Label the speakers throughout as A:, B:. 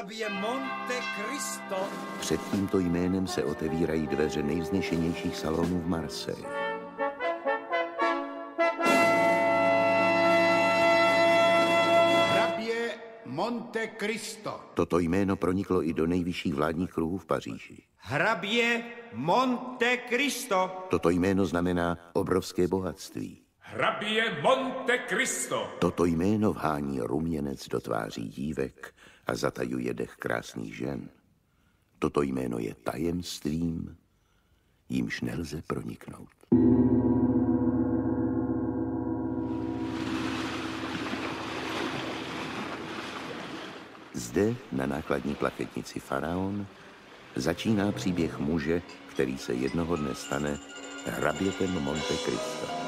A: Hrabě Monte Cristo.
B: Před tímto jménem se otevírají dveře nejvznešenějších salonů v Marseille.
A: Hrabě Monte Cristo.
B: Toto jméno proniklo i do nejvyšších vládních kruhů v Paříži.
A: Hrabě Monte Cristo.
B: Toto jméno znamená obrovské bohatství.
C: Hrabě Monte Cristo.
B: Toto jméno vhání ruměnec do tváří dívek a zatajuje dech krásných žen. Toto jméno je tajemstvím, jímž nelze proniknout. Zde, na nákladní plachetnici Faraon, začíná příběh muže, který se jednoho dne stane hrabětem Monte Cristo.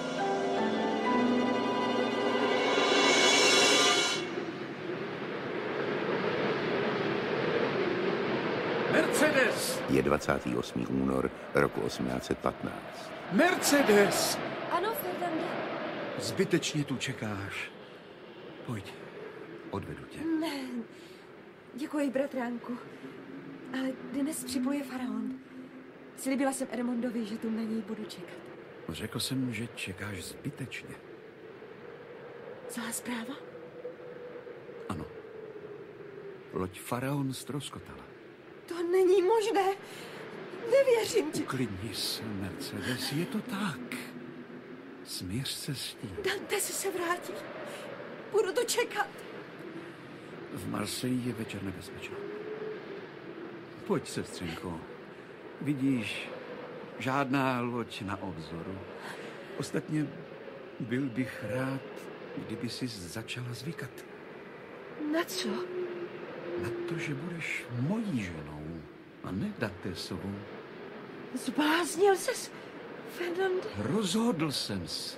A: Mercedes!
B: Je 28. únor roku 1815.
A: Mercedes!
D: Ano, Ferdinande.
A: Zbytečně tu čekáš. Pojď, odvedu tě.
D: Ne, děkuji, bratránku. Ale dnes připluje Faraon. Slíbila jsem Edmondovi, že tu na něj budu čekat.
A: Řekl jsem, že čekáš zbytečně.
D: Zlá zpráva?
A: Ano. Loď Faraon ztroskotala.
D: To není možné. Nevěřím ti.
A: Uklidni se, Mercedes, je to tak. Smíř se s tím.
D: Dante se vrátí. Budu tu čekat.
A: V Marseille je večer nebezpečná. Pojď, sestřenko. Vidíš, žádná loď na obzoru. Ostatně byl bych rád, kdyby si začala zvykat.
D: Na co?
A: Na to, že budeš mojí ženou a ne Dantesovou.
D: Zbláznil ses, Ferdinande?
A: Rozhodl jsem se.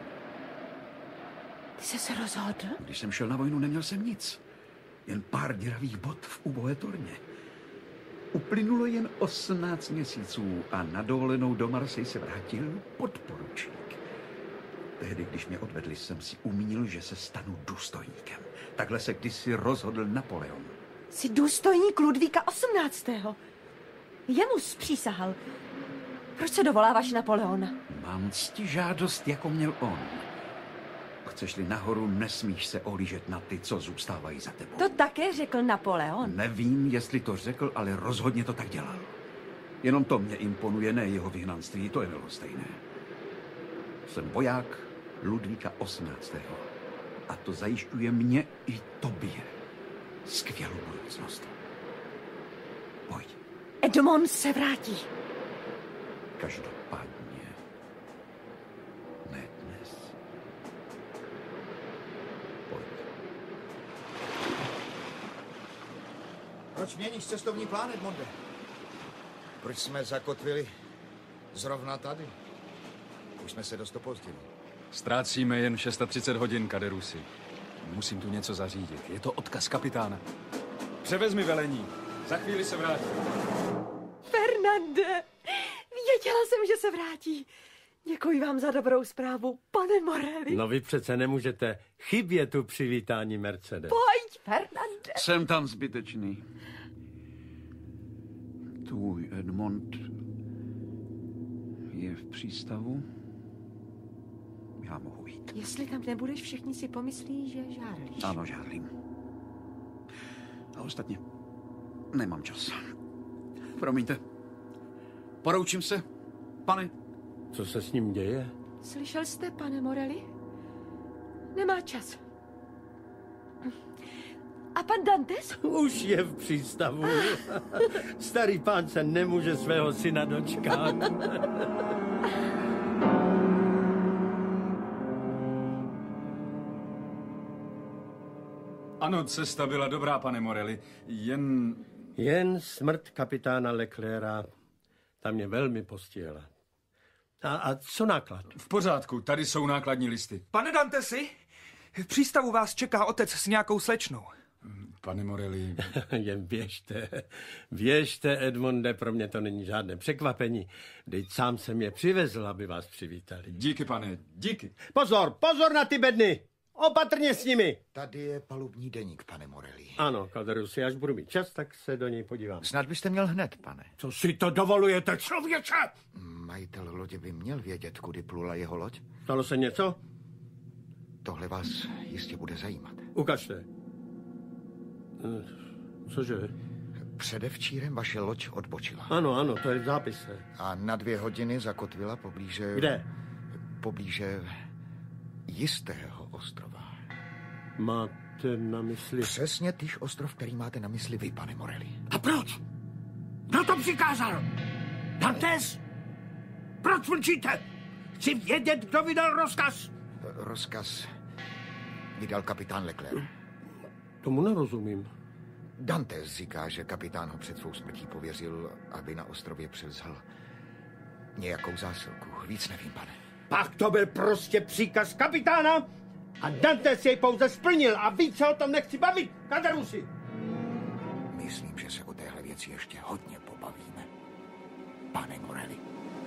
D: Ty jsi se rozhodl?
A: Když jsem šel na vojnu, neměl jsem nic. Jen pár děravých bot v ubohé torně. Uplynulo jen 18 měsíců a na dovolenou do Marseille se vrátil podporučík. Tehdy, když mě odvedli, jsem si umínil, že se stanu důstojníkem. Takhle se kdysi rozhodl Napoleon.
D: Jsi důstojník Ludvíka 18. Jemu spřísahal. Proč se dovoláváš Napoleona?
A: Mám ctižádost, jako měl on. Chceš-li nahoru, nesmíš se ohlížet na ty, co zůstávají za tebou.
D: To také řekl Napoleon.
A: Nevím, jestli to řekl, ale rozhodně to tak dělal. Jenom to mě imponuje, ne jeho vyhnanství, to je milostejné. Jsem voják Ludvíka 18. A to zajišťuje mě i tobě skvělou budoucnost. Pojď.
D: Edmond se vrátí.
A: Každopádně ne dnes. Pojď.
E: Proč měníš cestovní plán, Edmonde? Proč jsme zakotvili zrovna tady? Už jsme se dost opozdili.
F: Ztrácíme jen 630 hodin, Kaderusi. Musím tu něco zařídit. Je to odkaz kapitána. Převezmi velení. Za chvíli se vrátím.
D: Ferdinande, věděla jsem, že se vrátí. Děkuji vám za dobrou zprávu, pane Morelli.
G: No vy přece nemůžete chybět tu přivítání, Mercedes.
D: Pojď, Ferdinande.
A: Jsem tam zbytečný. Tvůj Edmond je v přístavu. Já mohu jít.
D: Jestli tam nebudeš, všichni si pomyslí, že žárlíš.
A: Ano, žádlím. A ostatně nemám čas. Promiňte. Poroučím se, pane.
G: Co se s ním děje?
D: Slyšel jste, pane Morelli? Nemá čas. A pan Dantes?
G: Už je v přístavu. Starý pán se nemůže svého syna dočkat.
F: Ano, cesta byla dobrá, pane Morelli.
G: Jen smrt kapitána Leclerca, ta mě velmi postihla. A co náklad?
F: V pořádku, tady jsou nákladní listy.
H: Pane Dantesi, v přístavu vás čeká otec s nějakou slečnou.
F: Pane Morelli...
G: Jen běžte, Edmonde, pro mě to není žádné překvapení. Vždyť sám jsem je přivezl, aby vás přivítali.
F: Díky, pane, díky.
G: Pozor na ty bedny! Opatrně s nimi!
E: Tady je palubní deník, pane Morelli.
G: Ano, Caderousi, až budu mít čas, tak se do něj podívám.
E: Snad byste měl hned, pane.
G: Co si to dovolujete, člověče?
E: Majitel lodě by měl vědět, kudy plula jeho loď.
G: Stalo se něco?
E: Tohle vás jistě bude zajímat.
G: Ukažte. Cože?
E: Předevčírem vaše loď odbočila.
G: Ano, to je v zápise.
E: A na 2 hodiny zakotvila poblíže...
G: Kde?
E: Poblíže jistého ostrova.
G: Máte na mysli...
E: Přesně týž ostrov, který máte na mysli vy, pane Morelli.
G: A proč? Kdo to přikázal? Dantes? Proč mlčíte? Chci vědět, kdo vydal rozkaz.
E: Rozkaz vydal kapitán Leclerc.
G: Tomu nerozumím.
E: Dantes říká, že kapitán ho před svou smrtí pověřil, aby na ostrově převzal nějakou zásilku. Víc nevím, pane.
G: Pak to byl prostě příkaz kapitána a Dantes jej pouze splnil a více o tom nechci bavit, Caderousi.
E: Myslím, že se o téhle věci ještě hodně pobavíme, pane Morelli.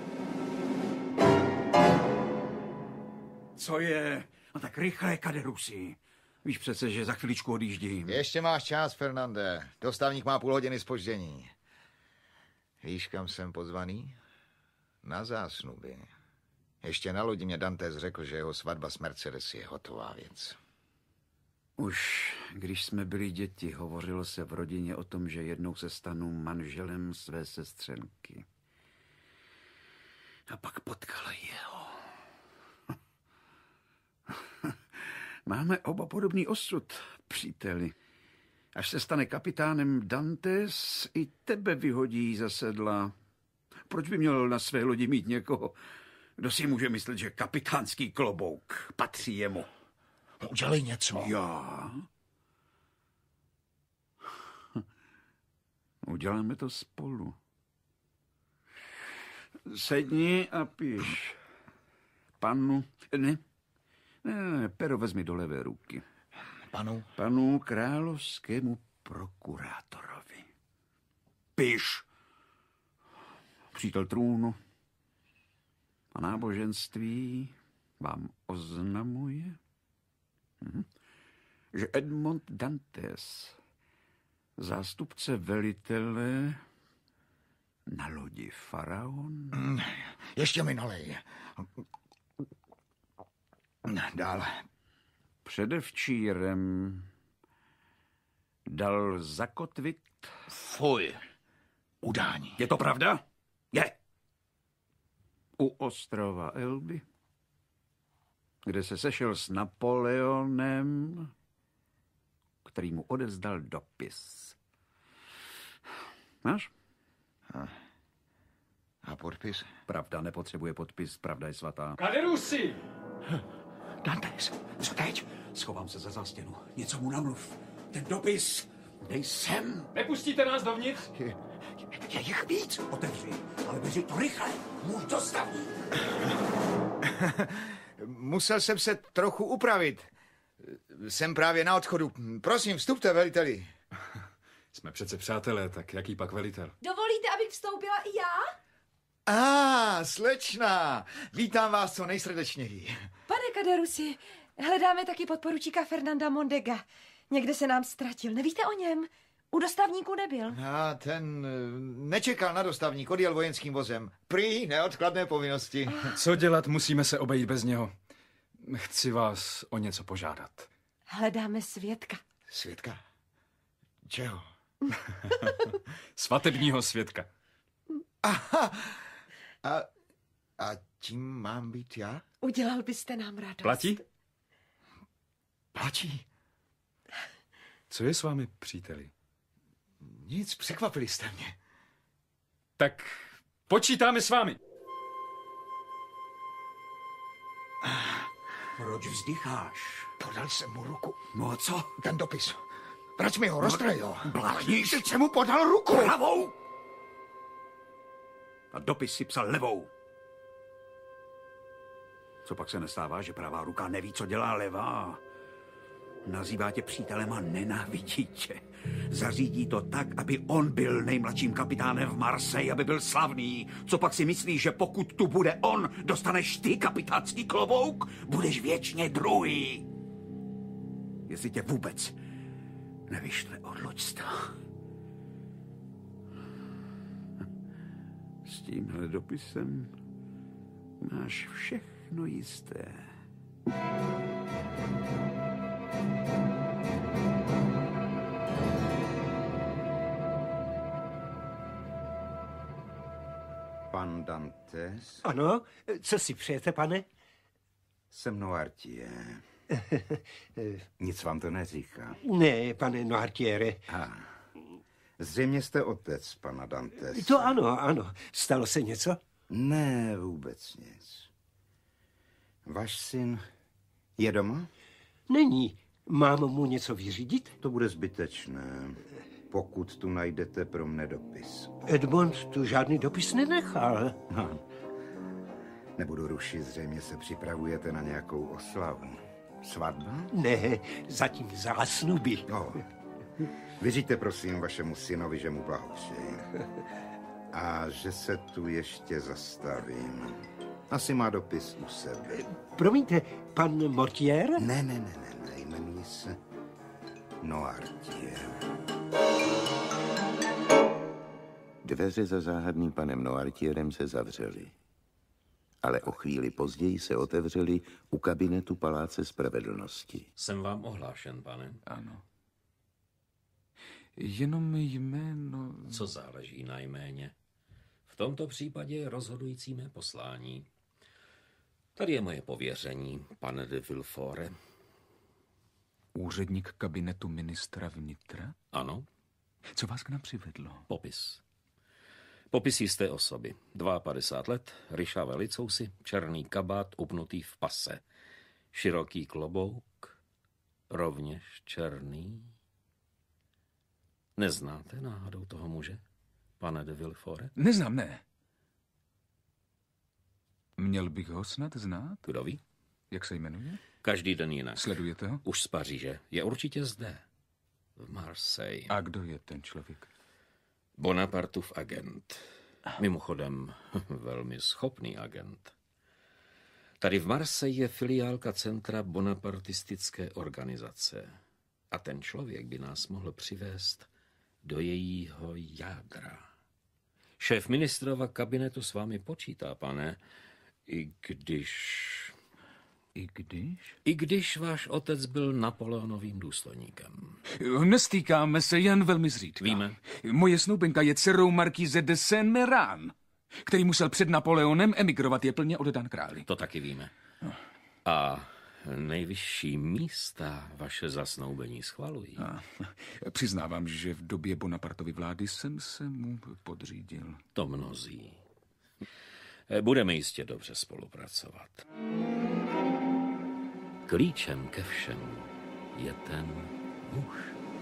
A: Co je? No tak rychle, Caderousi. Víš přece, že za chviličku odjíždím.
E: Ještě máš čas, Fernande. Dostavník má půl hodiny zpoždění. Víš, kam jsem pozvaný? Na zásnuby. Ještě na lodi mě Dantes řekl, že jeho svatba s Mercedes je hotová věc.
A: Už když jsme byli děti, hovořilo se v rodině o tom, že jednou se stanu manželem své sestřenky. A pak potkala jeho. Máme oba podobný osud, příteli. Až se stane kapitánem Dantes, i tebe vyhodí za sedla. Proč by měl na své lodi mít někoho, kdo si může myslet, že kapitánský klobouk patří jemu?
E: Udělej něco.
A: Já? Uděláme to spolu. Sedni a píš. Panu... Ne, pero vezmi do levé ruky. Panu královskému prokurátorovi. Píš. Přítel trůnu a náboženství vám oznamuje, že Edmond Dantes, zástupce velitele na lodi Faraon...
E: Ještě mi nalej. Dál.
A: Předevčírem dal zakotvit...
E: Fuj. Udání.
A: Je to pravda? Je. U ostrova Elby, kde se sešel s Napoleonem, který mu odevzdal dopis. Máš?
E: A podpis?
A: Pravda nepotřebuje podpis, pravda je svatá.
F: Caderousi!
E: Dantes, co teď?
A: Schovám se za zástěnu. Něco mu namluv. Ten dopis, dej sem.
F: Nepustíte nás dovnitř?
E: Je jich víc.
A: Otevři, ale běži to rychle. Můj dostavník.
E: Musel jsem se trochu upravit. Jsem právě na odchodu. Prosím, vstupte, veliteli.
F: Jsme přece přátelé, tak jaký pak velitel?
D: Dovolíte, abych vstoupila i já?
E: Slečna, vítám vás co nejsrdečněji.
D: Pane Caderousi, hledáme taky podporučíka Fernanda Mondega. Někde se nám ztratil. Nevíte o něm? U dostavníku nebyl.
E: Ten nečekal na dostavník, odjel vojenským vozem. Prý neodkladné povinnosti.
F: Co dělat, musíme se obejít bez něho. Chci vás o něco požádat.
D: Hledáme svědka.
E: Svědka? Čeho?
F: Svatebního svědka.
E: Aha. A tím mám být já?
D: Udělal byste nám radost.
F: Platí?
E: Platí.
F: Co je s vámi, příteli?
E: Nic, překvapili jste mě.
F: Tak počítáme s vámi.
A: Proč vzdycháš?
E: Podal jsem mu ruku.
A: No a co?
E: Ten dopis. Vrať mi ho, roztrej ho.
A: Bláhníš?
E: Teď jsem mu podal ruku.
A: Pravou! A dopis si psal levou. Co pak se nestává, že pravá ruka neví, co dělá levá? Nazývá tě přítelem a nenávidí tě. Zařídí to tak, aby on byl nejmladším kapitánem v Marseille, aby byl slavný. Co pak si myslíš, že pokud tu bude on, dostaneš ty kapitánský klobouk? Budeš věčně druhý.
G: jestli tě vůbec nevyšle odloď to.
A: S tímhle dopisem máš všechno jisté.
I: Pan Dantes?
G: Ano, co si přejete, pane?
I: Jsem Noirtier. Nic vám to neříká.
G: Ne, pane Noirtiere.
I: Zřejmě jste otec pana Dantes.
G: To ano. Stalo se něco?
I: Ne, vůbec nic. Váš syn je doma?
G: Není. Mám mu něco vyřídit?
I: To bude zbytečné, pokud tu najdete pro mne dopis.
G: Edmond tu žádný dopis nenechal.
I: Nebudu rušit, zřejmě se připravujete na nějakou oslavu. Svatba?
G: Ne, zatím zásnuby.
I: Vyříte prosím vašemu synovi, že mu blahopřeji. A že se tu ještě zastavím. Asi má dopis u sebe.
G: Promiňte, pan Mortier?
I: Ne, jmenuji se Noirtier.
B: Dveře za záhadným panem Noirtierem se zavřely. Ale o chvíli později se otevřely u kabinetu Paláce spravedlnosti.
J: Jsem vám ohlášen, pane?
F: Ano. Jenom jméno...
J: Co záleží na jméně? V tomto případě je rozhodující mé poslání. Tady je moje pověření, pane de Villefort.
F: Úředník kabinetu ministra vnitra?
J: Ano.
F: Co vás k nám přivedlo?
J: Popis. Popis jisté osoby. 52 let, ryšavé licousy, černý kabát upnutý v pase. Široký klobouk, rovněž černý. Neznáte náhodou toho muže, pane de Villefort?
F: Neznám, ne. Měl bych ho snad znát?
J: Kdo ví?
F: Jak se jmenuje?
J: Každý den jinak.
F: Sledujete ho?
J: Už z Paříže. Je určitě zde. V Marseille.
F: A kdo je ten člověk?
J: Bonapartův agent. Mimochodem, velmi schopný agent. Tady v Marseille je filiálka centra bonapartistické organizace. A ten člověk by nás mohl přivést do jejího jádra. Šéf ministrova kabinetu s vámi počítá, pane, i když váš otec byl Napoleonovým důstojníkem.
F: Nestýkáme se jen velmi zřídka.
J: Víme.
F: Moje snoubenka je dcerou markíze de Saint-Méran, který musel před Napoleonem emigrovat, je plně oddán králi.
J: To taky víme. A nejvyšší místa vaše zasnoubení schvalují.
F: Přiznávám, že v době Bonapartovy vlády jsem se mu podřídil.
J: To mnozí. Budeme jistě dobře spolupracovat. Klíčem ke všemu je ten muž.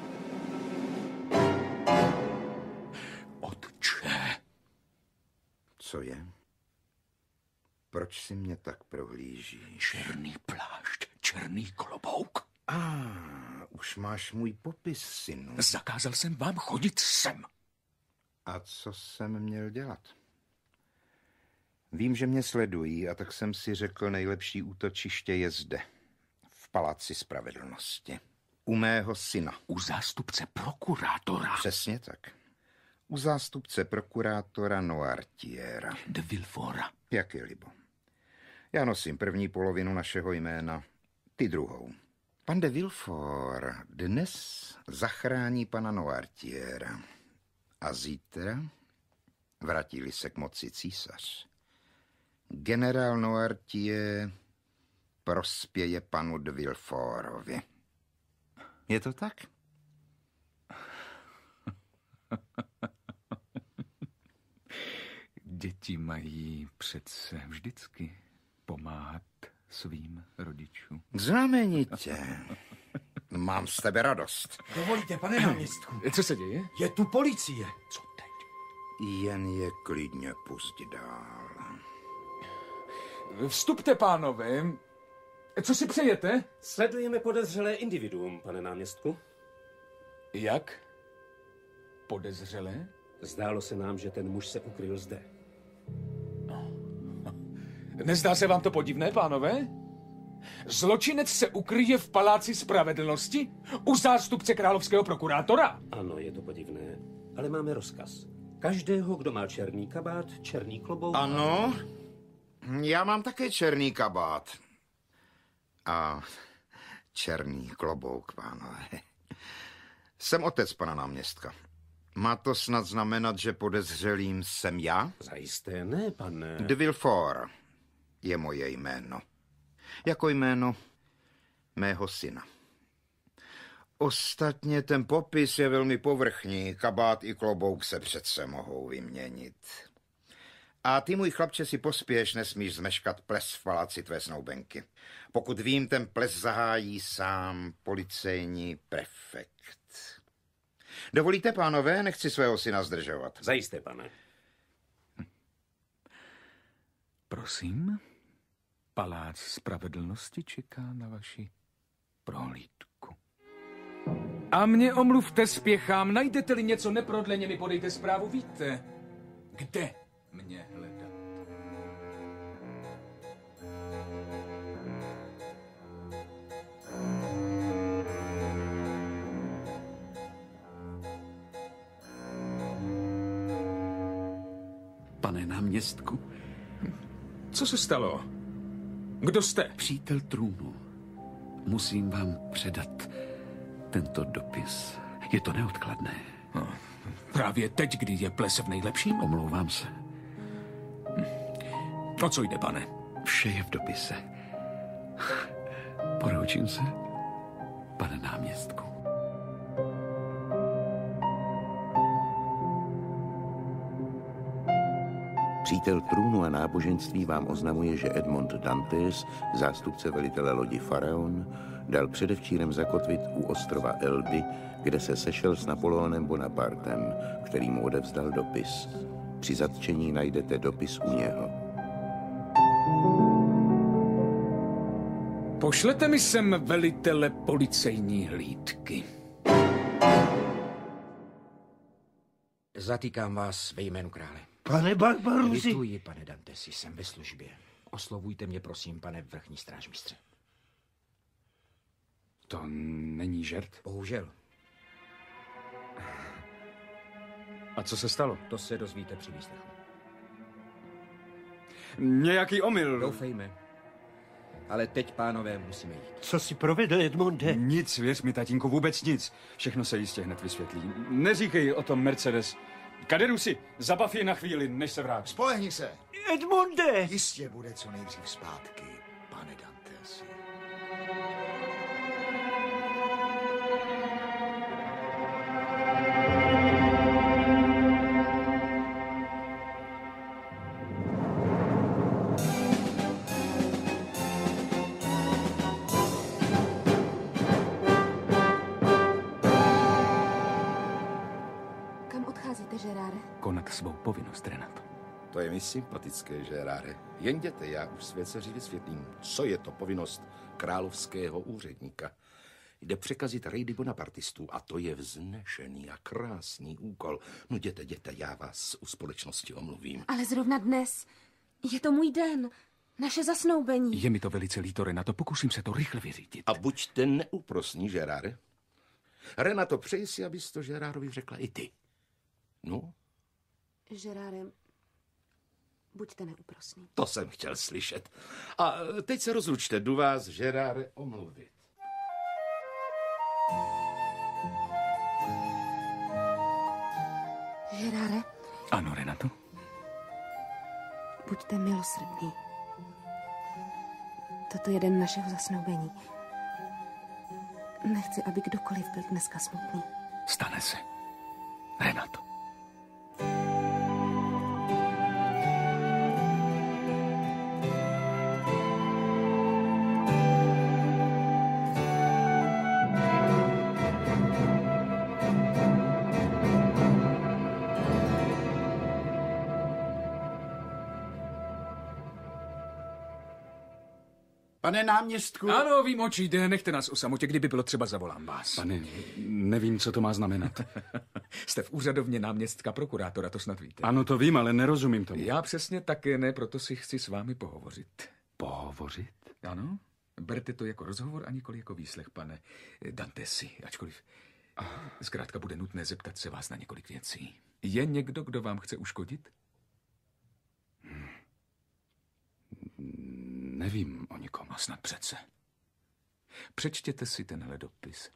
F: Otče.
I: Co je? Proč si mě tak prohlížíš?
F: Černý plášť, černý klobouk.
I: Už máš můj popis, synu.
F: Zakázal jsem vám chodit sem.
I: A co jsem měl dělat? Vím, že mě sledují, a tak jsem si řekl, nejlepší útočiště je zde, v Paláci spravedlnosti. U mého syna.
F: U zástupce prokurátora.
I: Přesně tak. U zástupce prokurátora Noirtiera.
F: De Villefort.
I: Jak je libo. Já nosím první polovinu našeho jména, ty druhou. Pan de Villefort dnes zachrání pana Noirtiera. A zítra, vrátí-li se k moci císař, generál Noirtier prospěje panu de Villeforovi. Je to tak?
F: Děti mají přece vždycky pomáhat svým rodičům.
I: Znamenitě. Mám z tebe radost.
K: Dovolíte, pane náměstku?
F: Co se děje?
K: Je tu policie.
F: Co teď?
I: Jen je klidně pusť dál.
F: Vstupte, pánové. Co si přejete?
K: Sledujeme podezřelé individuum, pane náměstku.
F: Jak? Podezřelé?
K: Zdálo se nám, že ten muž se ukryl zde.
F: Nezdá se vám to podivné, pánové?
L: Zločinec se ukryje v paláci spravedlnosti? U zástupce královského prokurátora?
K: Ano, je to podivné, ale máme rozkaz. Každého, kdo má černý kabát, černý klobouk...
I: Ano, já mám také černý kabát. A černý klobouk, pánové. Jsem otec pana náměstka. Má to snad znamenat, že podezřelým jsem já?
K: Zajisté ne, pane.
I: De Villefort je moje jméno. Jako jméno mého syna. Ostatně ten popis je velmi povrchní. Kabát i klobouk se přece mohou vyměnit. A ty, můj chlapče, si pospěš, nesmíš zmeškat ples v paláci tvé snoubenky. Pokud vím, ten ples zahájí sám policejní prefekt. Dovolíte, pánové, nechci svého syna zdržovat.
K: Zajisté, pane.
L: Prosím, palác spravedlnosti čeká na vaši prohlídku. A mě omluvte, spěchám. Najdete-li něco neprodleně, mi podejte zprávu. Víte, kde mě hledat.
A: Pane náměstku.
L: Co se stalo? Kdo jste?
A: Přítel trůnu. Musím vám předat tento dopis. Je to neodkladné.
L: No, právě teď, kdy je ples v nejlepším?
A: Omlouvám se.
L: O co jde, pane?
A: Vše je v dopise. Poroučím se, pane náměstku.
B: Přítel trůnu a náboženství vám oznamuje, že Edmond Dantes, zástupce velitele lodi Pharaon, dal předevčírem zakotvit u ostrova Elby, kde se sešel s Napoleonem Bonapartem, který mu odevzdal dopis. Při zatčení najdete dopis u něho.
L: Pošlete mi sem velitele policejní hlídky.
M: Zatýkám vás ve jménu krále.
G: Pane Barbarosi.
M: Lituji, pane Dantesi, jsem ve službě. Oslovujte mě, prosím, pane vrchní strážmistře.
L: To není žert?
M: Bohužel.
F: A co se stalo?
M: To se dozvíte při výslechu.
F: Nějaký omyl.
M: Doufejme. Ale teď, pánové, musíme jít.
G: Co si provedl, Edmonde?
F: Nic, věř mi, tatínku, vůbec nic. Všechno se jistě hned vysvětlí. Neříkej o tom, Mercedes. Kaderusi, zabav je na chvíli, než se vrátí.
E: Spolehni se.
G: Edmonde!
E: Jistě bude co nejdřív zpátky, pane Dantesi.
D: Kam odcházíte, Gérarde?
L: Konat svou povinnost, Renato.
N: To je mi sympatické, Gérarde. Jen jděte, já už světceři vysvětlím, co je to povinnost královského úředníka. Jde překazit rejdy bonapartistů a to je vznešený a krásný úkol. No jděte, já vás u společnosti omluvím.
D: Ale zrovna dnes. Je to můj den. Naše zasnoubení.
L: Je mi to velice líto, Renato, pokusím se to rychle vyřídit.
N: A buďte neúprosný, Gérarde. Renato, přeji si, abys to Gérárovi řekla i ty. No?
D: Gérarde, buďte neúprosný.
N: To jsem chtěl slyšet. A teď se rozlučte, jdu vás, Gérarde, omluvit.
D: Gérarde?
L: Ano, Renato?
D: Buďte milosrdný. Toto je den našeho zasnoubení. Nechci, aby kdokoliv byl dneska smutný.
L: Stane se. Renato.
G: Pane náměstku.
L: Ano, vím, oč jde, nechte nás o samotě, kdyby bylo třeba, zavolám vás.
F: Pane, nevím, co to má znamenat.
L: Jste v úřadovně náměstka prokurátora, to snad víte.
F: Ano, to vím, ale nerozumím tomu.
L: Já přesně také ne, proto si chci s vámi pohovořit.
F: Pohovořit?
L: Ano? Berte to jako rozhovor a nikoli jako výslech, pane Dantesi, ačkoliv zkrátka bude nutné zeptat se vás na několik věcí. Je někdo, kdo vám chce uškodit?
F: Nevím o nikom.
L: A snad přece. Přečtěte si tenhle dopis.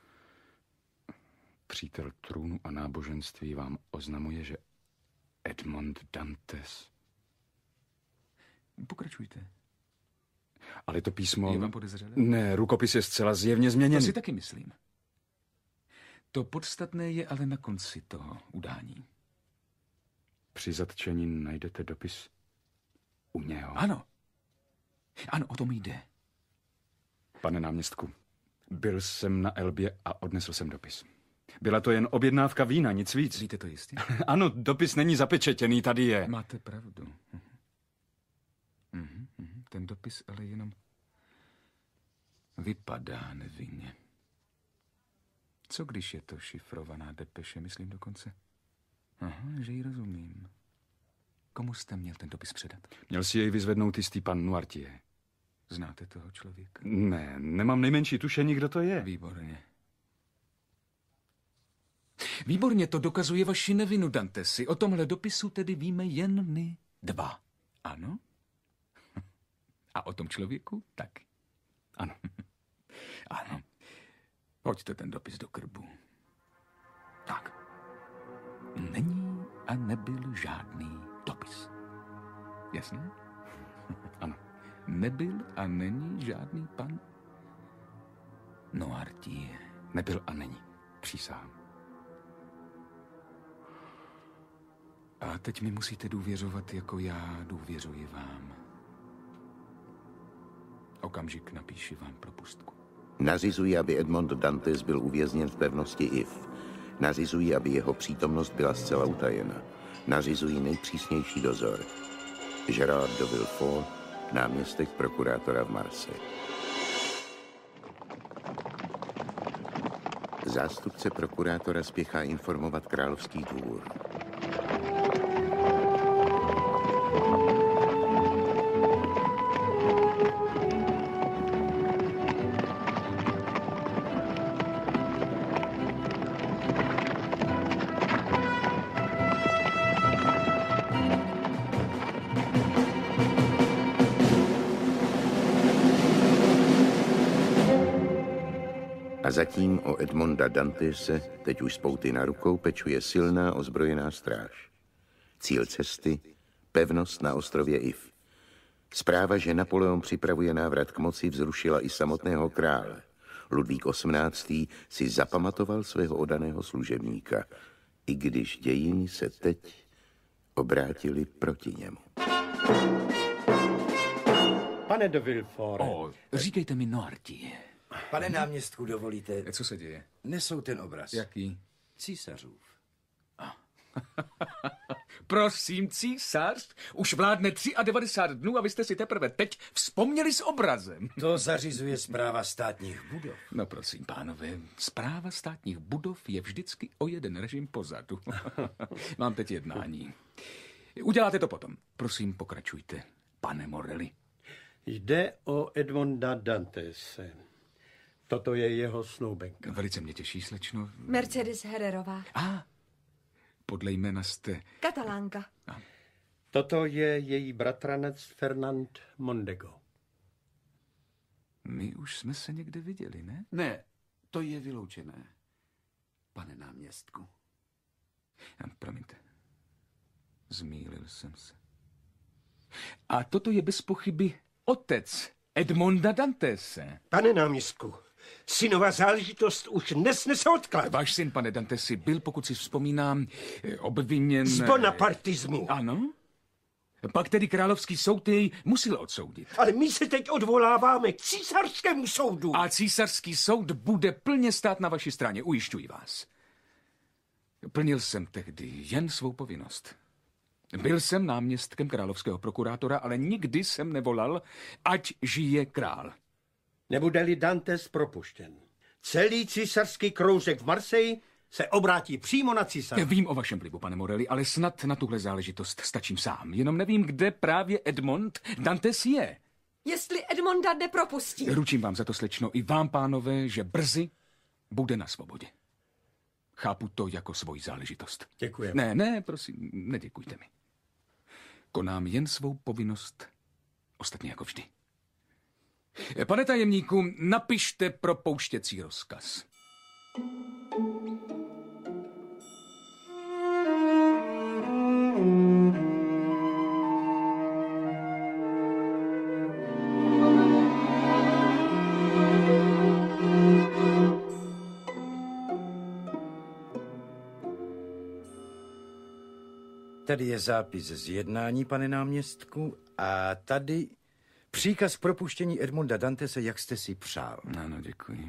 F: Přítel trůnu a náboženství vám oznamuje, že Edmond Dantes...
L: Pokračujte.
F: Ale to písmo...
L: Je vám podezřelé?
F: Ne, rukopis je zcela zjevně změněný.
L: To si taky myslím. To podstatné je ale na konci toho udání.
F: Při zatčení najdete dopis u něho.
L: Ano. Ano, o tom jde.
F: Pane náměstku, byl jsem na Elbě a odnesl jsem dopis. Byla to jen objednávka vína, nic víc.
L: Víte to jistě?
F: Ano, dopis není zapečetěný, tady je.
L: Máte pravdu. Ten dopis ale jenom vypadá nevinně. Co když je to šifrovaná depeše, myslím dokonce? Aha, že ji rozumím. Komu jste měl ten dopis předat?
F: Měl si jej vyzvednout jistý pan Noirtier.
L: Znáte toho člověka?
F: Ne, nemám nejmenší tušení, kdo to je.
L: Výborně. Výborně, to dokazuje vaši nevinu, Dantesi. O tomhle dopisu tedy víme jen my dva. Ano? A o tom člověku taky.
F: Ano.
L: Ano. Hoďte ten dopis do krbu. Tak. Není a nebyl žádný dopis. Jasné?
F: Ano.
L: Nebyl a není žádný pan Noirtier.
F: Nebyl a není. Přísahám.
L: A teď mi musíte důvěřovat, jako já důvěřuji vám. Okamžik napíši vám propustku.
B: Nařizují, aby Edmond Dantes byl uvězněn v pevnosti If. Nařizují, aby jeho přítomnost byla zcela utajena. Nařizují nejpřísnější dozor. Gérard de Villefort, náměstek prokurátora v Marseille. Zástupce prokurátora spěchá informovat královský dvůr. A zatím o Edmonda Dantese, teď už s pouty na rukou, pečuje silná ozbrojená stráž. Cíl cesty, pevnost na ostrově If. Zpráva, že Napoleon připravuje návrat k moci, vzrušila i samotného krále. Ludvík XVIII. Si zapamatoval svého oddaného služebníka, i když dějiny se teď obrátily proti němu.
K: Pane de Villefort.
L: Říkejte mi Noirtier.
O: Pane náměstku, dovolíte?
L: Co se děje?
O: Nesou ten obraz.
L: Jaký?
O: Císařův.
L: Prosím, císař už vládne 93 dnů a vy jste si teprve teď vzpomněli s obrazem.
O: To zařizuje správa státních budov.
L: No prosím, pánové, správa státních budov je vždycky o jeden režim pozadu. Mám teď jednání. Uděláte to potom. Prosím, pokračujte, pane Morelli.
K: Jde o Edmonda Dantese. Toto je jeho snoubenka.
L: Velice mě těší, slečno.
D: Mercedes Hererová.
L: Podle jména jste...
D: Katalánka.
K: Toto je její bratranec Fernand Mondego.
L: My už jsme se někde viděli, ne?
A: Ne, to je vyloučené, pane náměstku.
L: Promiňte. Zmýlil jsem se. A toto je bez pochyby otec Edmonda Dantese.
G: Pane náměstku, synová záležitost už nesnese odklad.
L: Váš syn, pane Dantesi, byl, pokud si vzpomínám, obviněn...
G: Z bonapartismu.
L: Ano. Pak tedy královský soud jej musel odsoudit.
G: Ale my se teď odvoláváme k císařskému soudu.
L: A císařský soud bude plně stát na vaší straně, ujišťuji vás. Plnil jsem tehdy jen svou povinnost. Byl jsem náměstkem královského prokurátora, ale nikdy jsem nevolal, ať žije král.
K: Nebude-li Dantes propuštěn, celý císařský kroužek v Marseille se obrátí přímo na císaře.
L: Vím o vašem vlivu, pane Morelli, ale snad na tuhle záležitost stačím sám. Jenom nevím, kde právě Edmond Dantes je.
D: jestli Edmonda nepropustí.
L: Ručím vám za to, slečno, i vám, pánové, že brzy bude na svobodě. Chápu to jako svoji záležitost.
K: Děkujeme.
L: Ne, prosím, neděkujte mi. Konám jen svou povinnost, ostatně jako vždy. Pane tajemníku, napište propouštěcí rozkaz.
O: Tady je zápis z jednání, pane náměstku, a tady příkaz propuštění Edmonda Dantese, jak jste si přál.
L: Ano, děkuji.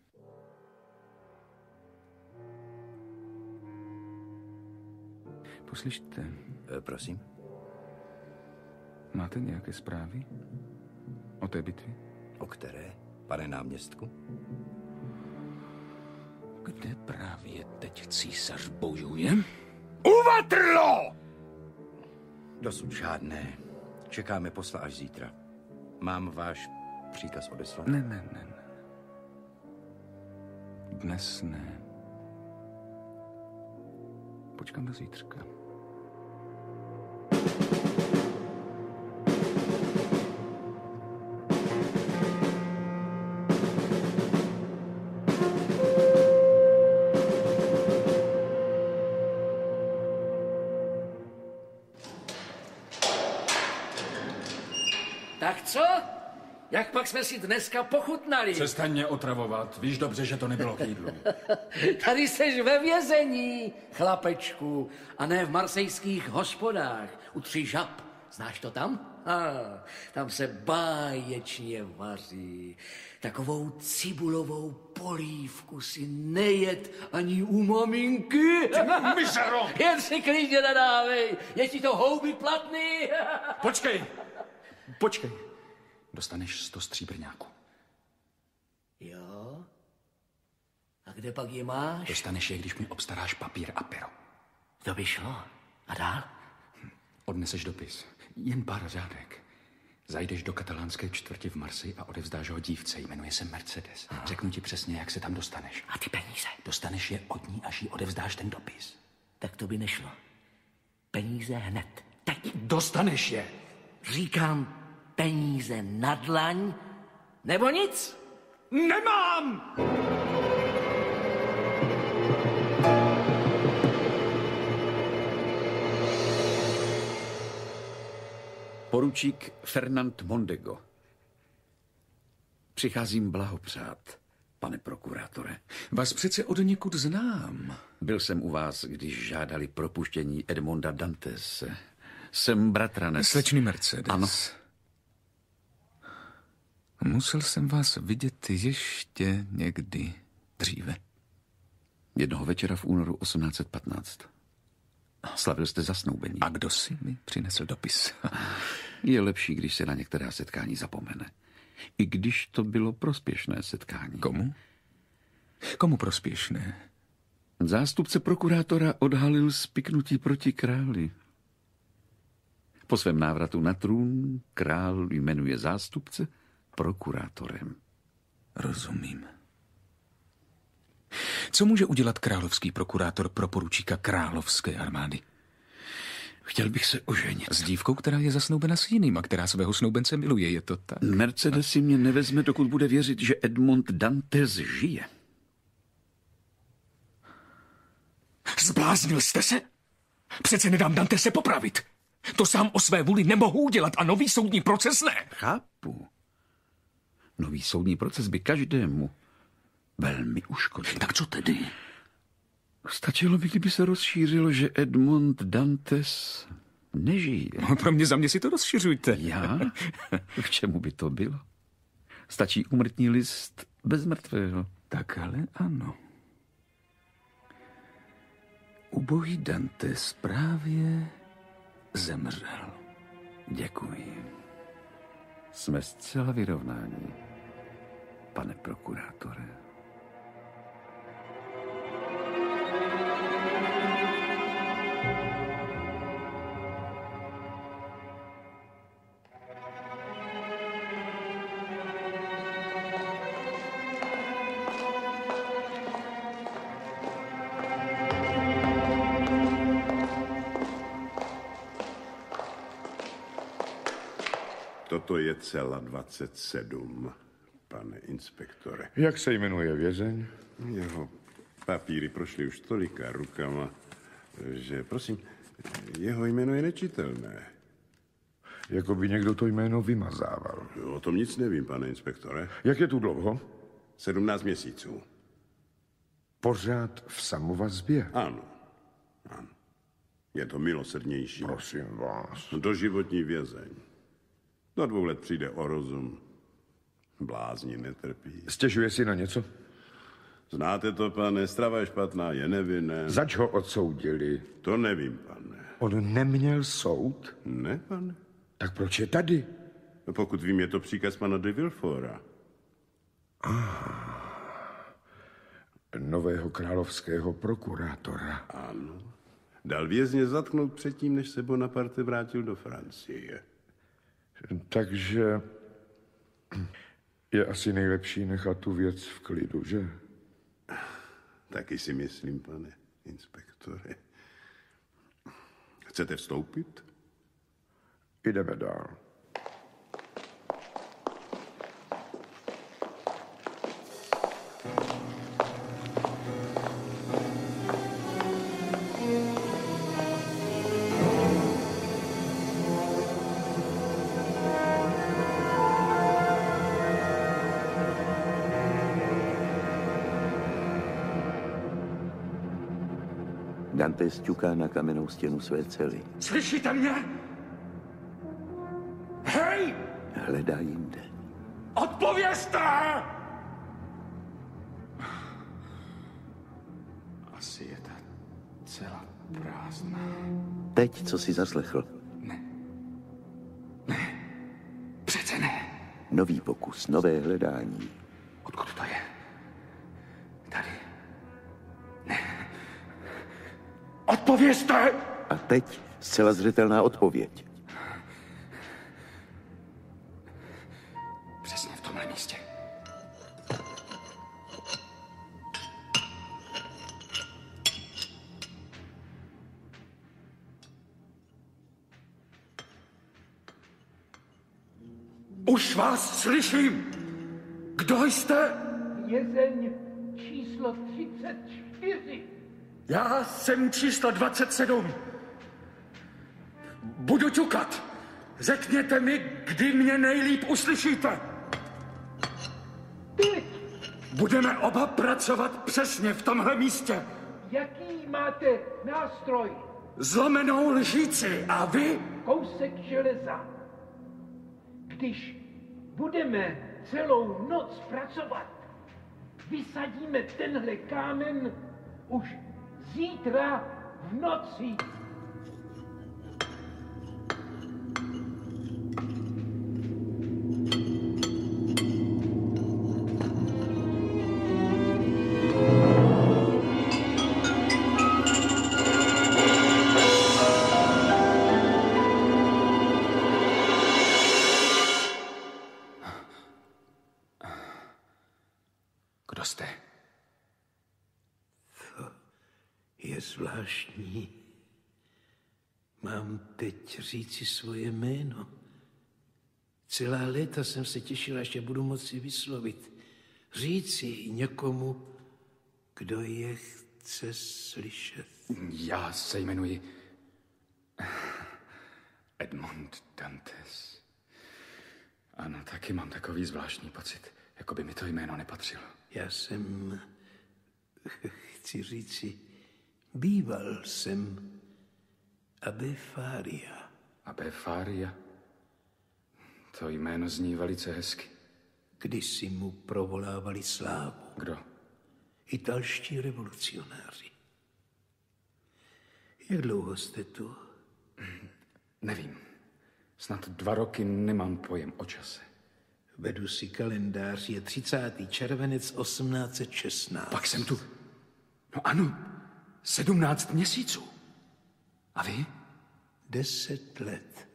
L: Poslyšte.
O: Prosím.
L: Máte nějaké zprávy o té bitvě?
O: O které, pane náměstku?
L: Kde právě teď císař bojuje?
O: U Waterloo! Dosud žádné. Čekáme posla až zítra. Mám váš příkaz odeslat?
L: Ne. Dnes ne. Počkám do zítřka.
P: Tak co? Jak pak jsme si dneska pochutnali?
F: Přestaň mě otravovat. Víš dobře, že to nebylo k jídlu.
P: Tady seš ve vězení, chlapečku, a ne v marsejských hospodách u Tří žab. Znáš to tam? Tam se báječně vaří. Takovou cibulovou polívku si nejet ani u maminky.
F: Mizero!
P: Jen si klidně nadávej, je ti to houby platný.
L: Počkej. Dostaneš 100 stříbrňáků.
P: Jo? A kde pak je máš?
L: Dostaneš je, když mi obstaráš papír a pero.
P: To by šlo. A dál?
L: Odneseš dopis. Jen pár řádek. Zajdeš do katalánské čtvrti v Marseille a odevzdáš ho dívce. Jmenuje se Mercedes. Řeknu ti přesně, jak se tam dostaneš.
P: A ty peníze?
L: Dostaneš je od ní, až jí odevzdáš ten dopis.
P: Tak to by nešlo. Peníze hned. Teď.
L: Dostaneš je.
P: Říkám peníze na dlaň, nebo nic?
L: Nemám!
A: Poručík Fernand Mondego. Přicházím blahopřát, pane prokurátore.
L: Vás přece od někud znám.
A: Byl jsem u vás, když žádali propuštění Edmonda Dantese. Jsem bratranec.
L: Slečný Mercedes.
A: Ano.
L: Musel jsem vás vidět ještě někdy dříve.
A: Jednoho večera v únoru 1815. Slavil jste zasnoubení.
L: A kdo si mi přinesl dopis?
A: Je lepší, když se na některá setkání zapomene. I když to bylo prospěšné setkání.
L: Komu? Komu prospěšné?
A: Zástupce prokurátora odhalil spiknutí proti králi. Po svém návratu na trůn král jmenuje zástupce prokurátorem.
L: Rozumím. Co může udělat královský prokurátor pro poručíka královské armády?
A: Chtěl bych se oženit.
L: S dívkou, která je zasnoubena s jiným a která svého snoubence miluje, je to tak?
A: Mercedes si mě nevezme, dokud bude věřit, že Edmond Dantes žije.
L: Zbláznil jste se? Přece nedám Dantese popravit. To sám o své vůli nemohu udělat a nový soudní proces ne.
A: Chápu. Nový soudní proces by každému velmi uškodil.
L: Tak co tedy?
A: Stačilo by, kdyby se rozšířilo, že Edmond Dantes nežije.
L: No, pro mě za mě si to rozšiřujte.
A: Já? K čemu by to bylo? Stačí úmrtní list bez mrtvého.
L: Tak ale ano. Ubohý Dantes právě zemřel.
A: Děkuji. Jsme zcela vyrovnáni, pane prokurátore.
Q: to je cela 27, pane inspektore.
R: Jak se jmenuje vězeň?
Q: Jeho papíry prošly už tolika rukama, že, prosím, jeho jméno je nečitelné.
R: Jako by někdo to jméno vymazával.
Q: O tom nic nevím, pane inspektore.
R: Jak je tu dlouho?
Q: 17 měsíců.
R: Pořád v samovazbě?
Q: Ano. Je to milosrdnější.
R: Prosím vás.
Q: Doživotní vězeň. Do 2 let přijde o rozum. Blázni netrpí.
R: Stěžuje si na něco?
Q: Znáte to, pane, strava je špatná, je nevinné.
R: Zač ho odsoudili?
Q: To nevím, pane.
R: On neměl soud?
Q: Ne, pane.
R: Tak proč je tady?
Q: Pokud vím, je to příkaz pana de Villefora.
R: Nového královského prokurátora.
Q: Ano. Dal vězně zatknout předtím, než se Bonaparte vrátil do Francie.
R: Takže je asi nejlepší nechat tu věc v klidu, že?
Q: Taky si myslím, pane inspektore. Chcete vstoupit?
R: Jdeme dál.
B: Dante sťuká na kamennou stěnu své cely.
G: Slyšíte mě? Hej!
B: Hledá jinde.
G: Odpovězte!
L: Asi je ta cela prázdná.
B: Teď, co si zaslechl?
L: Přece ne.
B: Nový pokus, nové hledání.
L: Odkud to je? Tady. Ne.
G: Odpovězte!
B: A teď zcela zřetelná odpověď.
L: Přesně v tomhle místě.
G: Už vás slyším. Kdo jste?
S: Vězeň číslo 34.
G: Já jsem číslo 27. Budu ťukat. Řekněte mi, kdy mě nejlíp uslyšíte.
S: Teď.
G: Budeme oba pracovat přesně v tomhle místě.
S: Jaký máte nástroj?
G: Zlomenou lžíci. A vy?
S: Kousek železa. Když budeme celou noc pracovat, vysadíme tenhle kámen už zítra v noci.
L: Kdo jste?
T: Je zvláštní. Mám teď říci svoje jméno. Celá léta jsem se těšil, až je budu moci vyslovit. Říci někomu, kdo je chce slyšet.
L: Já se jmenuji Edmond Dantes. Ano, taky mám takový zvláštní pocit, jako by mi to jméno nepatřilo.
T: Já jsem, chci říci, býval jsem Abbe Faria.
L: Abbe Faria? To jméno zní velice hezky.
T: Kdysi mu provolávali slávu.
L: Kdo?
T: Italští revolucionáři. Jak dlouho jste tu?
L: Nevím. Snad 2 roky nemám pojem o čase.
T: Vedu si kalendář, je 30. červenec 1816.
L: Pak jsem tu. No ano, 17 měsíců. A vy?
T: 10 let.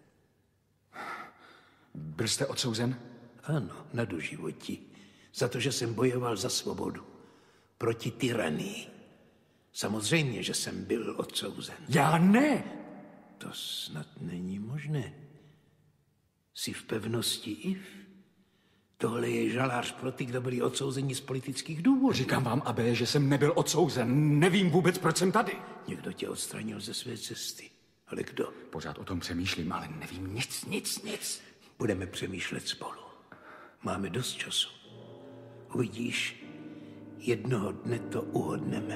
L: Byl jste odsouzen?
T: Ano, na doživotí. Za to, že jsem bojoval za svobodu. Proti tyranii. Samozřejmě, že jsem byl odsouzen.
L: Já ne!
T: To snad není možné. Jsi v pevnosti If? Tohle je žalář pro ty, kdo byli odsouzeni z politických důvodů.
L: Říkám vám, abe, že jsem nebyl odsouzen. Nevím vůbec, proč jsem tady.
T: Někdo tě odstranil ze své cesty. Ale kdo?
L: Pořád o tom přemýšlím, ale nevím nic.
T: Budeme přemýšlet spolu. Máme dost času. Uvidíš, jednoho dne to uhodneme.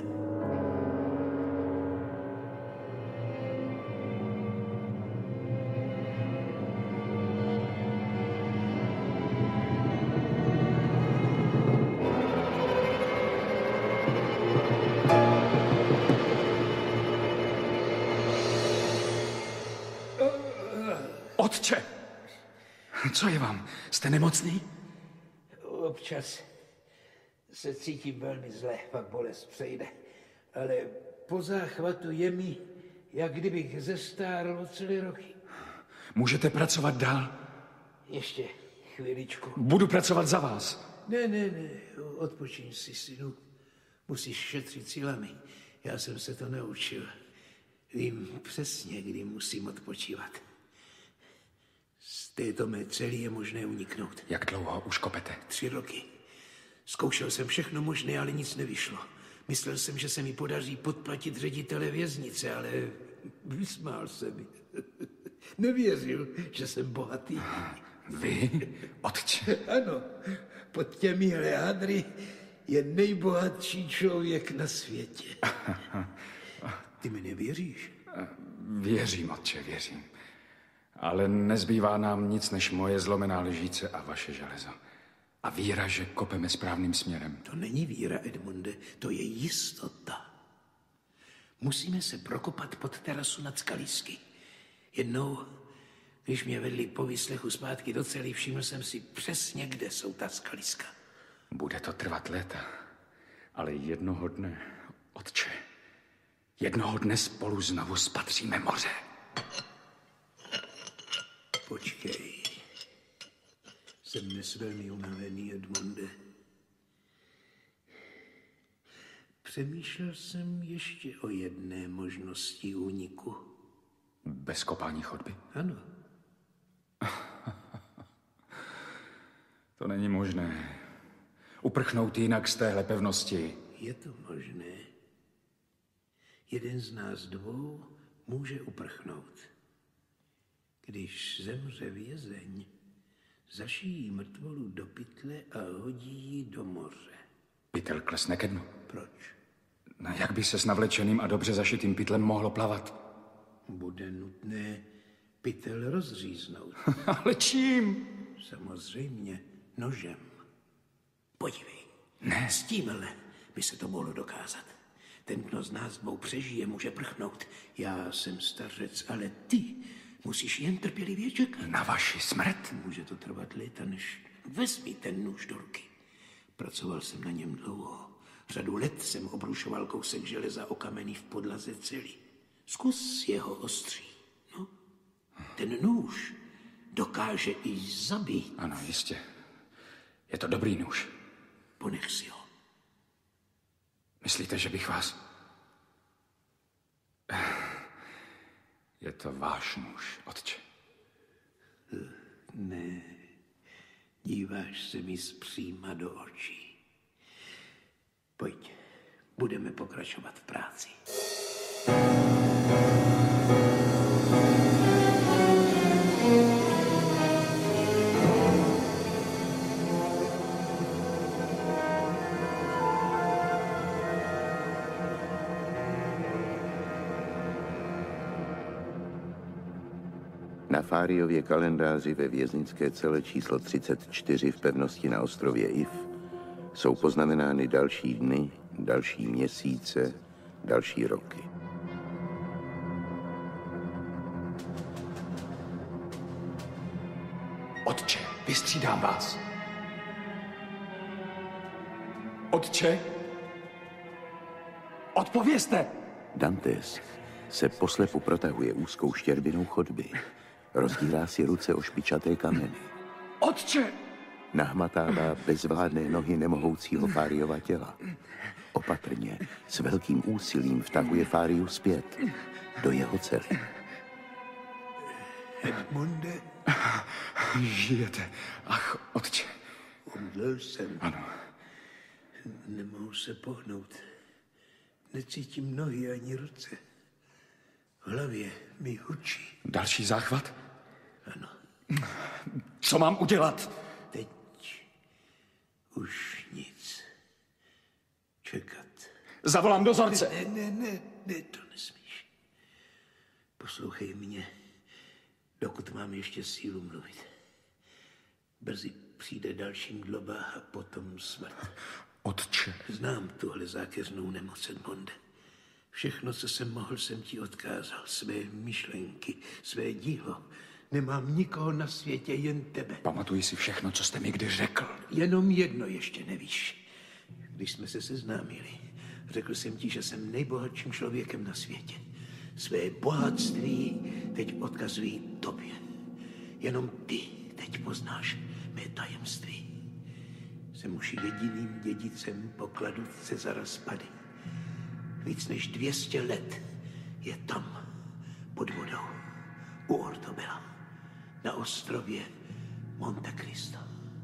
L: Otče, co je vám? Jste nemocný?
T: Občas se cítím velmi zle, pak bolest přejde. Ale po záchvatu je mi, jak kdybych zestárl o celé roky.
L: Můžete pracovat dál?
T: Ještě chviličku.
L: Budu pracovat za vás.
T: Ne, odpočiň si, synu. Musíš šetřit silami. Já jsem se to naučil. Vím přesně, kdy musím odpočívat. Z této mé celý je možné uniknout.
L: Jak dlouho už kopete?
T: 3 roky. Zkoušel jsem všechno možné, ale nic nevyšlo. Myslel jsem, že se mi podaří podplatit ředitele věznice, ale vysmál se mi. Nevěřil, že jsem bohatý.
L: Vy, otče?
T: Ano, pod těmihle hadry je nejbohatší člověk na světě. Ty mi nevěříš?
L: Věřím, otče, věřím. Ale nezbývá nám nic než moje zlomená lžíce a vaše železo. A víra, že kopeme správným směrem.
T: To není víra, Edmunde, to je jistota. Musíme se prokopat pod terasu nad skalisky. Jednou, když mě vedli po výslechu zpátky do cely, všiml jsem si přesně, kde jsou ta skaliska.
L: Bude to trvat léta, ale jednoho dne, otče, jednoho dne spolu znovu spatříme moře.
T: Počkej. Jsem dnes velmi unavený, Edmunde. Přemýšlel jsem ještě o jedné možnosti úniku.
L: Bez kopání chodby?
T: Ano.
L: To není možné. Uprchnout jinak z téhle pevnosti.
T: Je to možné. Jeden z nás dvou může uprchnout. Když zemře vězeň, zašijí mrtvolu do pytle a hodí ji do moře.
L: Pytel klesne ke dnu.
T: Proč?
L: No, jak by se s navlečeným a dobře zašitým pytlem mohlo plavat?
T: Bude nutné pytel rozříznout.
L: Ale čím?
T: Samozřejmě nožem. Podívej.
L: Ne.
T: S tímhle by se to mohlo dokázat. Ten, kdo z nás dvou přežije, může prchnout. Já jsem stařec, ale ty musíš jen trpělivě čekat.
L: Na vaši smrt?
T: Může to trvat léta, než vezmi ten nůž do ruky. Pracoval jsem na něm dlouho. Řadu let jsem obrušoval kousek železa o kameny v podlaze celý. Zkus jeho ostří. No, ten nůž dokáže i zabít.
L: Ano, jistě. Je to dobrý nůž.
T: Ponech si ho.
L: Myslíte, že bych vás... Je to váš nůž, otče.
T: Ne, díváš se mi zpříma do očí. Pojď, budeme pokračovat v práci.
B: Na Fáriově kalendáři ve věznické cele číslo 34 v pevnosti na ostrově If jsou poznamenány další dny, další měsíce, další roky.
L: Otče, vystřídám vás. Otče, odpovězte!
B: Dantes se poslepu protahuje úzkou štěrbinou chodby. Rozdírá si ruce o špičaté kameny.
L: Otče!
B: Nahmatává bezvládné nohy nemohoucího Fáriova těla. Opatrně, s velkým úsilím vtahuje Fáriu zpět do jeho cely.
T: Edmunde,
L: Žijete. Ach, otče.
T: Umdlel jsem.
L: Ano.
T: Nemohu se pohnout. Necítím nohy ani ruce. V hlavě mi hučí.
L: Další záchvat?
T: Ano.
L: Co mám udělat?
T: Teď už nic. Čekat.
L: Zavolám dozorce.
T: Ne, to nesmíš. Poslouchej mě, dokud mám ještě sílu mluvit. Brzy přijde další mdloba a potom smrt.
L: Otče.
T: Znám tuhle zákeřnou nemoc, Edmonde. Všechno, co jsem mohl, jsem ti odkázal. Své myšlenky, své dílo. Nemám nikoho na světě, jen tebe.
L: Pamatuji si všechno, co jste mi kdy řekl.
T: Jenom jedno ještě nevíš. Když jsme se seznámili, řekl jsem ti, že jsem nejbohatším člověkem na světě. Své bohatství teď odkazují tobě. Jenom ty teď poznáš mé tajemství. Jsem už jediným dědicem pokladu Cezara Spady. Víc než 200 let je tam, pod vodou, u Ortobela, na ostrově Monte Cristo.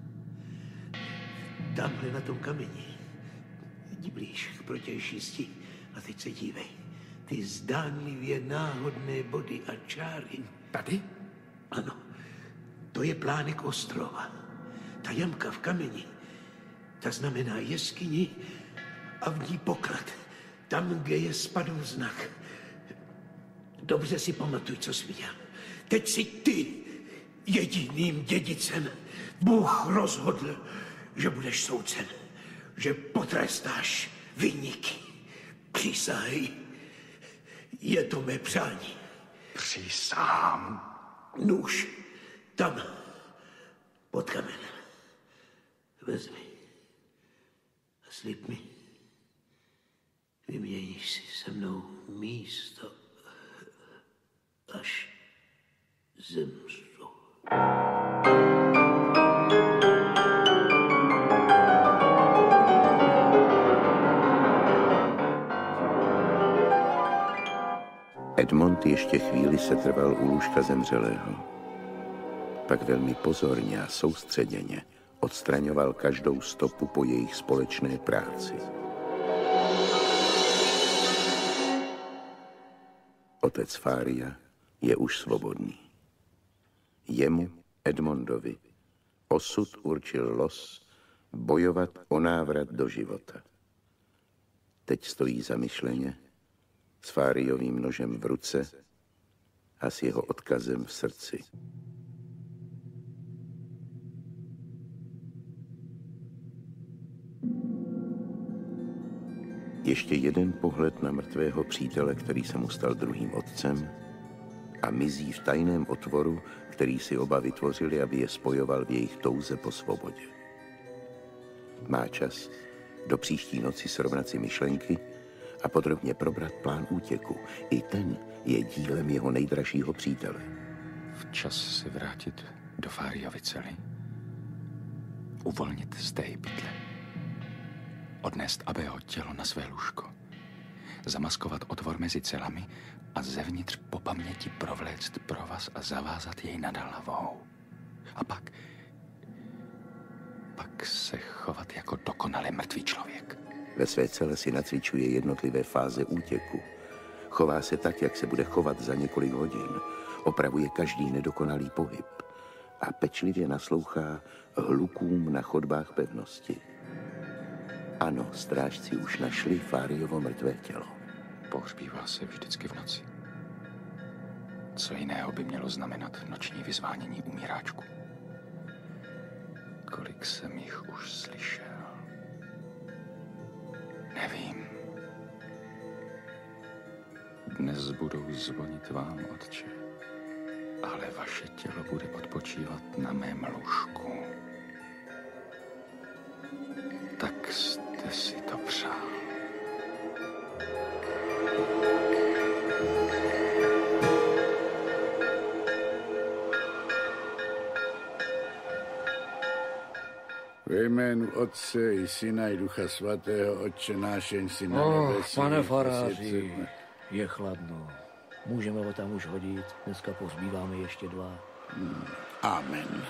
T: Tamhle na tom kameni, jdi blíž k protější zdi a teď se dívej. Ty zdánlivě náhodné body a čáry.
L: Tady?
T: Ano, to je plánek ostrova. Ta jamka v kameni, ta znamená jeskyni a v ní poklad. Tam, kde je Spadův znak. Dobře si pamatuj, co jsi viděl. Teď jsi ty jediným dědicem. Bůh rozhodl, že budeš soudcem. Že potrestáš viníky. Přísahej. Je to mé přání.
L: Přísahám.
T: Nůž. Tam. Pod kamen. Vezmi. A slib mi. Vyměníš si se mnou místo, až zemřu.
B: Edmond ještě chvíli setrval u lůžka zemřelého. Pak velmi pozorně a soustředěně odstraňoval každou stopu po jejich společné práci. Otec Faria je už svobodný. Jemu, Edmondovi, osud určil los bojovat o návrat do života. Teď stojí zamyšleně s Fáriovým nožem v ruce a s jeho odkazem v srdci. Ještě jeden pohled na mrtvého přítele, který se mu stal druhým otcem, a mizí v tajném otvoru, který si oba vytvořili, aby je spojoval v jejich touze po svobodě. Má čas do příští noci srovnat si myšlenky a podrobně probrat plán útěku. I ten je dílem jeho nejdražšího přítele.
L: Včas se vrátit do Fáriovy cely, uvolnit z té pytle, odnést Abeho tělo na své lůžko, zamaskovat otvor mezi celami a zevnitř po paměti provléct provaz a zavázat jej nad hlavou. A pak se chovat jako dokonale mrtvý člověk.
B: Ve své cele si nacvičuje jednotlivé fáze útěku. Chová se tak, jak se bude chovat za několik hodin. Opravuje každý nedokonalý pohyb a pečlivě naslouchá hlukům na chodbách pevnosti. Ano, strážci už našli Fáriovo mrtvé tělo.
L: Pohřbívá se vždycky v noci. Co jiného by mělo znamenat noční vyzvánění umíráčku? Kolik jsem jich už slyšel? Nevím. Dnes budou zvonit vám, otče, ale vaše tělo bude odpočívat na mém lůžku. Tak jste si to přál.
R: Ve jménu Otce i Syna i Ducha Svatého, Otče náš, jen si na nebesích.
P: Pane faráři, je chladno. Můžeme ho tam už hodit. Dneska pohřbíváme ještě 2.
R: Amen.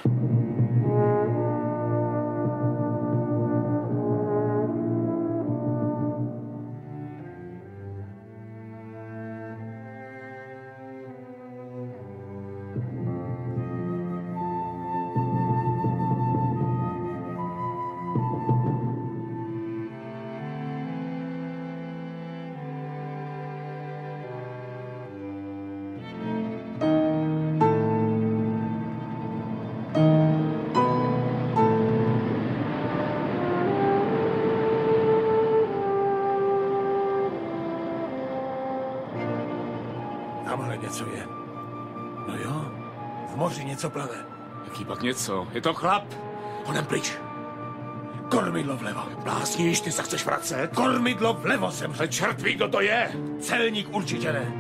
G: Tamhle něco je. No jo, v moři něco plave.
F: Jaký pak něco? Je to chlap.
G: Honem pryč. Kormidlo vlevo.
F: Blázníš, ty se chceš vracet?
G: Kormidlo vlevo jsem řekl.
F: Čert ví, kdo to je.
G: Celník určitě ne.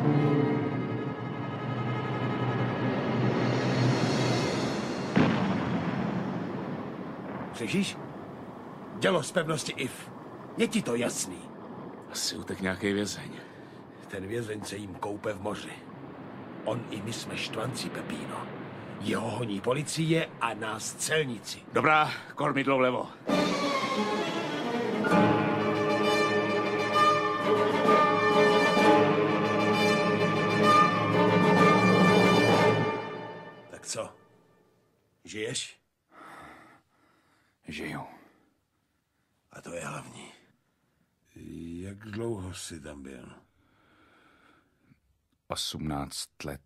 G: Slyšíš? Dělo z pevnosti If. Je ti to jasný?
F: Asi utek nějaký vězeň.
G: Ten vězeň se jim koupe v moři. On i my jsme štvanci, Pepino. Jeho honí policie a nás celníci.
F: Dobrá, kormidlo vlevo.
G: Tak co? Žiješ?
L: Žiju.
G: A to je hlavní. Jak dlouho jsi tam byl?
L: 18 let.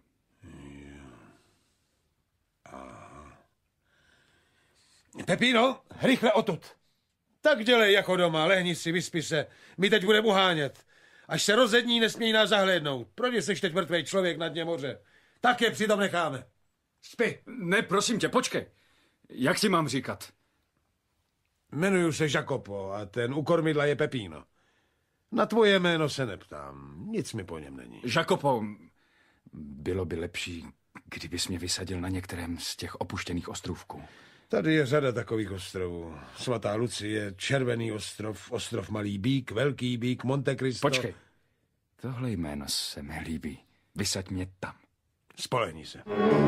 G: Pepino, rychle odtud. Tak dělej jako doma, lehni si, vyspi se. My teď budeme uhánět. Až se rozední, nesmějí nás zahlédnout. Proč jsi teď mrtvej člověk na dně moře? Tak je přitom necháme. Spí.
F: Ne, prosím tě, počkej. Jak ti mám říkat?
G: Jmenuju se Jacopo a ten u kormidla je Pepino. Na tvoje jméno se neptám. Nic mi po něm není.
L: Jacopo, bylo by lepší, kdybys mě vysadil na některém z těch opuštěných ostrovků.
G: Tady je řada takových ostrovů. Svatá Lucie, Červený ostrov, ostrov Malý Bík, Velký Bík, Monte Cristo.
L: Počkej. Tohle jméno se mi líbí. Vysaď mě tam.
G: Spolehni se.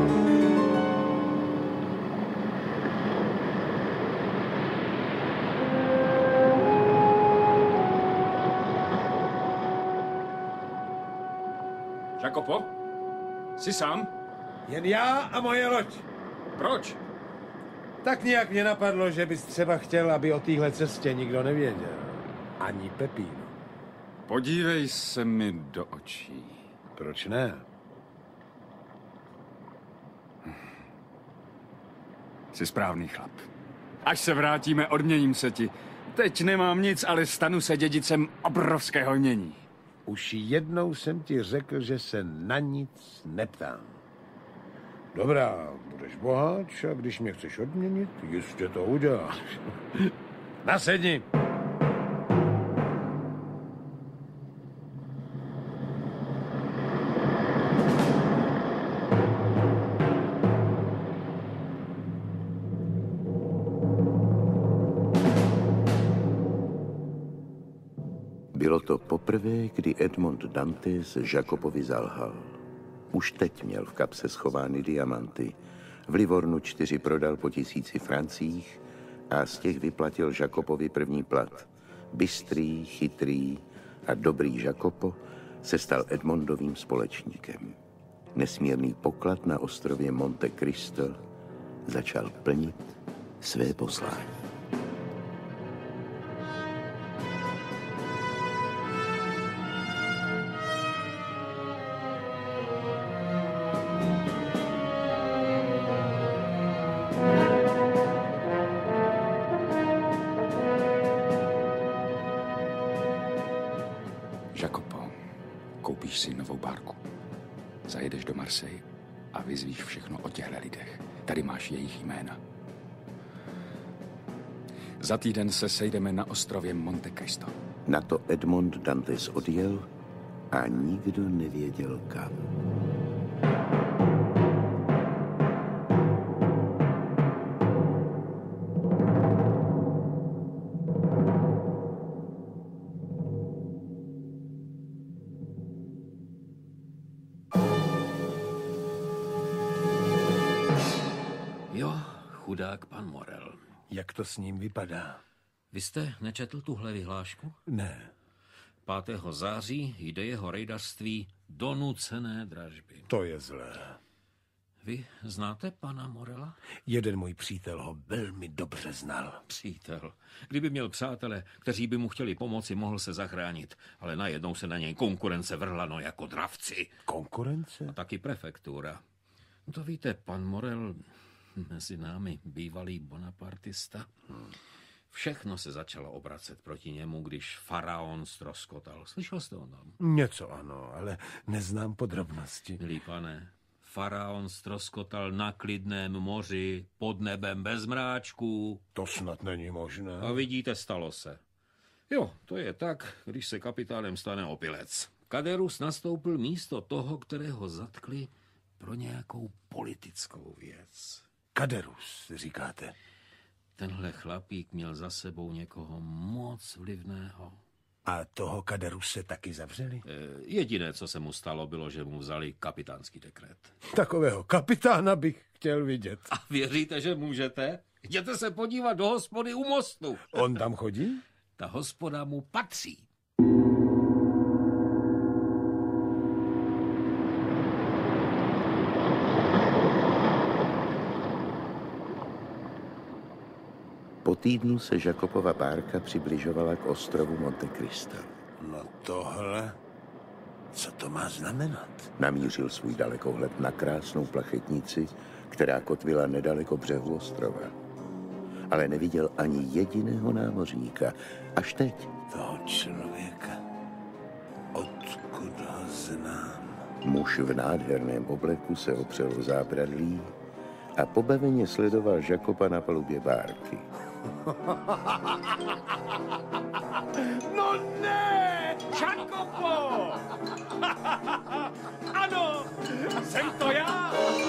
F: Jacopo? Jsi sám?
G: Jen já a moje loď.
F: Proč?
G: Tak nějak mě napadlo, že bys třeba chtěl, aby o téhle cestě nikdo nevěděl. Ani Pepino.
L: Podívej se mi do očí.
G: Proč ne?
L: Jsi správný chlap. Až se vrátíme, odměním se ti. Teď nemám nic, ale stanu se dědicem obrovského jmění.
G: Už jednou jsem ti řekl, že se na nic neptám. Dobrá, budeš boháč a když mě chceš odměnit, jistě to uděláš. Nasedni.
B: Bylo to poprvé, kdy Edmond Dantes Jacopovi zalhal. Už teď měl v kapse schovány diamanty. V Livornu 4 prodal po 1000 francích a z těch vyplatil Jacopovi první plat. Bystrý, chytrý a dobrý Jacopo se stal Edmondovým společníkem. Nesmírný poklad na ostrově Monte Cristo začal plnit své poslání.
L: Jacopo, koupíš si novou bárku. Zajedeš do Marseille a vyzvíš všechno o těchto lidech. Tady máš jejich jména. Za týden se sejdeme na ostrově Monte Cristo.
B: Na to Edmond Dantes odjel a nikdo nevěděl kam.
K: Jak to s ním vypadá?
J: Vy jste nečetl tuhle vyhlášku?
K: Ne.
J: 5. září jde jeho rejdařství do nucené dražby.
K: To je zlé.
J: Vy znáte pana Morela?
K: Jeden můj přítel ho velmi dobře znal.
J: Přítel. Kdyby měl přátele, kteří by mu chtěli pomoci, mohl se zachránit. Ale najednou se na něj konkurence vrhla, no jako dravci.
K: Konkurence?
J: A taky prefektura. No to víte, pan Morel, mezi námi bývalý bonapartista, všechno se začalo obracet proti němu, když faraon ztroskotal. Slyšel jste o tom?
K: Něco ano, ale neznám podrobnosti.
J: Milý pane, faraon ztroskotal na klidném moři, pod nebem bez mráčků.
K: To snad není možné.
J: A vidíte, stalo se. Jo, to je tak, když se kapitánem stane opilec. Kaderus nastoupil místo toho, kterého zatkli pro nějakou politickou věc.
K: Kaderus, říkáte?
J: Tenhle chlapík měl za sebou někoho moc vlivného.
K: A toho Kaderuse taky zavřeli?
J: Jediné, co se mu stalo, bylo, že mu vzali kapitánský dekret.
K: Takového kapitána bych chtěl vidět.
J: A věříte, že můžete? Jděte se podívat do hospody u mostu.
K: On tam chodí?
J: Ta hospoda mu patří.
B: Po týdnu se Jakobova bárka přibližovala k ostrovu Monte Cristo.
K: No tohle, co to má znamenat?
B: Namířil svůj dalekohled na krásnou plachetnici, která kotvila nedaleko břehu ostrova. Ale neviděl ani jediného námořníka. Až teď.
K: Toho člověka, odkud ho znám?
B: Muž v nádherném obleku se opřel o zábradlí a pobaveně sledoval Jakoba na palubě bárky.
S: No ne! Jakobo! Ano, jsem to já!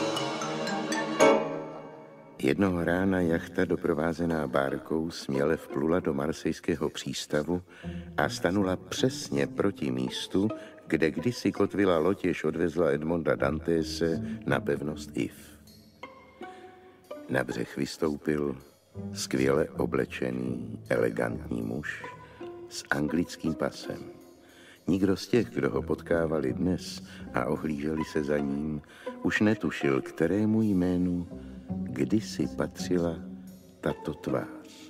B: Jednoho rána jachta doprovázená bárkou směle vplula do marsejského přístavu a stanula přesně proti místu, kde kdysi kotvila loď, jež odvezla Edmonda Dantese na pevnost If. Na břeh vystoupil skvěle oblečený, elegantní muž s anglickým pasem. Nikdo z těch, kdo ho potkávali dnes a ohlíželi se za ním, už netušil, kterému jménu kdysi patřila tato tvář.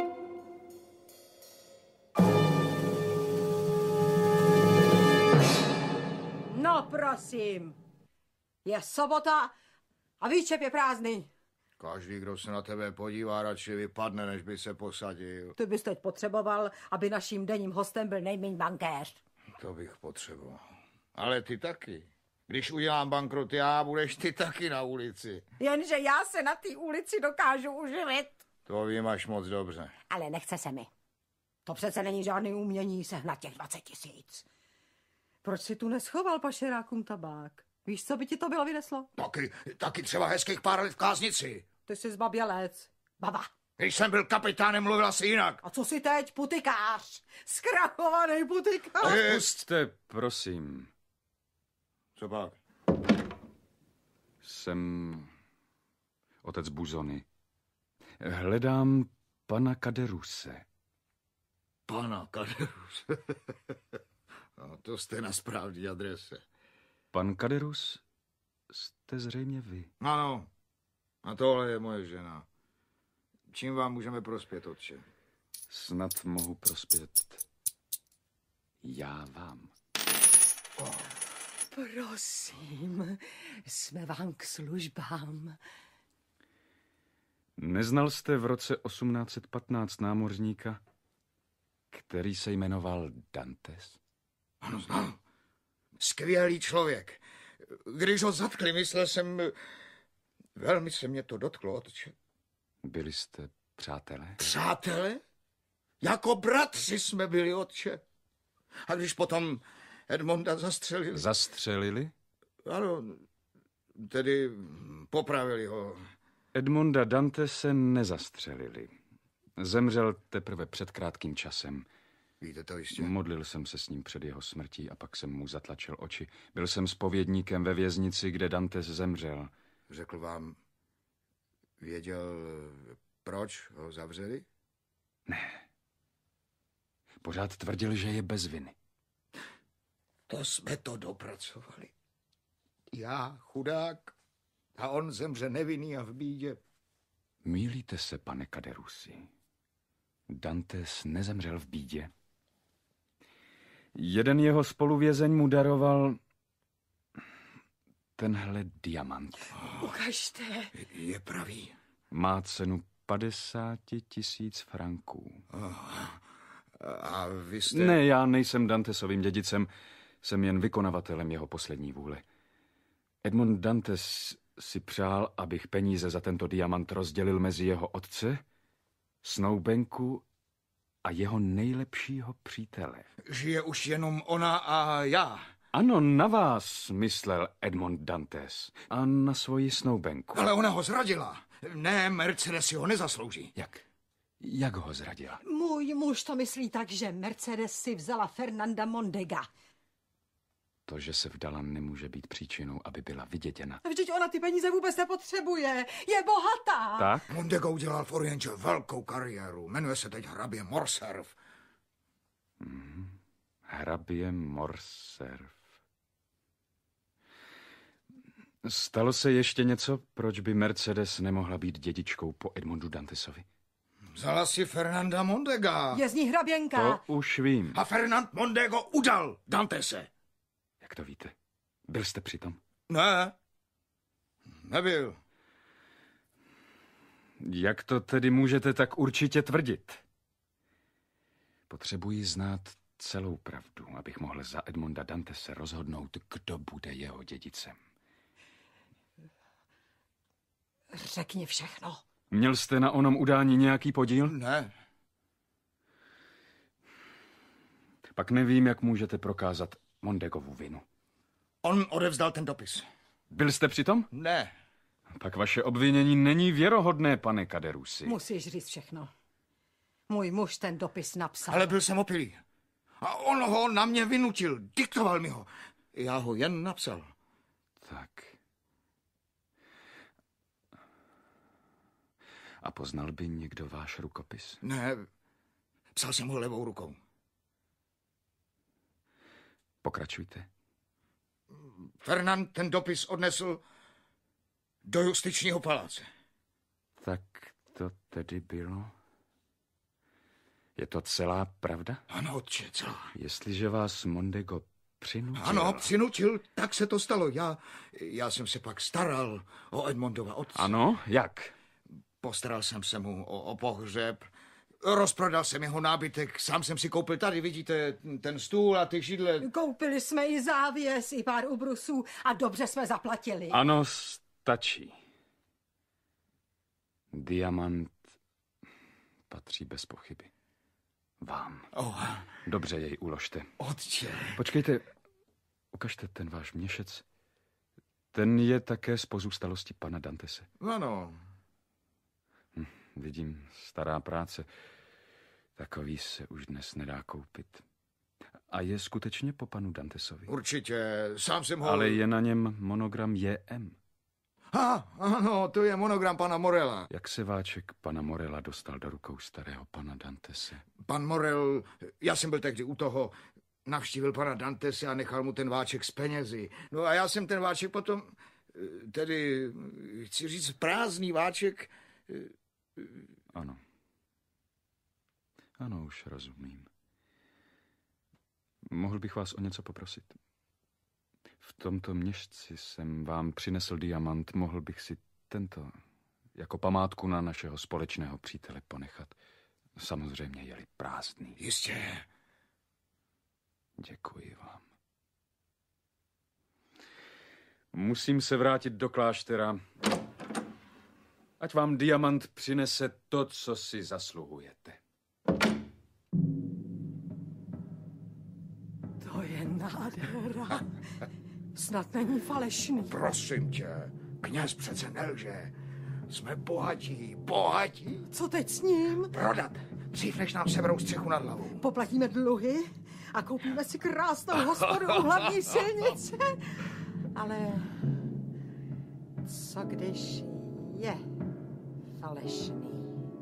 U: No prosím, je sobota a výčep je prázdný.
E: Každý, kdo se na tebe podívá, radši vypadne, než by se posadil.
U: Ty bys teď potřeboval, aby naším denním hostem byl nejméně bankéř.
E: To bych potřeboval. Ale ty taky. Když udělám bankrot já, budeš ty taky na ulici.
U: Jenže já se na té ulici dokážu uživit.
E: To vím až moc dobře.
U: Ale nechce se mi. To přece není žádný umění sehnat těch 20 000. Proč si tu neschoval pašerákům tabák? Víš, co by ti to bylo vyneslo?
E: Taky třeba hezkých pár let v káznici.
U: Ty jsi zbabělec. Baba.
E: Když jsem byl kapitánem, mluvila si jinak.
U: A co jsi teď, putikář? Zkrachovaný putikář.
L: Pusťte, prosím.
E: Co pak?
L: Jsem otec Buzony. Hledám pana Kaderuse.
E: Pana Kaderuse? No, to jste na správné adrese.
L: Pan Kaderus jste zřejmě vy.
E: Ano, a tohle je moje žena. Čím vám můžeme prospět, otče?
L: Snad mohu prospět já vám.
U: Prosím, jsme vám k službám.
L: Neznal jste v roce 1815 námořníka, který se jmenoval Dantes?
E: Ano, znal. Skvělý člověk. Když ho zatkli, myslel jsem... Velmi se mě to dotklo, otče.
L: Byli jste přátelé?
E: Přátelé? Jako bratři jsme byli, otče. A když potom Edmonda zastřelili...
L: Zastřelili?
E: Ano, tedy popravili ho.
L: Edmonda Dantese nezastřelili. Zemřel teprve před krátkým časem.
E: Víte to jistě?
L: Modlil jsem se s ním před jeho smrtí a pak jsem mu zatlačil oči. Byl jsem zpovědníkem ve věznici, kde Dantes zemřel.
E: Řekl vám, věděl, Proč ho zavřeli?
L: Ne. Pořád tvrdil, že je bez viny.
E: To jsme to dopracovali. Já, chudák, a on zemře nevinný a v bídě.
L: Mýlíte se, pane Caderousi. Dantes nezemřel v bídě. Jeden jeho spoluvězeň mu daroval tenhle diamant.
U: Ukažte.
E: Je pravý.
L: Má cenu 50 000 franků.
E: A vy jste...
L: Ne, já nejsem Dantesovým dědicem, jsem jen vykonavatelem jeho poslední vůle. Edmond Dantes si přál, abych peníze za tento diamant rozdělil mezi jeho otce, snoubenku a jeho nejlepšího přítele.
E: Žije už jenom ona a já.
L: Ano, na vás myslel Edmond Dantes a na svoji snoubenku.
E: Ale ona ho zradila. Ne, Mercedes si ho nezaslouží.
L: Jak ho zradila?
U: Můj muž to myslí tak, že Mercedes si vzala Fernanda Mondega.
L: To, že se vdala, nemůže být příčinou, aby byla vyděděna.
U: Vždyť ona ty peníze vůbec nepotřebuje. Je bohatá.
L: Tak?
E: Mondego udělal v Orientě velkou kariéru. Jmenuje se teď hrabě Morcerf.
L: Hrabě Morcerf. Stalo se ještě něco, proč by Mercedes nemohla být dědičkou po Edmondu Dantesovi?
E: Vzala si Fernanda Mondega.
U: Je z ní hraběnka.
L: To už vím.
E: A Fernand Mondego udal Dantese.
L: Jak to víte? Byl jste přitom?
E: Ne, nebyl.
L: Jak to tedy můžete tak určitě tvrdit? Potřebuji znát celou pravdu, abych mohl za Edmonda Dantese rozhodnout, kdo bude jeho dědicem.
U: Řekni všechno.
L: Měl jste na onom udání nějaký podíl?
E: Ne.
L: Pak nevím, jak můžete prokázat Mondegovu vinu.
E: On odevzdal ten dopis.
L: Byl jste přitom?
E: Ne.
L: Pak vaše obvinění není věrohodné, pane Caderousi.
U: Musíš říct všechno. Můj muž ten dopis napsal.
E: Ale byl jsem opilý. A on ho na mě vynutil. Diktoval mi ho. Já ho jen napsal.
L: Tak. A poznal by někdo váš rukopis?
E: Ne, psal jsem ho levou rukou.
L: Pokračujte.
E: Fernand ten dopis odnesl do justičního paláce.
L: Tak to tedy bylo? Je to celá pravda?
E: Ano, otče, celá.
L: Jestliže vás Mondego přinutil...
E: Ano, přinutil, tak se to stalo. Já jsem se pak staral o Edmondova otce.
L: Ano, jak?
E: Postaral jsem se mu o pohřeb, rozprodal jsem jeho nábytek, sám jsem si koupil tady, vidíte, ten stůl a ty židle.
U: Koupili jsme i závěs, i pár ubrusů a dobře jsme zaplatili.
L: Ano, stačí. Diamant patří bez pochyby vám.
E: Oh.
L: Dobře jej uložte.
E: Otče.
L: Počkejte, ukažte ten váš měšec. Ten je také z pozůstalosti pana Dantese.
E: Ano.
L: Vidím, stará práce. Takový se už dnes nedá koupit. A je skutečně po panu Dantesovi?
E: Určitě, sám jsem ho...
L: Ale je na něm monogram JM.
E: Ano, to je monogram pana Morela.
L: Jak se váček pana Morela dostal do rukou starého pana Dantese?
E: Pan Morel, já jsem byl tehdy u toho, navštívil pana Dantese a nechal mu ten váček s penězi. No a já jsem ten váček potom, tedy, chci říct, prázdný váček...
L: Ano. Ano, už rozumím. Mohl bych vás o něco poprosit? V tomto měšci jsem vám přinesl diamant. Mohl bych si tento jako památku na našeho společného přítele ponechat. Samozřejmě je-li prázdný.
E: Jistě.
L: Děkuji vám. Musím se vrátit do kláštera. Ať vám diamant přinese to, co si zasluhujete.
U: To je nádhera. Snad není falešný.
E: Prosím tě, kněz přece nelže. Jsme bohatí.
U: Co teď s ním?
E: Prodat, dřív než nám seberou střechu nad hlavou.
U: Poplatíme dluhy a koupíme si krásnou hospodu u hlavní silnice. Ale co když je falešný?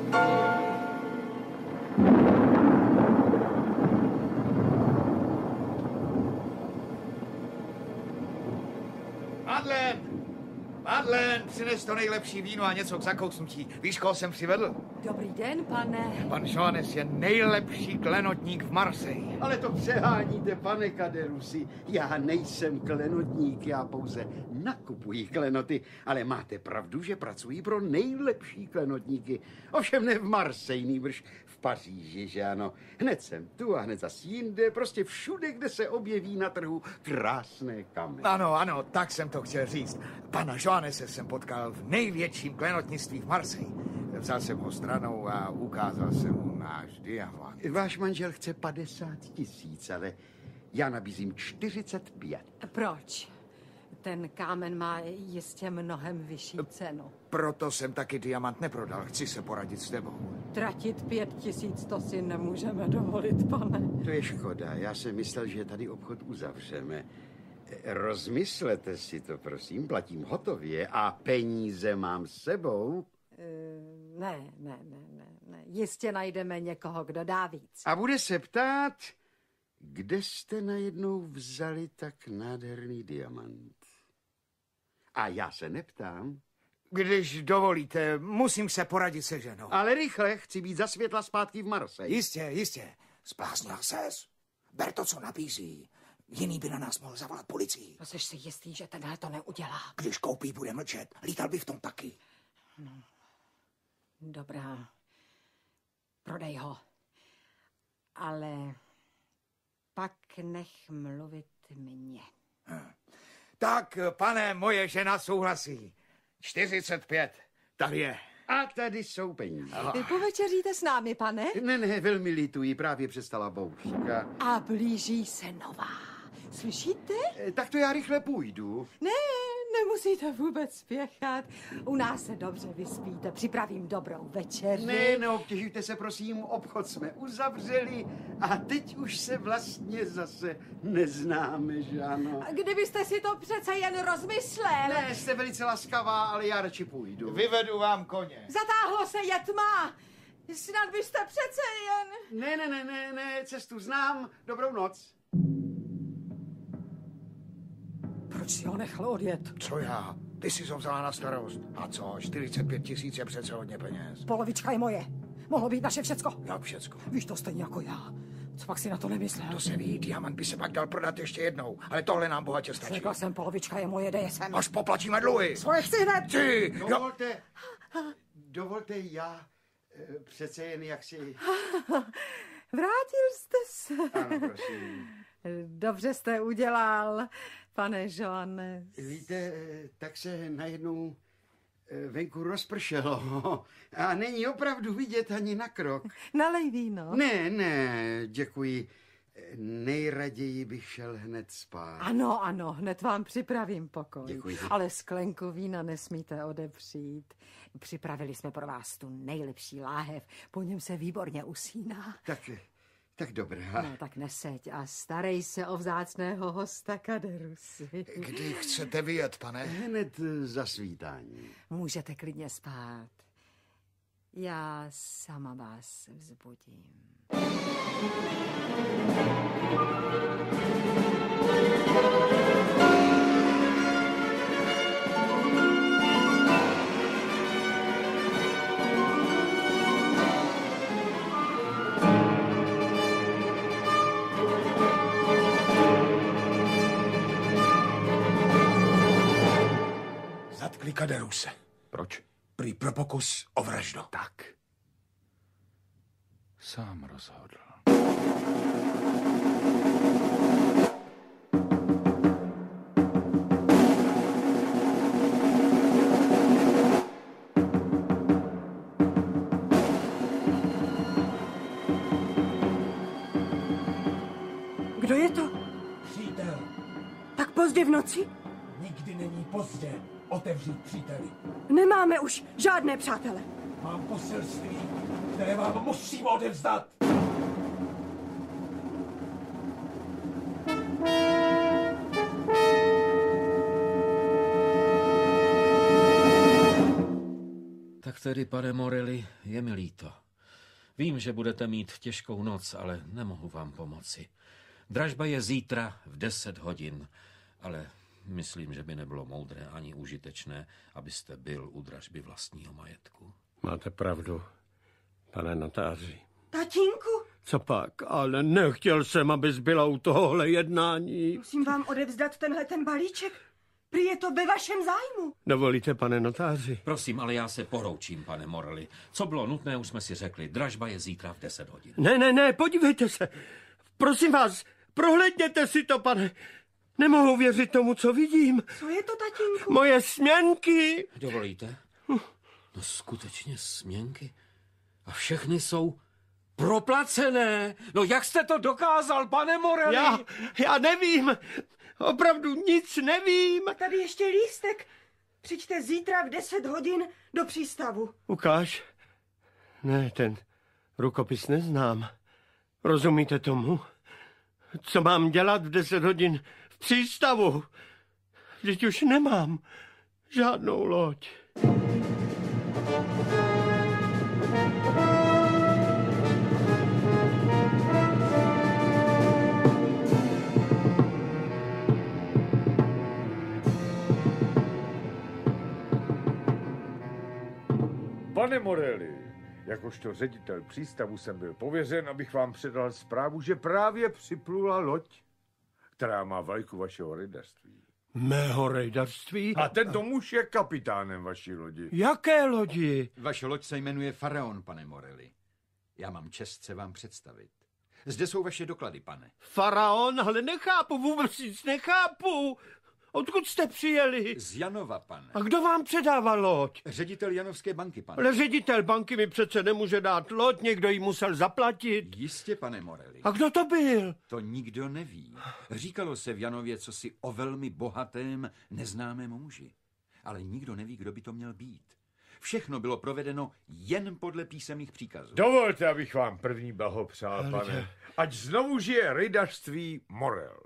E: Madlen, přines to nejlepší víno a něco k zakousnutí. Víš, koho jsem přivedl?
U: Dobrý den, pane.
E: Pan Johannes je nejlepší klenotník v Marseille.
C: Ale to přeháníte, pane Caderousi. Já nejsem klenotník, já pouze nakupuji klenoty. Ale máte pravdu, že pracuji pro nejlepší klenotníky. Ovšem ne v Marseille, nýbrž v Paříži, že ano. Hned jsem tu a hned zas jinde, prostě všude, kde se objeví na trhu krásné kameny.
E: Ano, tak jsem to chtěl říct. Pana Johannese jsem potkal v největším klenotnictví v Marseille. Vzal jsem ho stranou a ukázal jsem mu náš diamant.
C: Váš manžel chce 50 000, ale já nabízím 45.
U: Proč? Ten kámen má jistě mnohem vyšší cenu.
E: Proto jsem taky diamant neprodal. Chci se poradit s tebou.
U: Tratit 5 000, to si nemůžeme dovolit, pane.
C: To je škoda. Já jsem myslel, že tady obchod uzavřeme. Rozmyslete si to, prosím. Platím hotově a peníze mám s sebou.
U: Ne. Jistě najdeme někoho, kdo dá víc.
C: A bude se ptát, kde jste najednou vzali tak nádherný diamant? A já se neptám.
E: Když dovolíte, musím se poradit se ženou.
C: Ale rychle, chci být za světla zpátky v Marseille.
E: Jistě. Zbláznil ses. Ber to, co nabízí. Jiný by na nás mohl zavolat policii.
U: No, jsi si jistý, že tenhle to neudělá?
E: Když koupí, bude mlčet. Lítal by v tom taky.
U: No. Dobrá. Prodej ho. Ale pak nech mluvit mě.
E: Tak, pane, moje žena souhlasí. 45. Tady je.
C: A tady jsou peníze.
U: Vy povečeříte s námi, pane?
C: Ne, velmi lituji, právě přestala bouřka.
U: A blíží se nová. Slyšíte?
C: Tak to já rychle půjdu.
U: Ne, nemusíte vůbec spěchat. U nás se dobře vyspíte, připravím dobrou večeři.
C: Ne, neobtěžujte se, prosím, obchod jsme uzavřeli a teď už se vlastně zase neznáme, že ano?
U: Kdybyste si to přece jen rozmyslel.
C: Ne, jste velice laskavá, ale já radši půjdu.
E: Vyvedu vám koně.
U: Zatáhlo se, je tma. Snad byste přece jen...
C: Ne, cestu znám. Dobrou noc.
U: Proč si ho nechal odjet?
E: Co já? Ty jsi ho vzala na starost. A co? 45 000 je přece hodně peněz.
U: Polovička je moje. Mohlo být naše všecko.
E: Jak všecko?
U: Víš to stejně jako já. Co pak si na to nemyslel?
E: To se ví, diamant by se pak dal prodat ještě jednou, ale tohle nám bohatě stačí.
U: Řekl jsem, polovička je moje, dej sem.
E: Až poplatíme dluhy.
U: Svoje chci hned.
E: Ty!
C: Dovolte, já přece jen jaksi...
U: Vrátil jste se.
C: Ano, prosím.
U: Dobře jste udělal, pane Johannes.
C: Víte, tak se najednou venku rozpršelo a není opravdu vidět ani na krok.
U: Nalej víno.
C: Ne, děkuji. Nejraději bych šel hned spát.
U: Ano, hned vám připravím pokoj.
C: Děkuji.
U: Ale sklenku vína nesmíte odepřít. Připravili jsme pro vás tu nejlepší láhev, po něm se výborně usíná.
C: Tak dobrá.
U: No tak neseď a starej se o vzácného hosta Caderousi.
E: Kdy chcete vyjet, pane?
C: Hned za svítání.
U: Můžete klidně spát. Já sama vás vzbudím.
E: Zatkli Caderouse.
L: Proč?
E: Prý pro pokus o vraždu.
L: Tak. Sám rozhodl.
U: Kdo je to?
T: Přítel.
U: Tak pozdě v noci?
T: Nikdy není pozdě otevřít příteli.
U: Nemáme už žádné přátele.
T: Mám poselství, které vám musím odevzdat.
J: Tak tedy, pane Morelli, je mi líto. Vím, že budete mít těžkou noc, ale nemohu vám pomoci. Dražba je zítra v 10 hodin, ale myslím, že by nebylo moudré ani užitečné, abyste byl u dražby vlastního majetku.
K: Máte pravdu, pane notáři.
U: Tatínku?
K: Co pak? Ale nechtěl jsem, abys byla u tohohle jednání.
U: Musím vám odevzdat ten balíček. Prý je to ve vašem zájmu.
K: Dovolíte, pane notáři?
J: Prosím, ale já se poroučím, pane Morelli. Co bylo nutné, už jsme si řekli. Dražba je zítra v 10 hodin.
K: Ne, podívejte se. Prosím vás, prohlédněte si to, pane. Nemohu věřit tomu, co vidím.
U: Co je to, tatínku?
K: Moje směnky.
J: Dovolíte? No skutečně směnky. A všechny jsou proplacené. No jak jste to dokázal, pane Morelli?
K: Já nevím. Opravdu nic nevím.
U: A tady ještě lístek. Přijďte zítra v 10 hodin do přístavu.
K: Ukáž. Ne, ten rukopis neznám. Rozumíte tomu? Co mám dělat v 10 hodin v přístavu? Vždyť už nemám žádnou loď.
H: Pane Morelli, jakožto ředitel přístavu jsem byl pověřen, abych vám předal zprávu, že právě připlula loď, která má vlajku vašeho rejdarství.
K: Mého rejdarství?
H: A tento muž je kapitánem vaší lodi.
K: Jaké lodi?
A: Vaše loď se jmenuje Faraon, pane Morelli. Já mám čest se vám představit. Zde jsou vaše doklady, pane.
K: Faraon? Ale nechápu, vůbec nic nechápu. Odkud jste přijeli?
A: Z Janova, pane.
K: A kdo vám předával loď?
A: Ředitel Janovské banky, pane.
K: Ale ředitel banky mi přece nemůže dát loď, někdo jí musel zaplatit.
A: Jistě, pane Morelli.
K: A kdo to byl?
A: To nikdo neví. Říkalo se v Janově cosi o velmi bohatém, neznámém muži. Ale nikdo neví, kdo by to měl být. Všechno bylo provedeno jen podle písemných příkazů.
H: Dovolte, abych vám první blahopřál, pane. Ať znovu žije rejdařství Morel.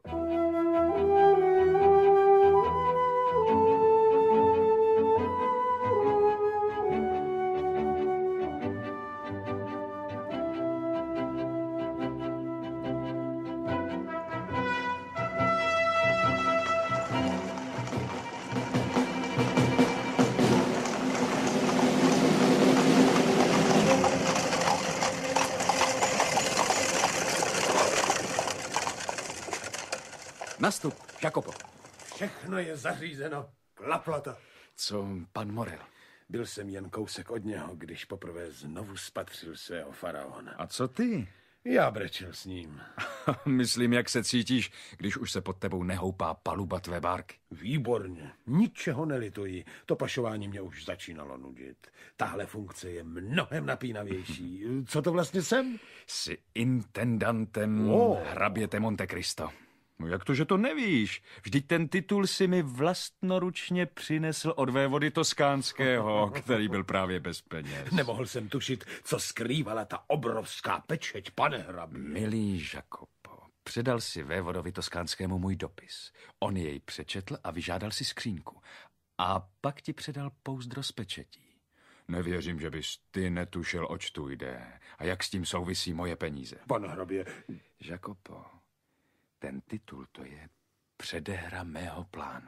L: Nastup, Jacopo.
K: Všechno je zařízeno. Klaplo to.
L: Co pan Morel?
K: Byl jsem jen kousek od něho, když poprvé znovu spatřil svého faraona.
F: A co ty?
K: Já brečel s ním.
F: Myslím, jak se cítíš, když už se pod tebou nehoupá paluba tvé bárky.
K: Výborně. Ničeho nelituji. To pašování mě už začínalo nudit. Tahle funkce je mnohem napínavější. Co to vlastně jsem?
F: Jsi intendantem hraběte Monte Cristo. No jak to, že to nevíš? Vždyť ten titul si mi vlastnoručně přinesl od vévody Toskánského, který byl právě bez peněz.
K: Nemohl jsem tušit, co skrývala ta obrovská pečeť, pane hrabě.
F: Milý Jacopo, předal si vévodovi Toskánskému můj dopis. On jej přečetl a vyžádal si skřínku. A pak ti předal pouzdro z pečetí. Nevěřím, že bys ty netušil, oč tu jde. A jak s tím souvisí moje peníze.
K: Pane hrabě.
F: Jacopo, ten titul to je předehra mého plánu.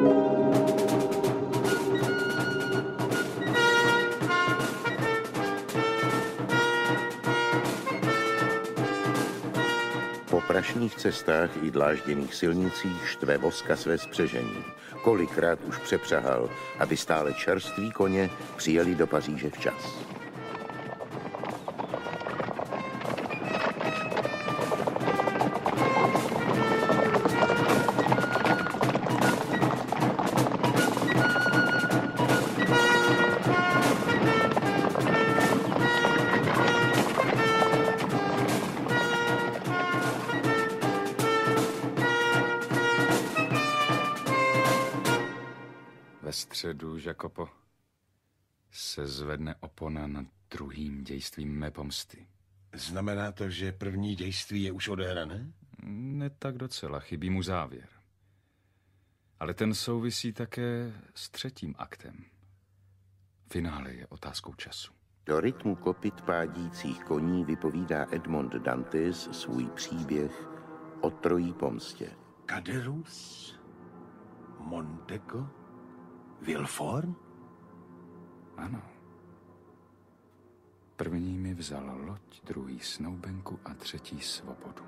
B: Po prašných cestách i dlážděných silnicích štve voska své spřežení. Kolikrát už přepřahal, aby stále čerství koně přijeli do Paříže včas.
F: Ve středu, Jacopo, se zvedne opona nad druhým dějstvím mé pomsty.
K: Znamená to, že první dějství je už odehrané?
F: Ne tak docela, chybí mu závěr. Ale ten souvisí také s třetím aktem. Finále je otázkou času.
B: Do rytmu kopyt pádících koní vypovídá Edmond Dantes svůj příběh o trojí pomstě.
T: Caderousse, Montego, Villefort?
F: Ano. První mi vzal loď, druhý snoubenku a třetí svobodu.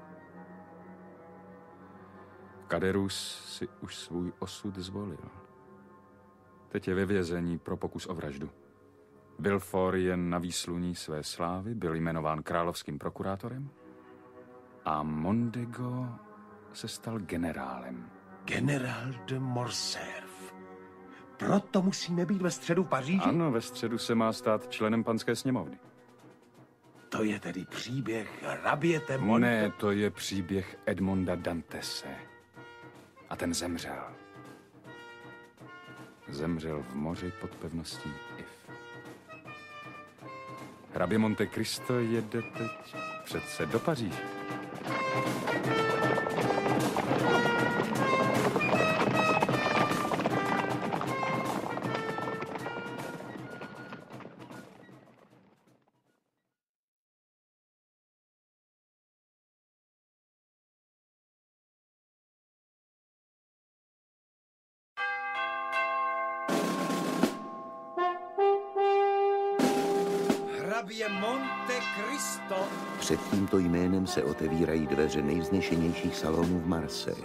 F: Caderousse si už svůj osud zvolil. Teď je ve vězení pro pokus o vraždu. Villefort je na výsluní své slávy, byl jmenován královským prokurátorem a Mondego se stal generálem.
T: Generál de Morcerf. Proto musíme být ve středu v Paříži?
F: Ano, ve středu se má stát členem panské sněmovny.
T: To je tedy příběh hraběte Monte...
F: Ne, to je příběh Edmonda Dantese. A ten zemřel. Zemřel v moři pod pevností If. Hrabě Monte Cristo jede teď přece do Paříže.
O: Hrabě Monte Cristo.
B: Před tímto jménem se otevírají dveře nejvznešenějších salonů v Marseille.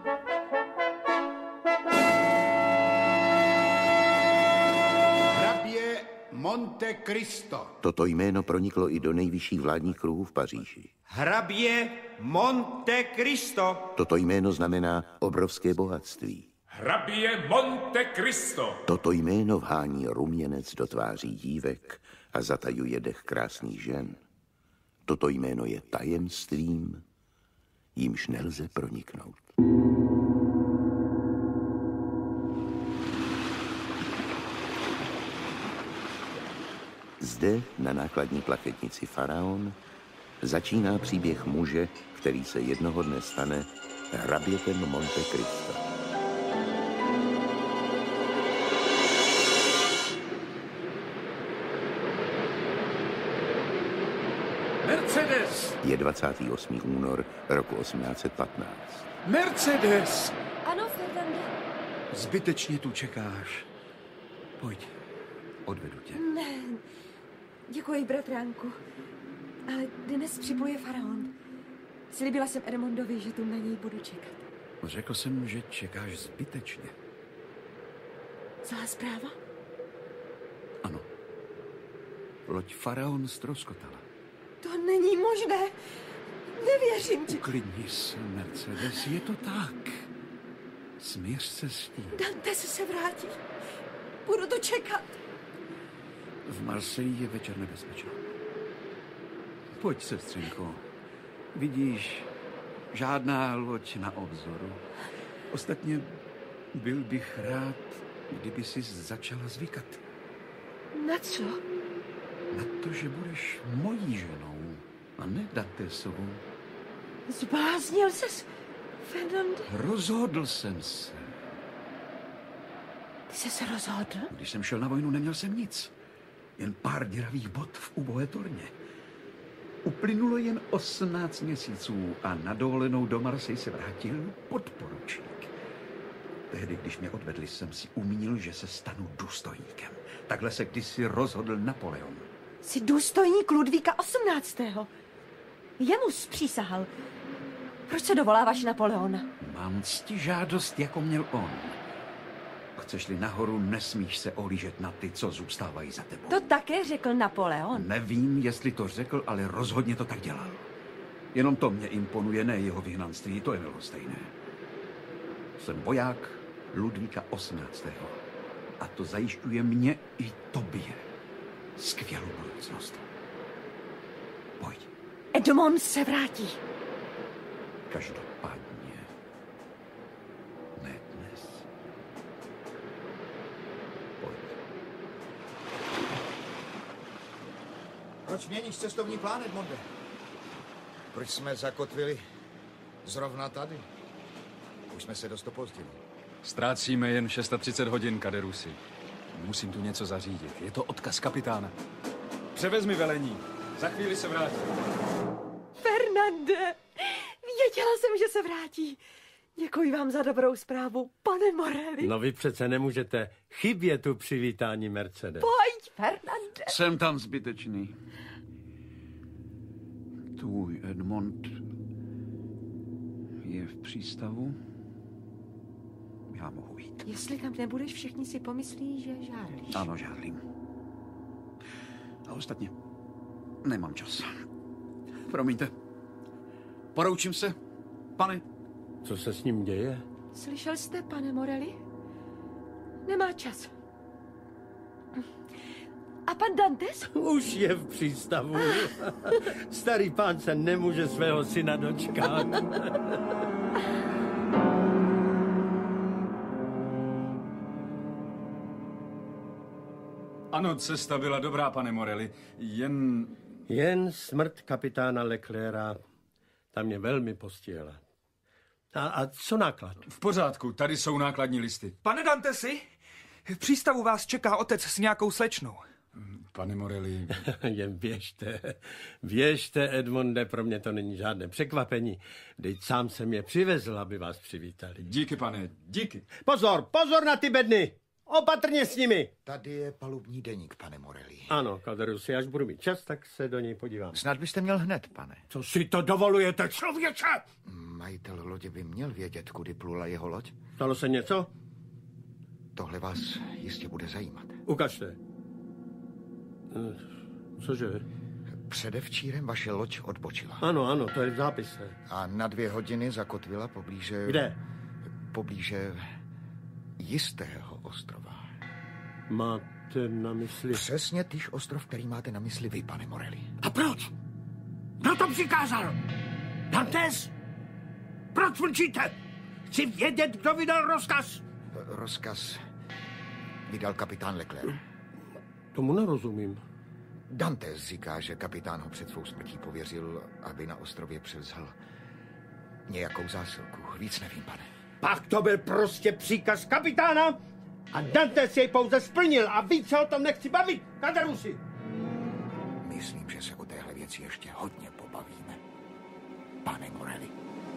C: Hrabě Monte Cristo.
B: Toto jméno proniklo i do nejvyšších vládních kruhů v Paříži.
S: Hrabě Monte Cristo.
B: Toto jméno znamená obrovské bohatství.
S: Hrabě Monte Cristo.
B: Toto jméno vhání ruměnec do tváří dívek a zatajuje dech krásných žen. Toto jméno je tajemstvím, jímž nelze proniknout. Zde, na nákladní plachetnici Faraon, začíná příběh muže, který se jednoho dne stane hrabětem Monte Cristo.
L: Mercedes!
B: Je 28. únor roku 1815.
L: Mercedes!
D: Ano, Fernande.
A: Zbytečně tu čekáš. Pojď, odvedu tě.
D: Ne, děkuji, bratránku. Ale dnes připluje Faraon. Slíbila jsem Edmondovi, že tu na něj budu čekat.
A: Řekl jsem, že čekáš zbytečně.
D: Zlá zpráva?
A: Ano. Loď Faraon ztroskotala.
D: To není možné. Nevěřím ti.
A: Uklidni se, Mercedes, je to tak. Smíř se s tím.
D: Dantes se vrátí. Budu to čekat.
A: V Marseille je večer nebezpečný. Pojď, sestřenko. Vidíš, žádná loď na obzoru. Ostatně byl bych rád, kdyby si začala zvykat.
D: Na co?
A: Na to, že budeš mojí ženou a ne Dantesovou.
D: Zbláznil ses, Fernande?
A: Rozhodl jsem se.
D: Ty jsi se rozhodl?
A: Když jsem šel na vojnu, neměl jsem nic. Jen pár děravých bot v ubohé torně. Uplynulo jen 18 měsíců a na dovolenou do Marseille se vrátil podporučík. Tehdy, když mě odvedli, jsem si umínil, že se stanu důstojníkem. Takhle se kdysi rozhodl Napoleon.
D: Jsi důstojník Ludvíka XVIII. Jemu zpřísahal. Proč se dovoláváš Napoleona?
A: Mám ctižádost, jako měl on. Chceš-li nahoru, nesmíš se ohlížet na ty, co zůstávají za tebou.
D: To také řekl Napoleon.
A: Nevím, jestli to řekl, ale rozhodně to tak dělal. Jenom to mě imponuje, ne jeho vyhnanství, to je milostejné. Jsem voják Ludvíka XVIII. A to zajišťuje mě i tobě skvělou budoucnost. Pojď.
D: Edmond se vrátí.
A: Každopádně. Ne dnes. Pojď.
E: Proč měníš cestovní plán, Edmonde? Proč jsme zakotvili zrovna tady? Už jsme se dost opozdili.
F: Ztrácíme jen 630 hodin, Caderousse.
L: Musím tu něco zařídit. Je to odkaz kapitána. Převez mi velení. Za chvíli se vrátím.
D: Fernande, věděla jsem, že se vrátí. Děkuji vám za dobrou zprávu, pane Morelli.
K: No vy přece nemůžete chybět tu přivítání, Mercedes.
D: Pojď, Fernande.
A: Jsem tam zbytečný. Tvůj Edmond je v přístavu. Já mohu jít.
D: Jestli tam nebudeš, všichni si pomyslí, že žárlíš.
A: Ano, žárlím. A ostatně nemám čas. Promiňte. Poroučím se, pane.
K: Co se s ním děje?
D: Slyšel jste, pane Morelli? Nemá čas. A pan Dantes?
K: Už je v přístavu. Starý pán se nemůže svého syna dočkat.
L: Ano, cesta byla dobrá, pane Morelli.
K: Jen smrt kapitána Leclerca. Ta mě velmi postihla. A co náklad?
L: V pořádku, tady jsou nákladní listy.
I: Pane Dantesi, v přístavu vás čeká otec s nějakou slečnou.
L: Pane Morelli...
K: Jen běžte, Edmonde, pro mě to není žádné překvapení. Vždyť sám jsem je přivezl, aby vás přivítali.
L: Díky, pane, díky.
K: Pozor na ty bedny! Opatrně s nimi!
E: Tady je palubní deník, pane Morelli.
K: Ano, Kaderusi, až budu mít čas, tak se do něj podívám.
E: Snad byste měl hned, pane.
K: Co si to dovolujete, člověče?
E: Majitel lodě by měl vědět, kudy plula jeho loď.
K: Stalo se něco?
E: Tohle vás jistě bude zajímat.
K: Ukažte. Cože?
E: Předevčírem vaše loď odbočila.
K: Ano, to je v zápise.
E: A na 2 hodiny zakotvila poblíže...
K: Kde?
E: Poblíže jistého ostrova.
K: Máte na mysli...
E: Přesně týž ostrov, který máte na mysli vy, pane Morelli.
K: A proč? Kdo to přikázal? Dantes? Proč mlčíte? Chci vědět, kdo vydal rozkaz.
E: Rozkaz vydal kapitán Leclerc.
K: Tomu nerozumím.
E: Dantes říká, že kapitán ho před svou smrtí pověřil, aby na ostrově převzal nějakou zásilku. Víc nevím, pane.
K: Pak to byl prostě příkaz kapitána a Dantes jej pouze splnil a víc se o tom nechci bavit. Kaderusi!
E: Myslím, že se o téhle věci ještě hodně pobavíme, pane Morelli.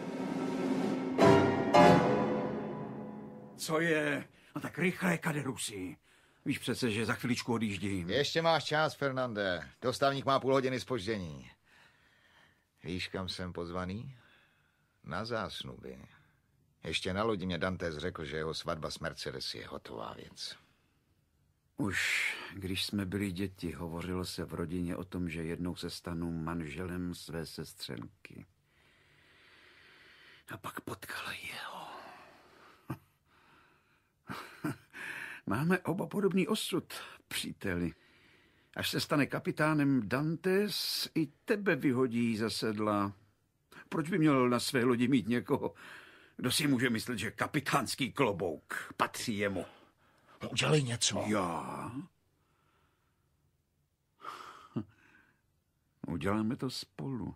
A: Co je? No tak rychle, Kaderusi. Víš přece, že za chviličku odjíždím.
E: Ještě máš čas, Fernande. Dostavník má 0,5 hodiny zpoždění. Víš, kam jsem pozvaný? Na zásnuby. Ještě na lodi mě Dantes řekl, že jeho svatba s Mercedes je hotová věc.
A: Už když jsme byli děti, hovořilo se v rodině o tom, že jednou se stanu manželem své sestřenky. A pak potkala jeho. Máme oba podobný osud, příteli. Až se stane kapitánem Dantes, i tebe vyhodí za sedla. Proč by měl na své lodi mít někoho, kdo si může myslet, že kapitánský klobouk patří jemu?
E: Udělej něco.
A: Já? Uděláme to spolu.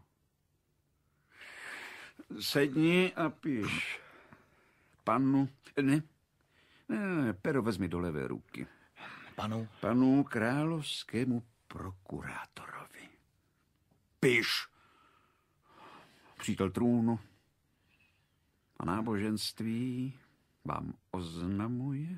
A: Sedni a píš. Panu... Ne, pero vezmi do levé ruky. Panu královskému prokurátorovi. Píš. Přítel trůnu a náboženství vám oznamuje,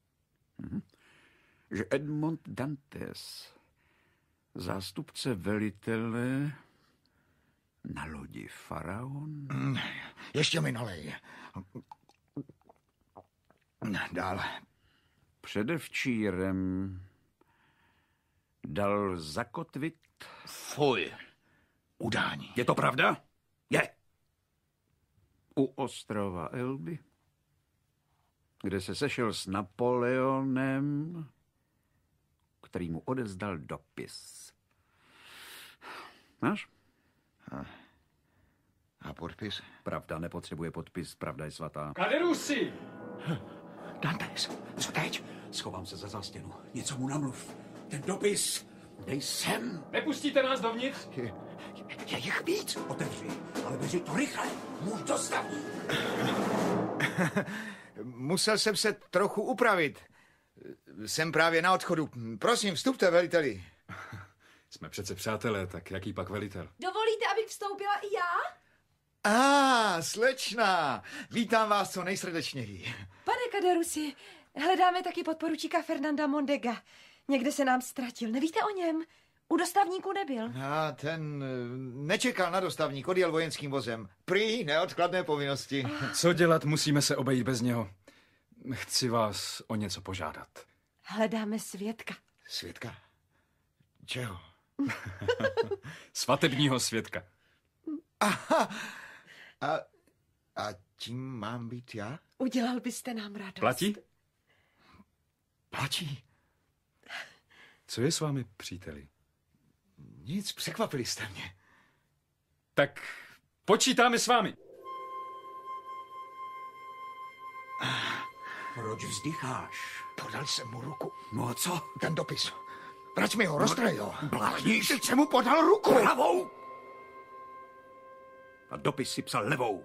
A: že Edmond Dantes, zástupce velitele na lodi Faraon...
E: Ještě mi nalej. Dál.
A: Předevčírem dal zakotvit...
E: Fuj. Udání.
A: Je to pravda? Je. U ostrova Elby, kde se sešel s Napoleonem, který mu odezdal dopis. Máš?
E: A podpis?
A: Pravda nepotřebuje podpis, pravda je svatá.
L: Kaderusi!
A: Dantes, co teď? Schovám se za zástěnu. Něco mu namluv. Ten dopis, dej sem.
L: Nepustíte nás dovnitř?
A: Je jich víc. Otevři, ale běži to rychle. Muž dostaví.
E: Musel jsem se trochu upravit. Jsem právě na odchodu. Prosím, vstupte, veliteli.
F: Jsme přece přátelé, tak jaký pak velitel?
D: Dovolíte, abych vstoupila i já?
E: Slečna, vítám vás co nejsrdečněji.
D: Pane Kaderusi, hledáme taky podporučíka Fernanda Mondega. Někde se nám ztratil. Nevíte o něm? U dostavníku nebyl.
E: Ten nečekal na dostavník, odjel vojenským vozem. Prý neodkladné povinnosti.
F: Co dělat, musíme se obejít bez něho. Chci vás o něco požádat.
D: Hledáme svědka.
E: Svědka? Čeho?
F: Svatebního svědka.
E: Aha. A tím mám být já?
D: Udělal byste nám radost.
F: Platí?
E: Platí.
F: Co je s vámi, příteli?
E: Nic, překvapili jste mě.
F: Tak počítáme s vámi.
A: Proč vzdycháš?
E: Podal jsem mu ruku.
A: No a co?
E: Ten dopis. Vrať mi ho, roztrhej ho.
A: Bláhníš?
E: Teď jsem mu podal ruku.
A: Pravou! A dopis si psal levou.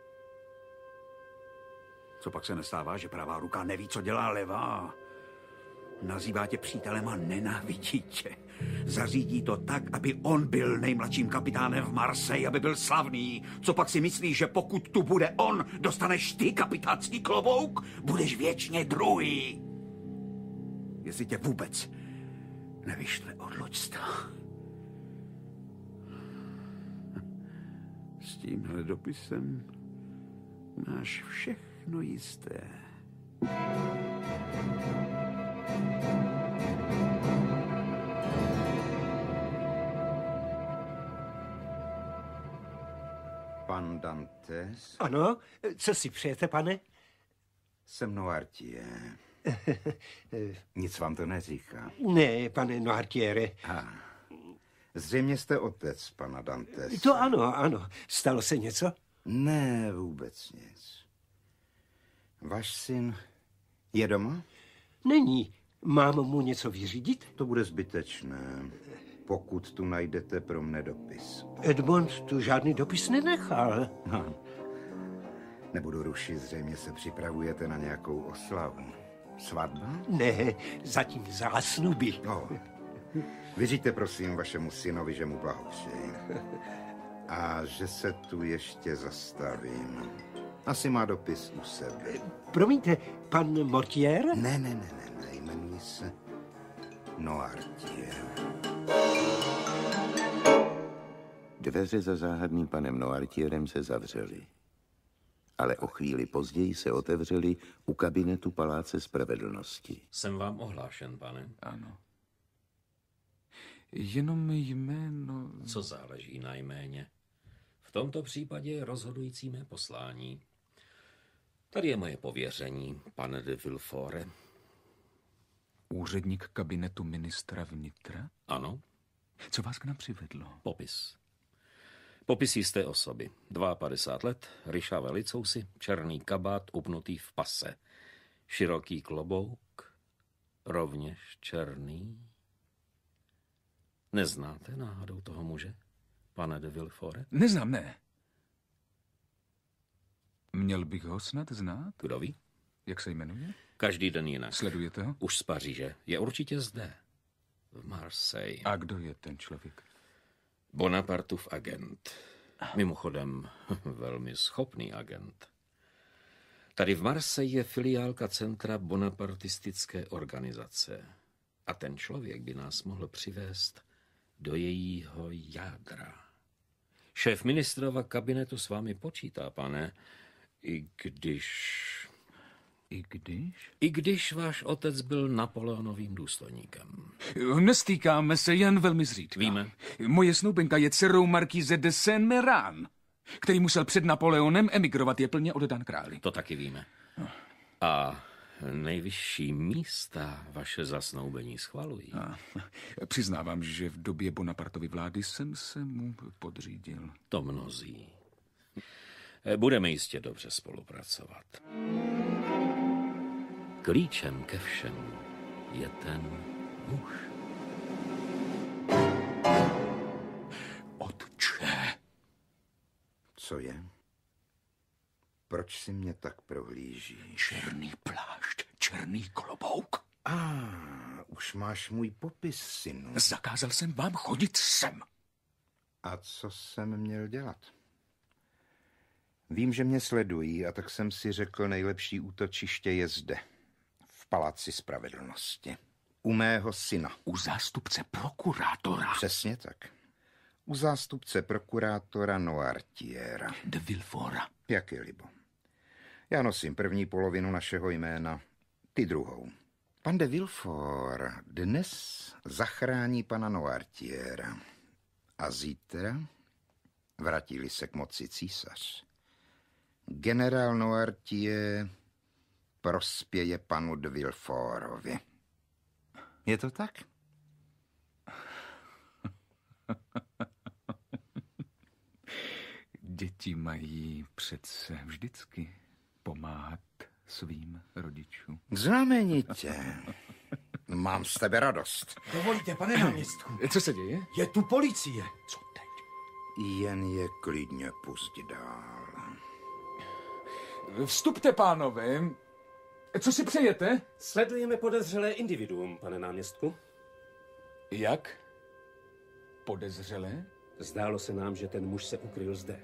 A: Co pak se nestává, že pravá ruka neví, co dělá levá? Nazývá tě přítelem a nenávidí tě. Zařídí to tak, aby on byl nejmladším kapitánem v Marseille, aby byl slavný. Co pak si myslíš, že pokud tu bude on, dostaneš ty kapitánský klobouk? Budeš věčně druhý. Jestli tě vůbec nevyšle od loďstva. S tímhle dopisem máš všechno jisté.
O: Pan Dantes?
I: Ano, co si přejete, pane?
O: Jsem Noirtier. Nic vám to neříká.
I: Ne, pane Noirtiere.
O: Zřejmě jste otec pana Dantes.
I: To ano, ano. Stalo se něco?
O: Ne, vůbec nic. Váš syn je doma?
I: Není. Mám mu něco vyřídit?
O: To bude zbytečné, pokud tu najdete pro mne dopis.
I: Edmond tu žádný dopis nenechal.
O: Nebudu rušit, zřejmě se připravujete na nějakou oslavu. Svatba?
I: Ne, zatím zásnuby.
O: Vyříďte prosím vašemu synovi, že mu blahopřeji. A že se tu ještě zastavím. Asi má dopis u sebe.
I: Promiňte, pan Mortier?
O: Ne, jmenuji se Noirtier.
B: Dveře za záhadným panem Noirtierem se zavřely. Ale o chvíli později se otevřely u kabinetu Paláce spravedlnosti.
J: Jsem vám ohlášen, pane?
L: Ano. Jenom jméno...
J: Co záleží na jméně? V tomto případě je rozhodující mé poslání. Tady je moje pověření, pane de Villefort.
L: Úředník kabinetu ministra vnitra?
J: Ano.
L: Co vás k nám přivedlo?
J: Popis. Popis jisté osoby. 52 let, ryšavé licousy, černý kabát upnutý v pase. Široký klobouk, rovněž černý. Neznáte náhodou toho muže, pane de Villefort?
L: Neznám, ne. Měl bych ho snad znát?
J: Kdo ví?
L: Jak se jmenuje?
J: Každý den jinak.
L: Sledujete ho?
J: Už z Paříže. Je určitě zde. V Marseille.
L: A kdo je ten člověk?
J: Bonapartův agent. Mimochodem, velmi schopný agent. Tady v Marseille je filiálka centra bonapartistické organizace. A ten člověk by nás mohl přivést do jejího jádra. Šéf ministrova kabinetu s vámi počítá, pane, i když váš otec byl Napoleonovým důstojníkem.
L: Nestýkáme se jen velmi zřídka.
J: Víme.
L: Moje snoubenka je dcerou markíze de Saint-Méran, který musel před Napoleonem emigrovat, je plně oddan králi.
J: To taky víme. A nejvyšší místa vaše zasnoubení schvalují.
L: Přiznávám, že v době Bonapartovy vlády jsem se mu podřídil.
J: To mnozí. Budeme jistě dobře spolupracovat. Klíčem ke všemu je ten muž.
L: Otče.
O: Co je? Proč si mě tak prohlížíš?
L: Černý plášť, černý klobouk.
O: Už máš můj popis, synu.
L: Zakázal jsem vám chodit sem.
O: A co jsem měl dělat? Vím, že mě sledují, a tak jsem si řekl, nejlepší útočiště je zde, v Paláci spravedlnosti. U mého syna.
L: U zástupce prokurátora.
O: Přesně tak. U zástupce prokurátora Noirtiera.
L: De Villefora.
O: Jak je libo. Já nosím první polovinu našeho jména, ty druhou. Pan de Villefort dnes zachrání pana Noirtiera. A zítra, vrátí-li se k moci císař, generál Noirtier prospěje panu de Villeforovi. Je to tak?
L: Děti mají přece vždycky pomáhat svým rodičům.
O: Znamenitě. Mám z tebe radost.
I: Dovolíte, pane náměstku?
L: Co se děje?
I: Je tu policie.
L: Co teď?
O: Jen je klidně pustit dál.
L: Vstupte, pánové. Co si přejete?
M: Sledujeme podezřelé individuum, pane náměstku.
L: Jak? Podezřelé?
M: Zdálo se nám, že ten muž se ukryl zde.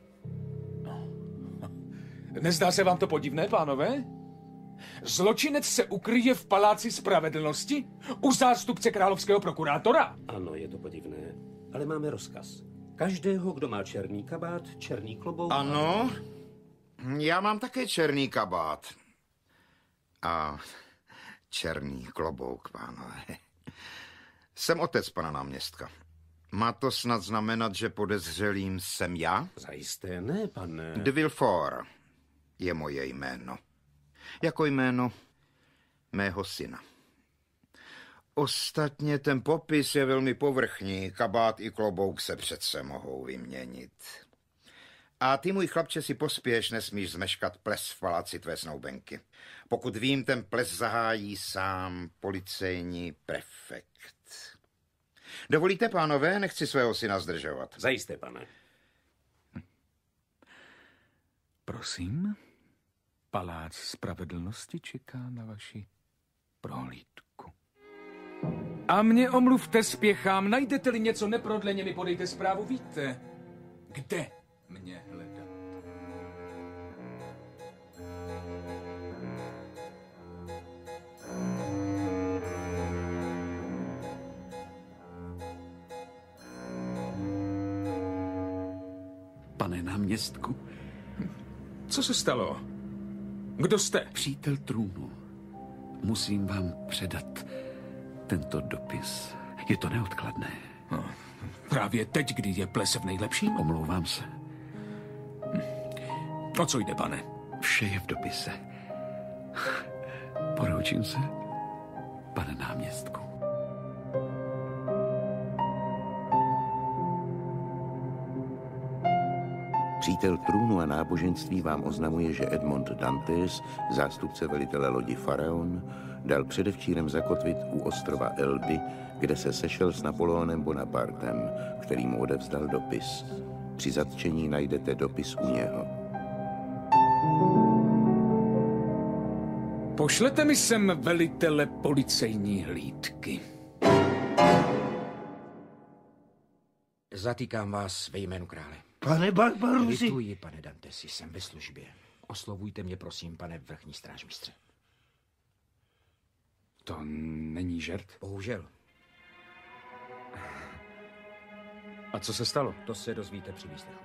L: Nezdá se vám to podivné, pánové? Zločinec se ukryje v Paláci spravedlnosti? U zástupce královského prokurátora?
M: Ano, je to podivné, ale máme rozkaz. Každého, kdo má černý kabát, černý klobouk...
O: Ano, já mám také černý kabát. A černý klobouk, pánové. Jsem otec pana náměstka. Má to snad znamenat, že podezřelým jsem já?
M: Zajisté ne, pane.
O: De Villefort je moje jméno. Jako jméno mého syna. Ostatně ten popis je velmi povrchní. Kabát i klobouk se přece mohou vyměnit. A ty, můj chlapče, si pospěš, nesmíš zmeškat ples v paláci tvé snoubenky. Pokud vím, ten ples zahájí sám policejní prefekt. Dovolíte, pánové, nechci svého syna zdržovat.
M: Zajisté, pane.
L: Prosím, Palác spravedlnosti čeká na vaši prohlídku. A mě omluvte, spěchám. Najdete-li něco neprodleně, mi podejte zprávu. Víte, kde mě hledat.
A: Pane náměstku.
L: Co se stalo? Kdo jste?
A: Přítel trůnu. Musím vám předat tento dopis. Je to neodkladné.
L: No, právě teď, kdy je ples v nejlepším?
A: Omlouvám se.
L: O co jde, pane?
A: Vše je v dopise. Poroučím se, pane náměstku.
B: Přítel trůnu a náboženství vám oznamuje, že Edmond Dantes, zástupce velitele lodi Faraon, dal předevčírem zakotvit u ostrova Elby, kde se sešel s Napoleonem Bonapartem, který mu odevzdal dopis. Při zatčení najdete dopis u něho.
L: Pošlete mi sem velitele policejní hlídky.
V: Zatýkám vás ve jménu krále.
T: Pane Barbarosi.
V: Lituji, pane Dantesi, jsem ve službě. Oslovujte mě, prosím, pane vrchní strážmistře.
L: To není žert?
V: Bohužel.
L: A co se stalo?
V: To se dozvíte při výslechu.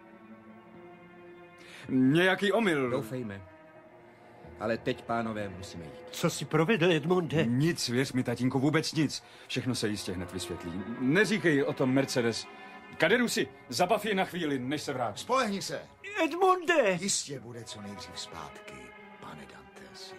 L: Nějaký omyl.
V: Doufejme. Ale teď, pánové, musíme jít.
K: Co si provedl, Edmonde?
F: Nic, věř mi, tatínku, vůbec nic. Všechno se jistě hned vysvětlí. Neříkej o tom Mercedes. Kaderusi, zabav ji na chvíli, než se vrátí.
E: Spolehni se.
K: Edmonde!
E: Jistě bude co nejdřív zpátky, pane Dantesi.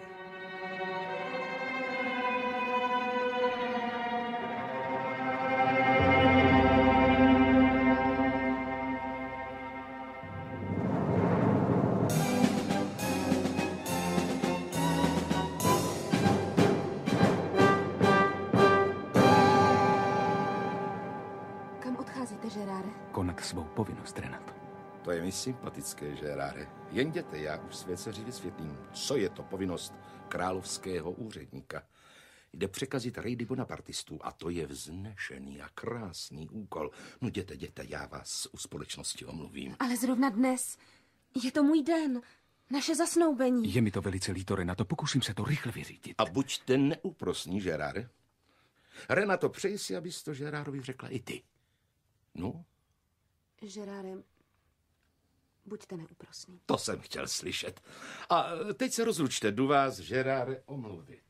L: Konat svou povinnost, Renato.
N: To je mi sympatické, Gérare. Jen jděte, já už svět se vysvětlím, co je to povinnost královského úředníka. Jde překazit rejdy bonapartistů a to je vznešený a krásný úkol. No jděte, já vás u společnosti omluvím.
D: Ale zrovna dnes je to můj den. Naše zasnoubení.
L: Je mi to velice líto, Renato, pokusím se to rychle vyřídit.
N: A buďte neúprosný, Gerard. Renato, přeji si, abys to Gerardovi řekla i ty. No?
D: Gerarde, buďte neúprosný.
N: To jsem chtěl slyšet. A teď se rozlučte, jdu vás, Gerarde, omluvit.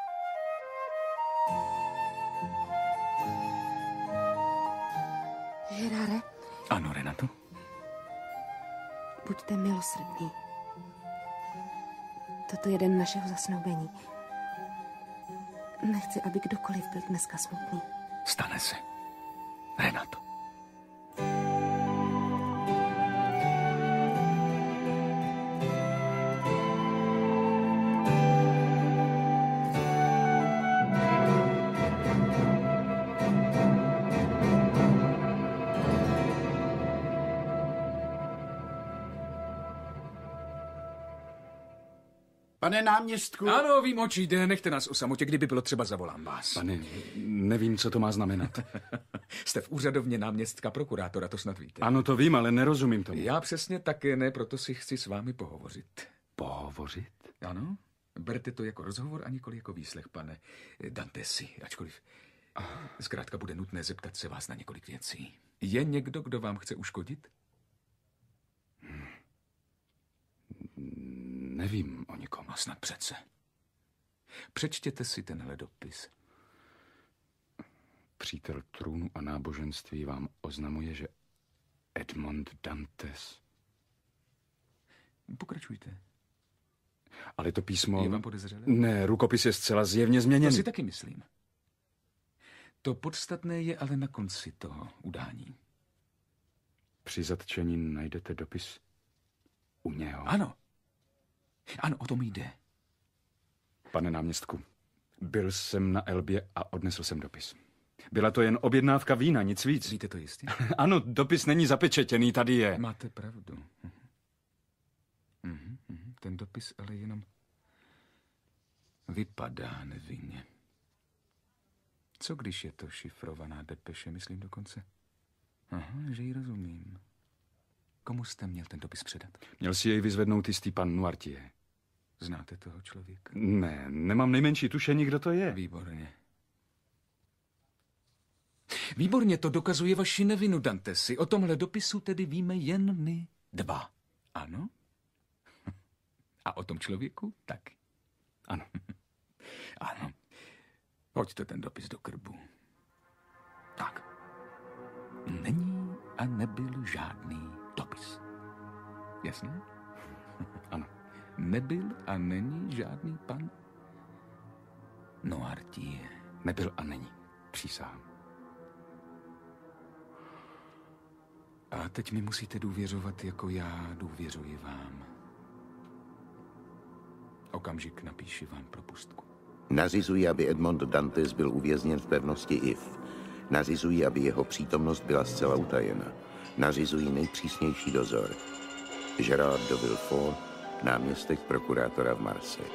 D: Gerarde?
L: Ano, Renato?
D: Buďte milosrdný. Toto je den našeho zasnoubení. Nechci, aby kdokoliv byl dneska smutný.
L: Stane se. Renato.
R: Pane náměstku.
L: Ano, vím, oč jde, nechte nás o samotě, kdyby bylo třeba, zavolám vás.
F: Pane, nevím, co to má znamenat.
L: Jste v úřadovně náměstka prokurátora, to snad víte.
F: Ano, to vím, ale nerozumím tomu.
L: Já přesně také ne, proto si chci s vámi pohovořit.
F: Pohovořit?
L: Ano, berte to jako rozhovor a nikoli jako výslech, pane Dantesi, ačkoliv zkrátka bude nutné zeptat se vás na několik věcí. Je někdo, kdo vám chce uškodit?
F: Nevím o nikom.
L: A snad přece. Přečtěte si tenhle dopis.
F: Přítel trůnu a náboženství vám oznamuje, že Edmond Dantes...
L: Pokračujte.
F: Ale to písmo...
L: Je vám podezřelé?
F: Ne, rukopis je zcela zjevně změněný.
L: To si taky myslím. To podstatné je ale na konci toho udání.
F: Při zatčení najdete dopis u něho.
L: Ano. Ano, o tom jde.
F: Pane náměstku, byl jsem na Elbě a odnesl jsem dopis. Byla to jen objednávka vína, nic víc.
L: Víte to jistě?
F: Ano, dopis není zapečetěný, tady je.
L: Máte pravdu. Ten dopis ale jenom vypadá nevinně. Co když je to šifrovaná depeše, myslím dokonce? Aha, že ji rozumím. Komu jste měl ten dopis předat?
F: Měl si jej vyzvednout jistý pan Noirtier.
L: Znáte toho člověka?
F: Ne, nemám nejmenší tušení, kdo to je.
L: Výborně. Výborně, to dokazuje vaši nevinu, Dantesi. O tomhle dopisu tedy víme jen my dva. Ano? A o tom člověku taky.
F: Ano.
L: Ano. Hoďte ten dopis do krbu. Tak. Není a nebyl žádný dopis. Jasné?
F: Ano.
L: Nebyl a není žádný pan Noirtier.
F: Nebyl a není. Přísahám.
L: A teď mi musíte důvěřovat, jako já důvěřuji vám. Okamžik napíši vám propustku.
B: Nařizují, aby Edmond Dantes byl uvězněn v pevnosti If. Nařizují, aby jeho přítomnost byla zcela utajena. Nařizují nejpřísnější dozor. Gerard de Villefort, náměstek prokurátora v Marseille.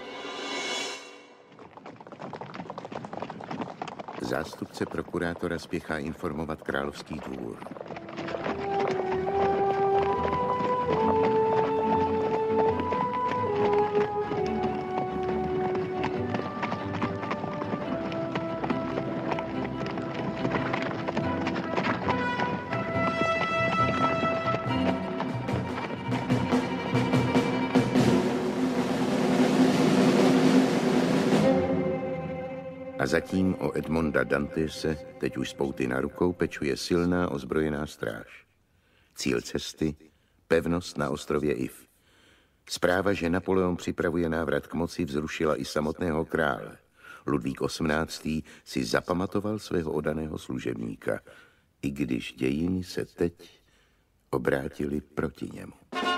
B: Zástupce prokurátora spěchá informovat královský dvůr. A zatím o Edmonda Dantese, teď už s pouty na rukou, pečuje silná ozbrojená stráž. Cíl cesty, pevnost na ostrově If. Zpráva, že Napoleon připravuje návrat k moci, vzrušila i samotného krále. Ludvík XVIII. Si zapamatoval svého oddaného služebníka, i když dějiny se teď obrátily proti němu.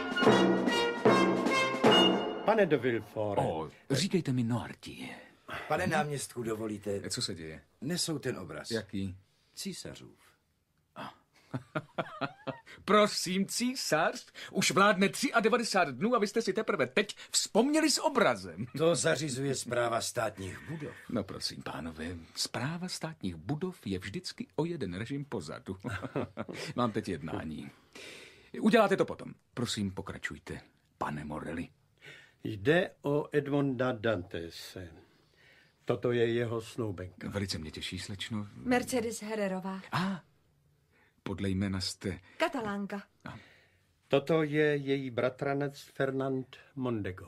K: Pane de Villefort.
L: Říkejte mi Noirtier.
V: Pane náměstku, dovolíte?
L: Co se děje?
V: Nesou ten obraz.
L: Jaký?
V: Císařův.
L: Prosím, císař už vládne 93 dnů a vy jste si teprve teď vzpomněli s obrazem.
T: To zařizuje správa státních budov.
L: No prosím, pánové, správa státních budov je vždycky o jeden režim pozadu. Mám teď jednání. Uděláte to potom. Prosím, pokračujte, pane Morelli.
K: Jde o Edmonda Dantese. Toto je jeho snoubenka.
L: Velice mě těší, slečno.
D: Mercedes Hererová.
L: Podle jména jste...
D: Katalánka.
K: Toto je její bratranec Fernand Mondego.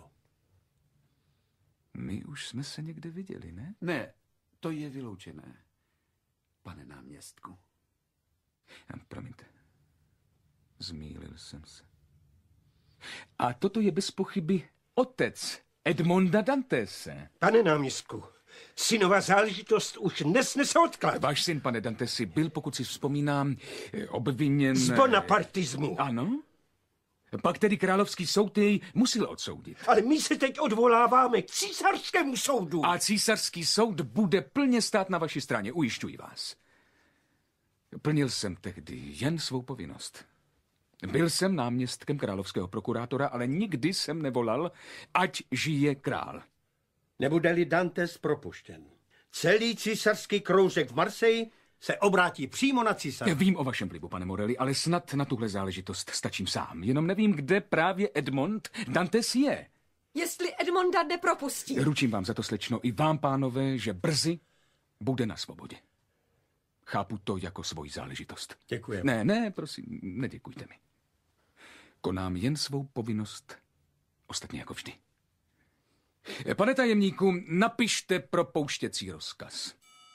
L: My už jsme se někde viděli, ne?
A: Ne, to je vyloučené, pane náměstku.
L: Promiňte. Zmýlil jsem se. A toto je bez pochyby otec Edmonda Dantese.
T: Pane náměstku, synová záležitost už nesnese odklad.
L: Váš syn, pane Dantesi, byl, pokud si vzpomínám, obviněn...
T: Z bonapartismu.
L: Ano. Pak tedy královský soud jej musel odsoudit.
T: Ale my se teď odvoláváme k císařskému soudu.
L: A císařský soud bude plně stát na vaší straně, ujišťuji vás. Plnil jsem tehdy jen svou povinnost. Byl jsem náměstkem královského prokurátora, ale nikdy jsem nevolal, ať žije král.
K: Nebude-li Dantes propuštěn, celý císařský kroužek v Marseille se obrátí přímo na císaře.
L: Vím o vašem vlivu, pane Morelli, ale snad na tuhle záležitost stačím sám. Jenom nevím, kde právě Edmond Dantes je.
D: Jestli Edmonda nepropustí.
L: Ručím vám za to, slečno, i vám, pánové, že brzy bude na svobodě. Chápu to jako svoji záležitost.
K: Děkujeme.
L: Ne, prosím, neděkujte mi. Konám jen svou povinnost, ostatně jako vždy. Pane tajemníku, napište propouštěcí rozkaz.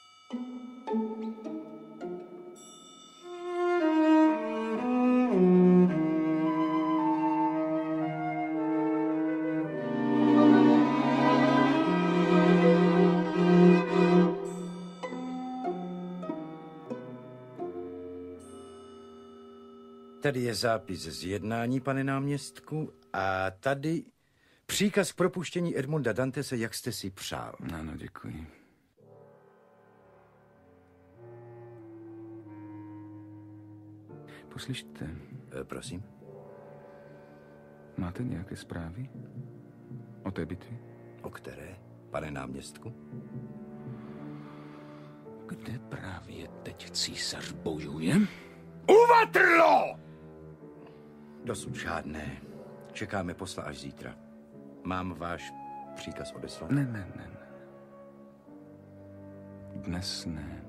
V: Tady je zápis z jednání, pane náměstku, a tady příkaz k propuštění Edmonda Dantese, jak jste si přál.
L: Ano, děkuji. Poslyšte.
V: Prosím?
L: Máte nějaké zprávy o té bitvě?
V: O které, pane náměstku?
L: Kde právě teď císař bojuje? U Waterloo!
V: Dosud žádné. Čekáme posla až zítra. Mám váš příkaz odeslat?
L: Ne. Dnes ne.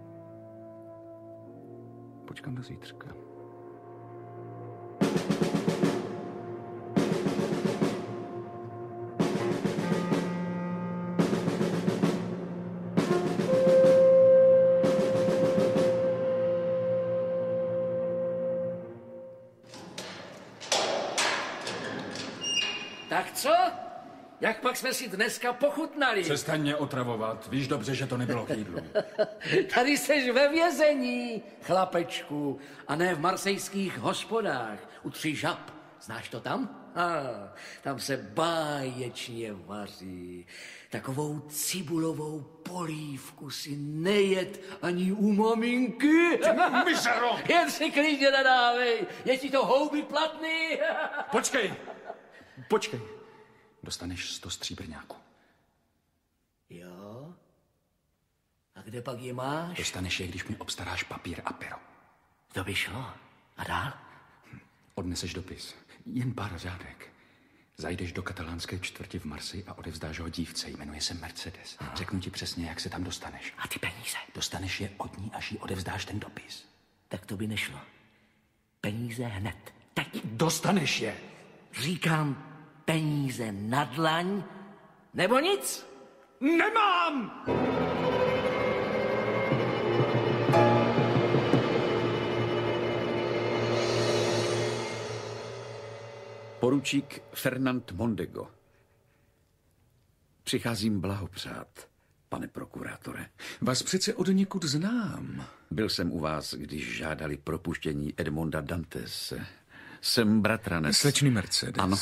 L: Počkám do zítřka.
P: Tak co? Jak pak jsme si dneska pochutnali?
F: Přestaň mě otravovat. Víš dobře, že to nebylo k jídlu.
P: Tady jsi ve vězení, chlapečku, a ne v marsejských hospodách u Tří žab. Znáš to tam? Tam se báječně vaří. Takovou cibulovou polívku si nejet ani u maminky.
F: Mizero!
P: Jen si klidně nadávej, je ti to houby platný.
F: Počkej. Dostaneš 100 stříbrňáků.
P: Jo? A kde pak je máš?
F: Dostaneš je, když mi obstaráš papír a pero.
P: To by šlo. A dál?
F: Odneseš dopis. Jen pár řádek. Zajdeš do katalánské čtvrti v Marseille a odevzdáš ho dívce. Jmenuje se Mercedes. Řeknu ti přesně, jak se tam dostaneš.
P: A ty peníze?
F: Dostaneš je od ní, až jí odevzdáš ten dopis.
P: Tak to by nešlo. Peníze hned. Teď.
F: Dostaneš je.
P: Říkám peníze na dlaň, nebo nic?
F: Nemám!
A: Poručík Fernand Mondego. Přicházím blahopřát, pane prokurátore.
L: Vás přece od někud znám.
A: Byl jsem u vás, když žádali propuštění Edmonda Dantese. Jsem bratranec.
L: Slečný Mercedes.
A: Ano.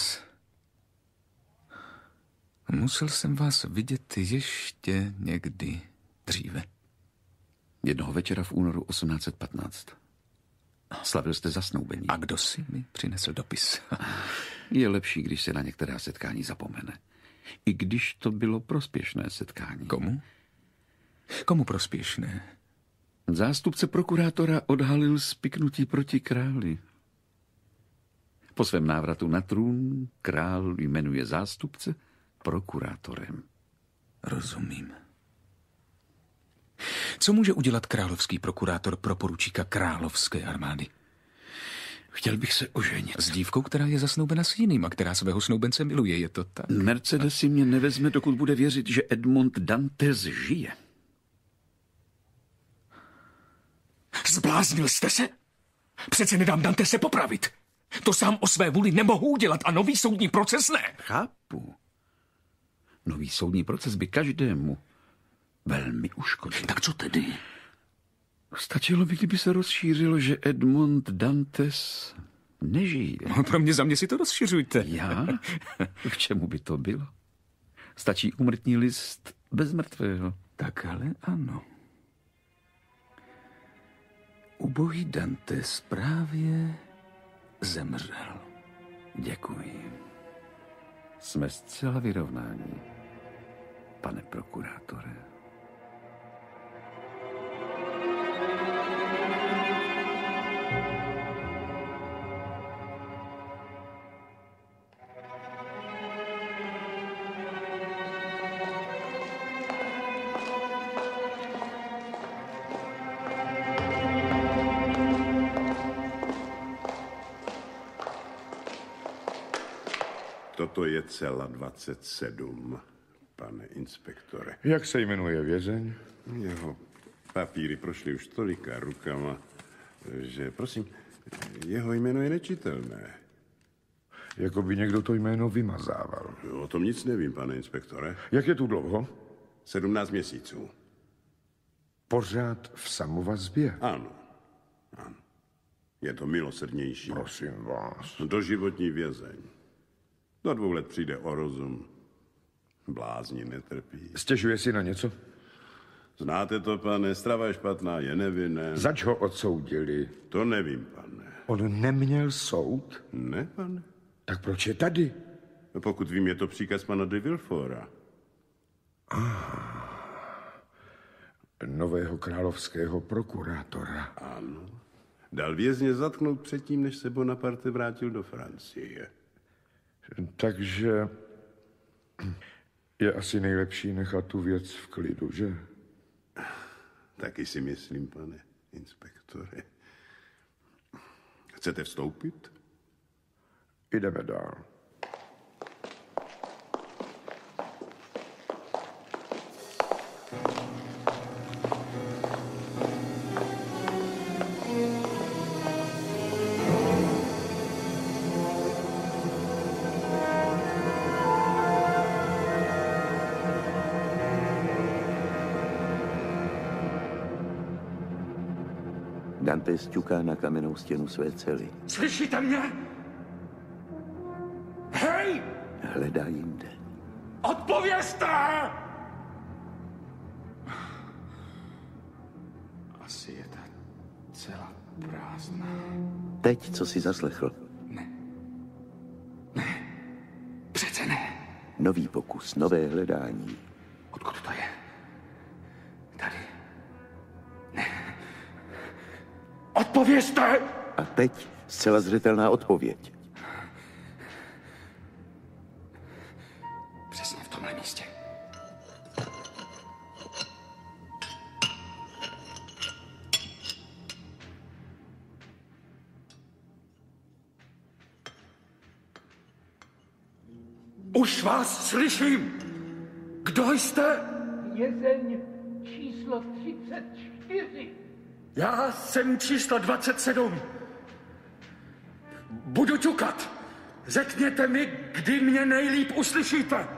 L: Musel jsem vás vidět ještě někdy dříve.
A: Jednoho večera v únoru 1815. Slavil jste zasnoubení.
L: A kdo si mi přinesl dopis?
A: Je lepší, když se na některá setkání zapomene. I když to bylo prospěšné setkání.
L: Komu? Komu prospěšné?
A: Zástupce prokurátora odhalil spiknutí proti králi. Po svém návratu na trůn král jmenuje zástupce prokurátorem.
L: Rozumím. Co může udělat královský prokurátor pro poručíka královské armády?
A: Chtěl bych se oženit.
L: S dívkou, která je zasnoubena s jiným a která svého snoubence miluje, je to tak?
A: Mercedes si mě nevezme, dokud bude věřit, že Edmond Dantes žije.
L: Zbláznil jste se? Přece nedám Dantese popravit. To sám o své vůli nemohu udělat a nový soudní proces ne.
A: Chápu. Nový soudní proces by každému velmi uškodil.
L: Tak co tedy?
A: Stačilo by, kdyby se rozšířilo, že Edmond Dantes nežije.
L: No, pro mě za mě si to rozšiřujte.
A: Já? K čemu by to bylo? Stačí úmrtní list bez mrtvého.
L: Tak ale ano. Ubohý Dantes právě zemřel.
A: Děkuji. Jsme zcela vyrovnáni, pane prokurátore.
G: Toto je cela 27, pane inspektore.
H: Jak se jmenuje vězeň?
G: Jeho papíry prošly už tolika rukama, že, prosím, jeho jméno je nečitelné.
H: Jako by někdo to jméno vymazával.
G: O tom nic nevím, pane inspektore.
H: Jak je tu dlouho?
G: 17 měsíců.
H: Pořád v samovazbě?
G: Ano. Ano. Je to milosrdnější.
H: Prosím vás.
G: Doživotní vězeň. Do 2 let přijde o rozum. Blázni netrpí.
H: Stěžuje si na něco?
G: Znáte to, pane, strava je špatná, je nevinné.
H: Zač ho odsoudili?
G: To nevím, pane.
H: On neměl soud?
G: Ne, pane.
H: Tak proč je tady?
G: Pokud vím, je to příkaz pana de Villefora.
H: Nového královského prokurátora.
G: Ano. Dal vězně zatknout předtím, než se Bonaparte vrátil do Francie.
H: Takže je asi nejlepší nechat tu věc v klidu, že?
G: Taky si myslím, pane inspektore. Chcete vstoupit?
H: Jdeme dál.
B: Dantes ťuká na kamennou stěnu své cely.
L: Slyšíte mě? Hej!
B: Hledá jinde.
L: Odpovězte! Asi je ta cela prázdná.
B: Teď, co si zaslechl?
L: Ne. Přece ne.
B: Nový pokus, nové hledání.
L: Odkud to je? Tady. Ne. Odpovězte!
B: A teď zcela zřetelná odpověď.
L: Přesně v tomhle místě. Už vás slyším! Kdo jste?
T: Vězeň číslo 34.
L: Já jsem číslo 27. Budu ťukat. Řekněte mi, kdy mě nejlíp uslyšíte.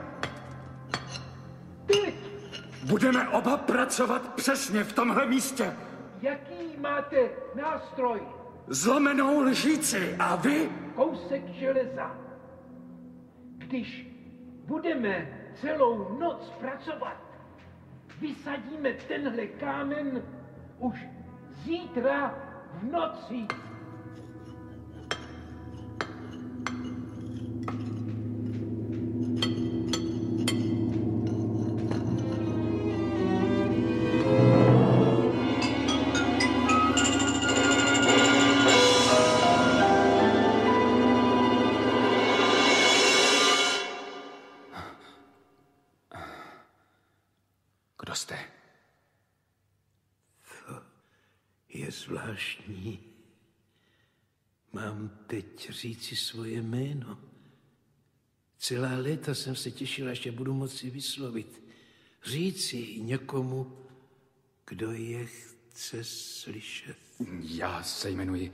T: Teď.
L: Budeme oba pracovat přesně v tomhle místě.
T: Jaký máte nástroj?
L: Zlomenou lžíci. A vy?
T: Kousek železa. Když budeme celou noc pracovat, vysadíme tenhle kámen už zítra v noci. Je zvláštní. Mám teď říci svoje jméno. Celá léta jsem se těšil, až je budu moci vyslovit. Říci někomu, kdo je chce slyšet.
L: Já se jmenuji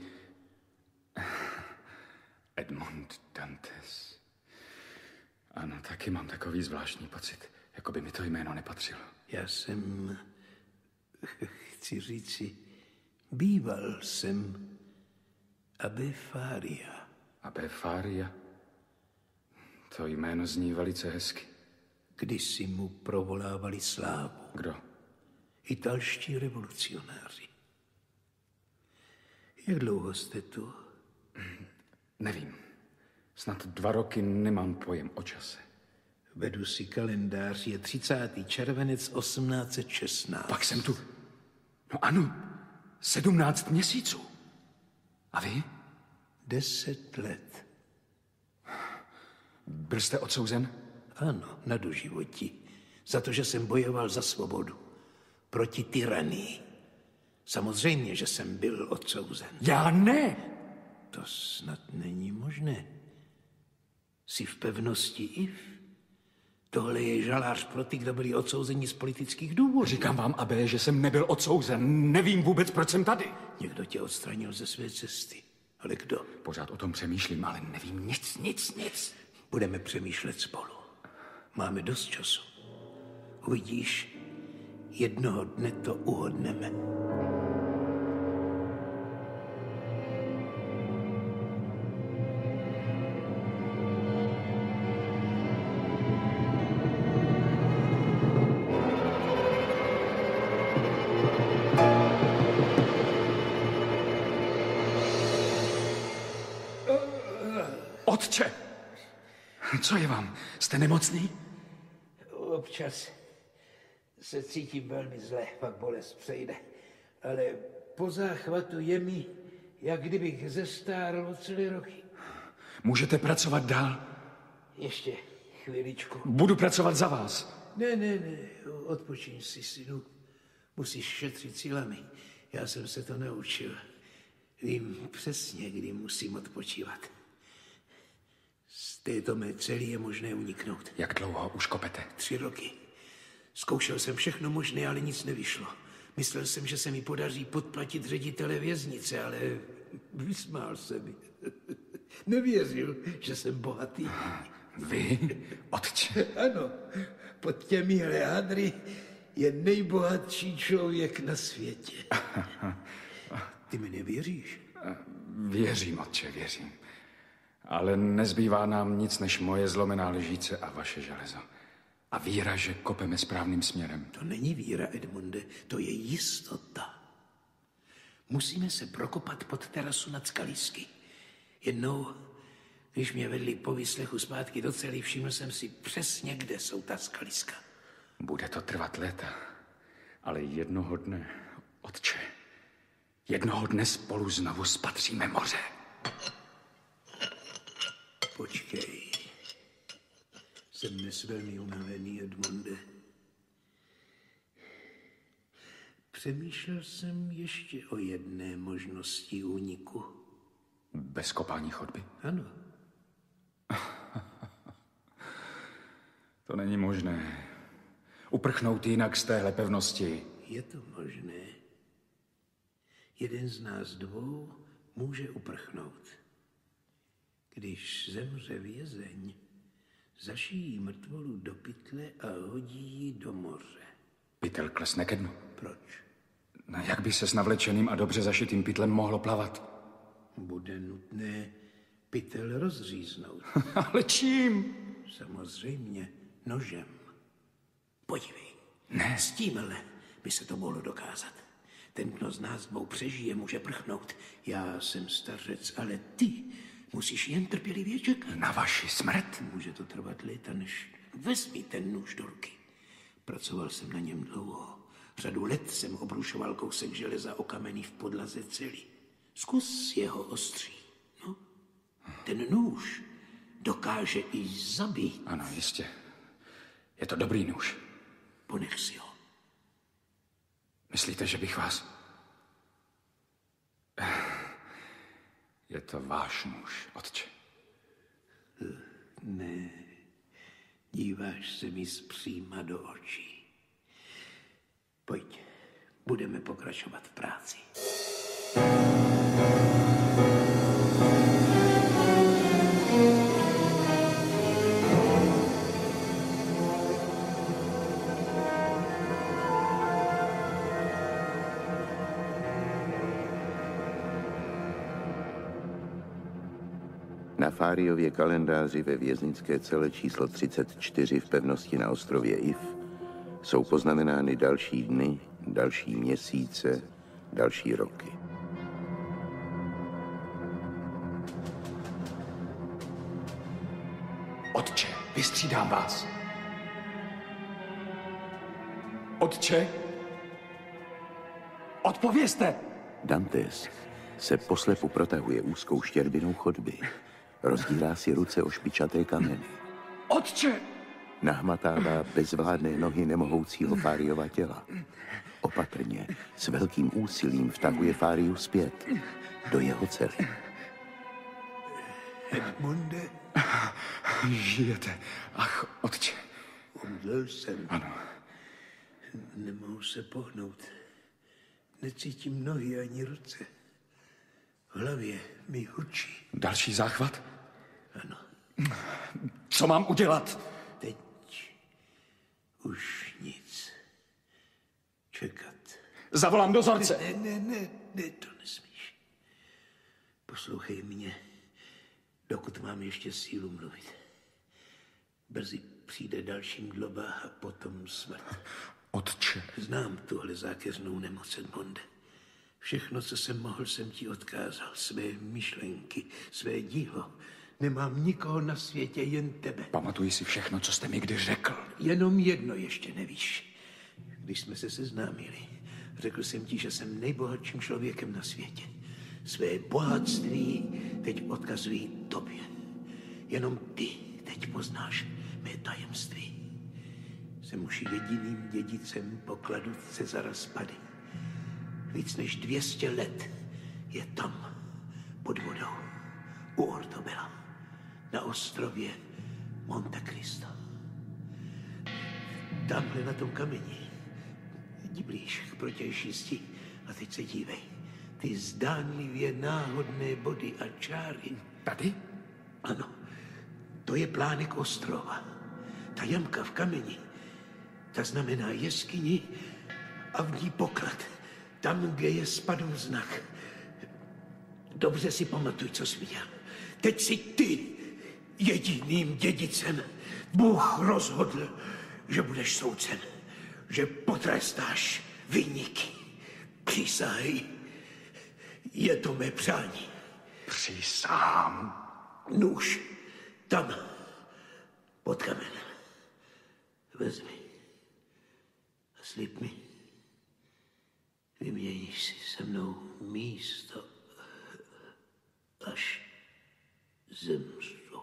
L: Edmond Dantes. Ano, taky mám takový zvláštní pocit, jako by mi to jméno nepatřilo.
T: Já jsem, chci říci, býval jsem Abbe Faria.
L: Abbe Faria? To jméno zní velice hezky.
T: Kdysi mu provolávali slávu.
L: Kdo?
T: Italští revolucionáři. Jak dlouho jste tu?
L: Nevím. Snad 2 roky nemám pojem o čase.
T: Vedu si kalendář, je 30. červenec 1816.
L: Pak jsem tu. No ano, 17 měsíců. A vy?
T: 10 let.
L: Byl jste odsouzen?
T: Ano, na doživotí. Za to, že jsem bojoval za svobodu. Proti tyranii. Samozřejmě, že jsem byl odsouzen.
L: Já ne!
T: To snad není možné. Jsi v pevnosti Iv? Tohle je žalář pro ty, kdo byli odsouzeni z politických důvodů.
L: Říkám vám, Abbe, že jsem nebyl odsouzen. Nevím vůbec, proč jsem tady.
T: Někdo tě odstranil ze své cesty. Ale kdo?
L: Pořád o tom přemýšlím, ale nevím nic.
T: Budeme přemýšlet spolu. Máme dost času. Uvidíš, jednoho dne to uhodneme.
L: Otče! Co je vám? Jste nemocný?
T: Občas se cítím velmi zle, pak bolest přejde. Ale po záchvatu je mi, jak kdybych zestárl o celé roky.
L: Můžete pracovat dál?
T: Ještě chviličku.
L: Budu pracovat za vás.
T: Ne, odpočiň si, synu. Musíš šetřit silami. Já jsem se to naučil. Vím přesně, kdy musím odpočívat. Z této mé cely je možné uniknout.
L: Jak dlouho už kopete?
T: 3 roky. Zkoušel jsem všechno možné, ale nic nevyšlo. Myslel jsem, že se mi podaří podplatit ředitele věznice, ale vysmál se mi. Nevěřil, že jsem bohatý.
L: Vy, otče?
T: Ano, pod těmi hadry je nejbohatší člověk na světě. Ty mi nevěříš?
L: Věřím, otče, věřím. Ale nezbývá nám nic než moje zlomená lžíce a vaše železo. A víra, že kopeme správným směrem.
T: To není víra, Edmunde, to je jistota. Musíme se prokopat pod terasu nad skalisky. Jednou, když mě vedli po výslechu zpátky do cely, všiml jsem si přesně, kde jsou ta skaliska.
L: Bude to trvat léta, ale jednoho dne, otče, jednoho dne spolu znovu spatříme moře.
T: Počkej. Jsem dnes velmi unavený, Edmunde. Přemýšlel jsem ještě o jedné možnosti úniku.
L: Bez kopání chodby?
T: Ano.
L: To není možné. Uprchnout jinak z téhle pevnosti.
T: Je to možné. Jeden z nás 2 může uprchnout. Když zemře vězeň, zašijí mrtvolu do pytle a hodí ji do moře.
L: Pytel klesne ke dnu.
T: Proč?
L: No, jak by se s navlečeným a dobře zašitým pytlem mohlo plavat?
T: Bude nutné pytel rozříznout.
L: Ale čím?
T: Samozřejmě nožem. Podívej.
L: Ne.
T: S tímhle by se to mohlo dokázat. Ten, kdo z nás 2 přežije, může prchnout. Já jsem stařec, ale ty musíš jen trpělivě čekat.
L: Na vaši smrt?
T: Může to trvat léta, než vezmi ten nůž do ruky. Pracoval jsem na něm dlouho. Řadu let jsem obrušoval kousek železa o kameny v podlaze cely. Zkus jeho ostří. No, ten nůž dokáže i zabít.
L: Ano, jistě. Je to dobrý nůž.
T: Ponech si ho.
L: Myslíte, že bych vás... Je to váš muž, otče.
T: Ne, díváš se mi zpříma do očí. Pojď, budeme pokračovat v práci.
B: Na Fáriově kalendáři ve věznické cele číslo 34 v pevnosti na ostrově If jsou poznamenány další dny, další měsíce, další roky.
L: Otče, vystřídám vás. Otče, odpovězte!
B: Dantes se poslepu protahuje úzkou štěrbinou chodby. Rozdírá si ruce o špičaté kameny.
L: Otče!
B: Nahmatává bezvládné nohy nemohoucího Fáriova těla. Opatrně, s velkým úsilím vtahuje Fáriu zpět do jeho cely.
T: Edmunde?
L: Žijete. Ach, otče.
T: Umřel jsem.
L: Ano.
T: Nemohu se pohnout. Necítím nohy ani ruce. V hlavě mi hučí.
L: Další záchvat?
T: Ano.
L: Co mám udělat?
T: Teď už nic. Čekat.
L: Zavolám dozorce.
T: Ne, to nesmíš. Poslouchej mě, dokud mám ještě sílu mluvit. Brzy přijde další mdloba a potom smrt.
L: Otče.
T: Znám tuhle zákeřnou nemoc, Edmonde. Všechno, co jsem mohl, jsem ti odkázal. Své myšlenky, své dílo. Nemám nikoho na světě, jen tebe.
L: Pamatuji si všechno, co jste mi kdy řekl.
T: Jenom jedno ještě nevíš. Když jsme se seznámili, řekl jsem ti, že jsem nejbohatším člověkem na světě. Své bohatství teď odkazuji tobě. Jenom ty teď poznáš mé tajemství. Jsem už jediným dědicem pokladu Cezara Spady. Víc než 200 let je tam, pod vodou, u Ortobela, na ostrově Monte Cristo. Tamhle na tom kameni, jdi blíž k protější zdi a teď se dívej. Ty zdánlivě náhodné body a čáry.
L: Tady?
T: Ano, to je plánek ostrova. Ta jamka v kameni, ta znamená jeskyni a v ní poklad. Tam, kde je Spadův znak. Dobře si pamatuj, co jsi viděl. Teď jsi ty jediným dědicem. Bůh rozhodl, že budeš soudcem, že potrestáš viníky. Přísahej. Je to mé přání.
L: Přísahám.
T: Nůž. Tam. Pod kamenem. Vezmi. A slib mi. Vyměníš si se mnou místo, až zemřu.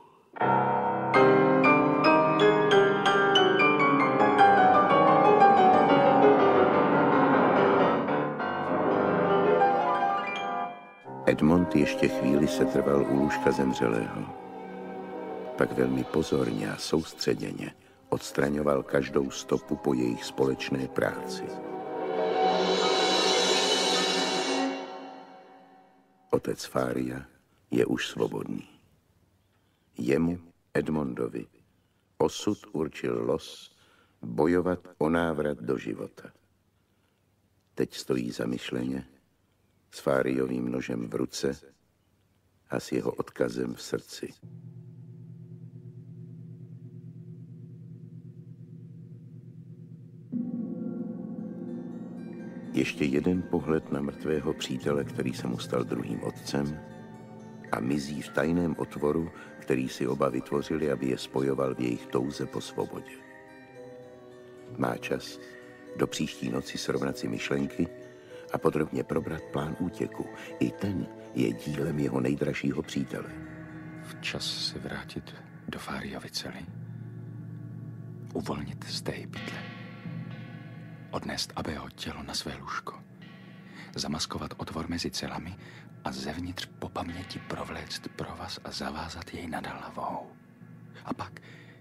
B: Edmond ještě chvíli se trval u lůžka zemřelého. Pak velmi pozorně a soustředěně odstraňoval každou stopu po jejich společné práci. Otec Fária je už svobodný. Jemu, Edmondovi, osud určil los bojovat o návrat do života. Teď stojí zamyšleně s Fáriovým nožem v ruce a s jeho odkazem v srdci. Ještě jeden pohled na mrtvého přítele, který se mu stal druhým otcem, a mizí v tajném otvoru, který si oba vytvořili, aby je spojoval v jejich touze po svobodě. Má čas do příští noci srovnat si myšlenky a podrobně probrat plán útěku. I ten je dílem jeho nejdražšího přítele.
L: Včas se vrátit do Fáriovy cely, uvolnit z té pytle, odnést Abeho tělo na své lůžko, zamaskovat otvor mezi celami
F: a zevnitř po paměti provléct provaz a zavázat jej nad hlavou. A pak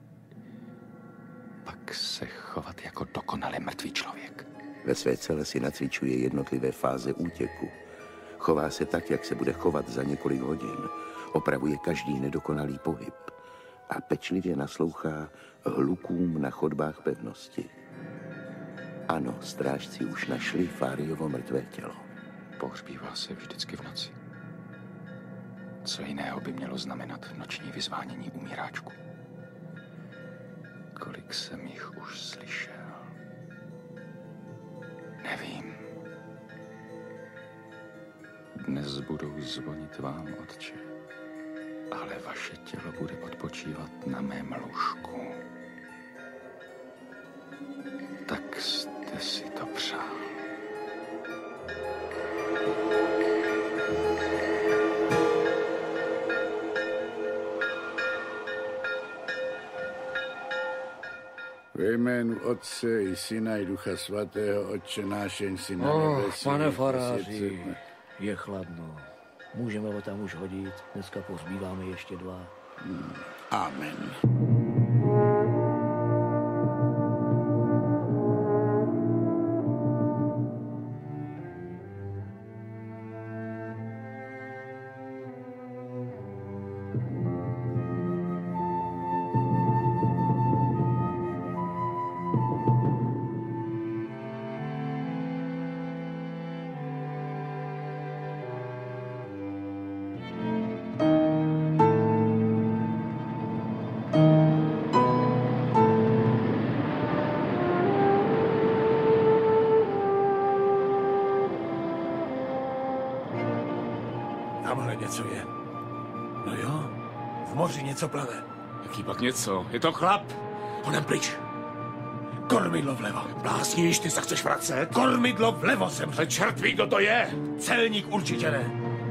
F: se chovat jako dokonale mrtvý člověk.
B: Ve své cele si nacvičuje jednotlivé fáze útěku. Chová se tak, jak se bude chovat za několik hodin. Opravuje každý nedokonalý pohyb a pečlivě naslouchá hlukům na chodbách pevnosti. Ano, strážci už našli Fáriovo mrtvé tělo.
F: Pohřbívá se vždycky v noci. Co jiného by mělo znamenat noční vyzvánění umíráčku? Kolik jsem jich už slyšel? Nevím. Dnes budou zvonit vám, Otče, ale vaše tělo bude odpočívat na mém lůžku. Tak jste si to přál.
R: Ve jménu Otce i Syna i Ducha Svatého, Otče náš, jen si na nebesích.
P: Pane faráři, je chladno. Můžeme ho tam už hodit. Dneska pohřbíváme ještě 2.
R: Amen.
T: Tamhle něco je. No jo, v moři něco plave.
L: Jaký pak něco? Je to chlap.
T: Honem pryč. Kormidlo vlevo. Blázníš, ty se chceš vracet? Kormidlo vlevo jsem řekl.
L: Čert ví, kdo to je.
T: Celník určitě ne.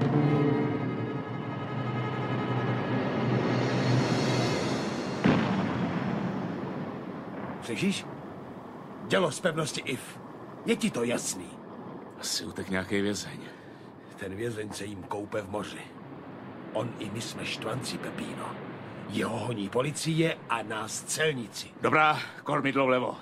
T: Slyšíš? Dělo z pevnosti If. Je ti to jasný?
L: Asi utek nějaký vězeň.
T: Ten vězeň se jim koupe v moři. On i my jsme štvanci, Pepíno. Jeho honí policie a nás celníci.
L: Dobrá, kormidlo vlevo.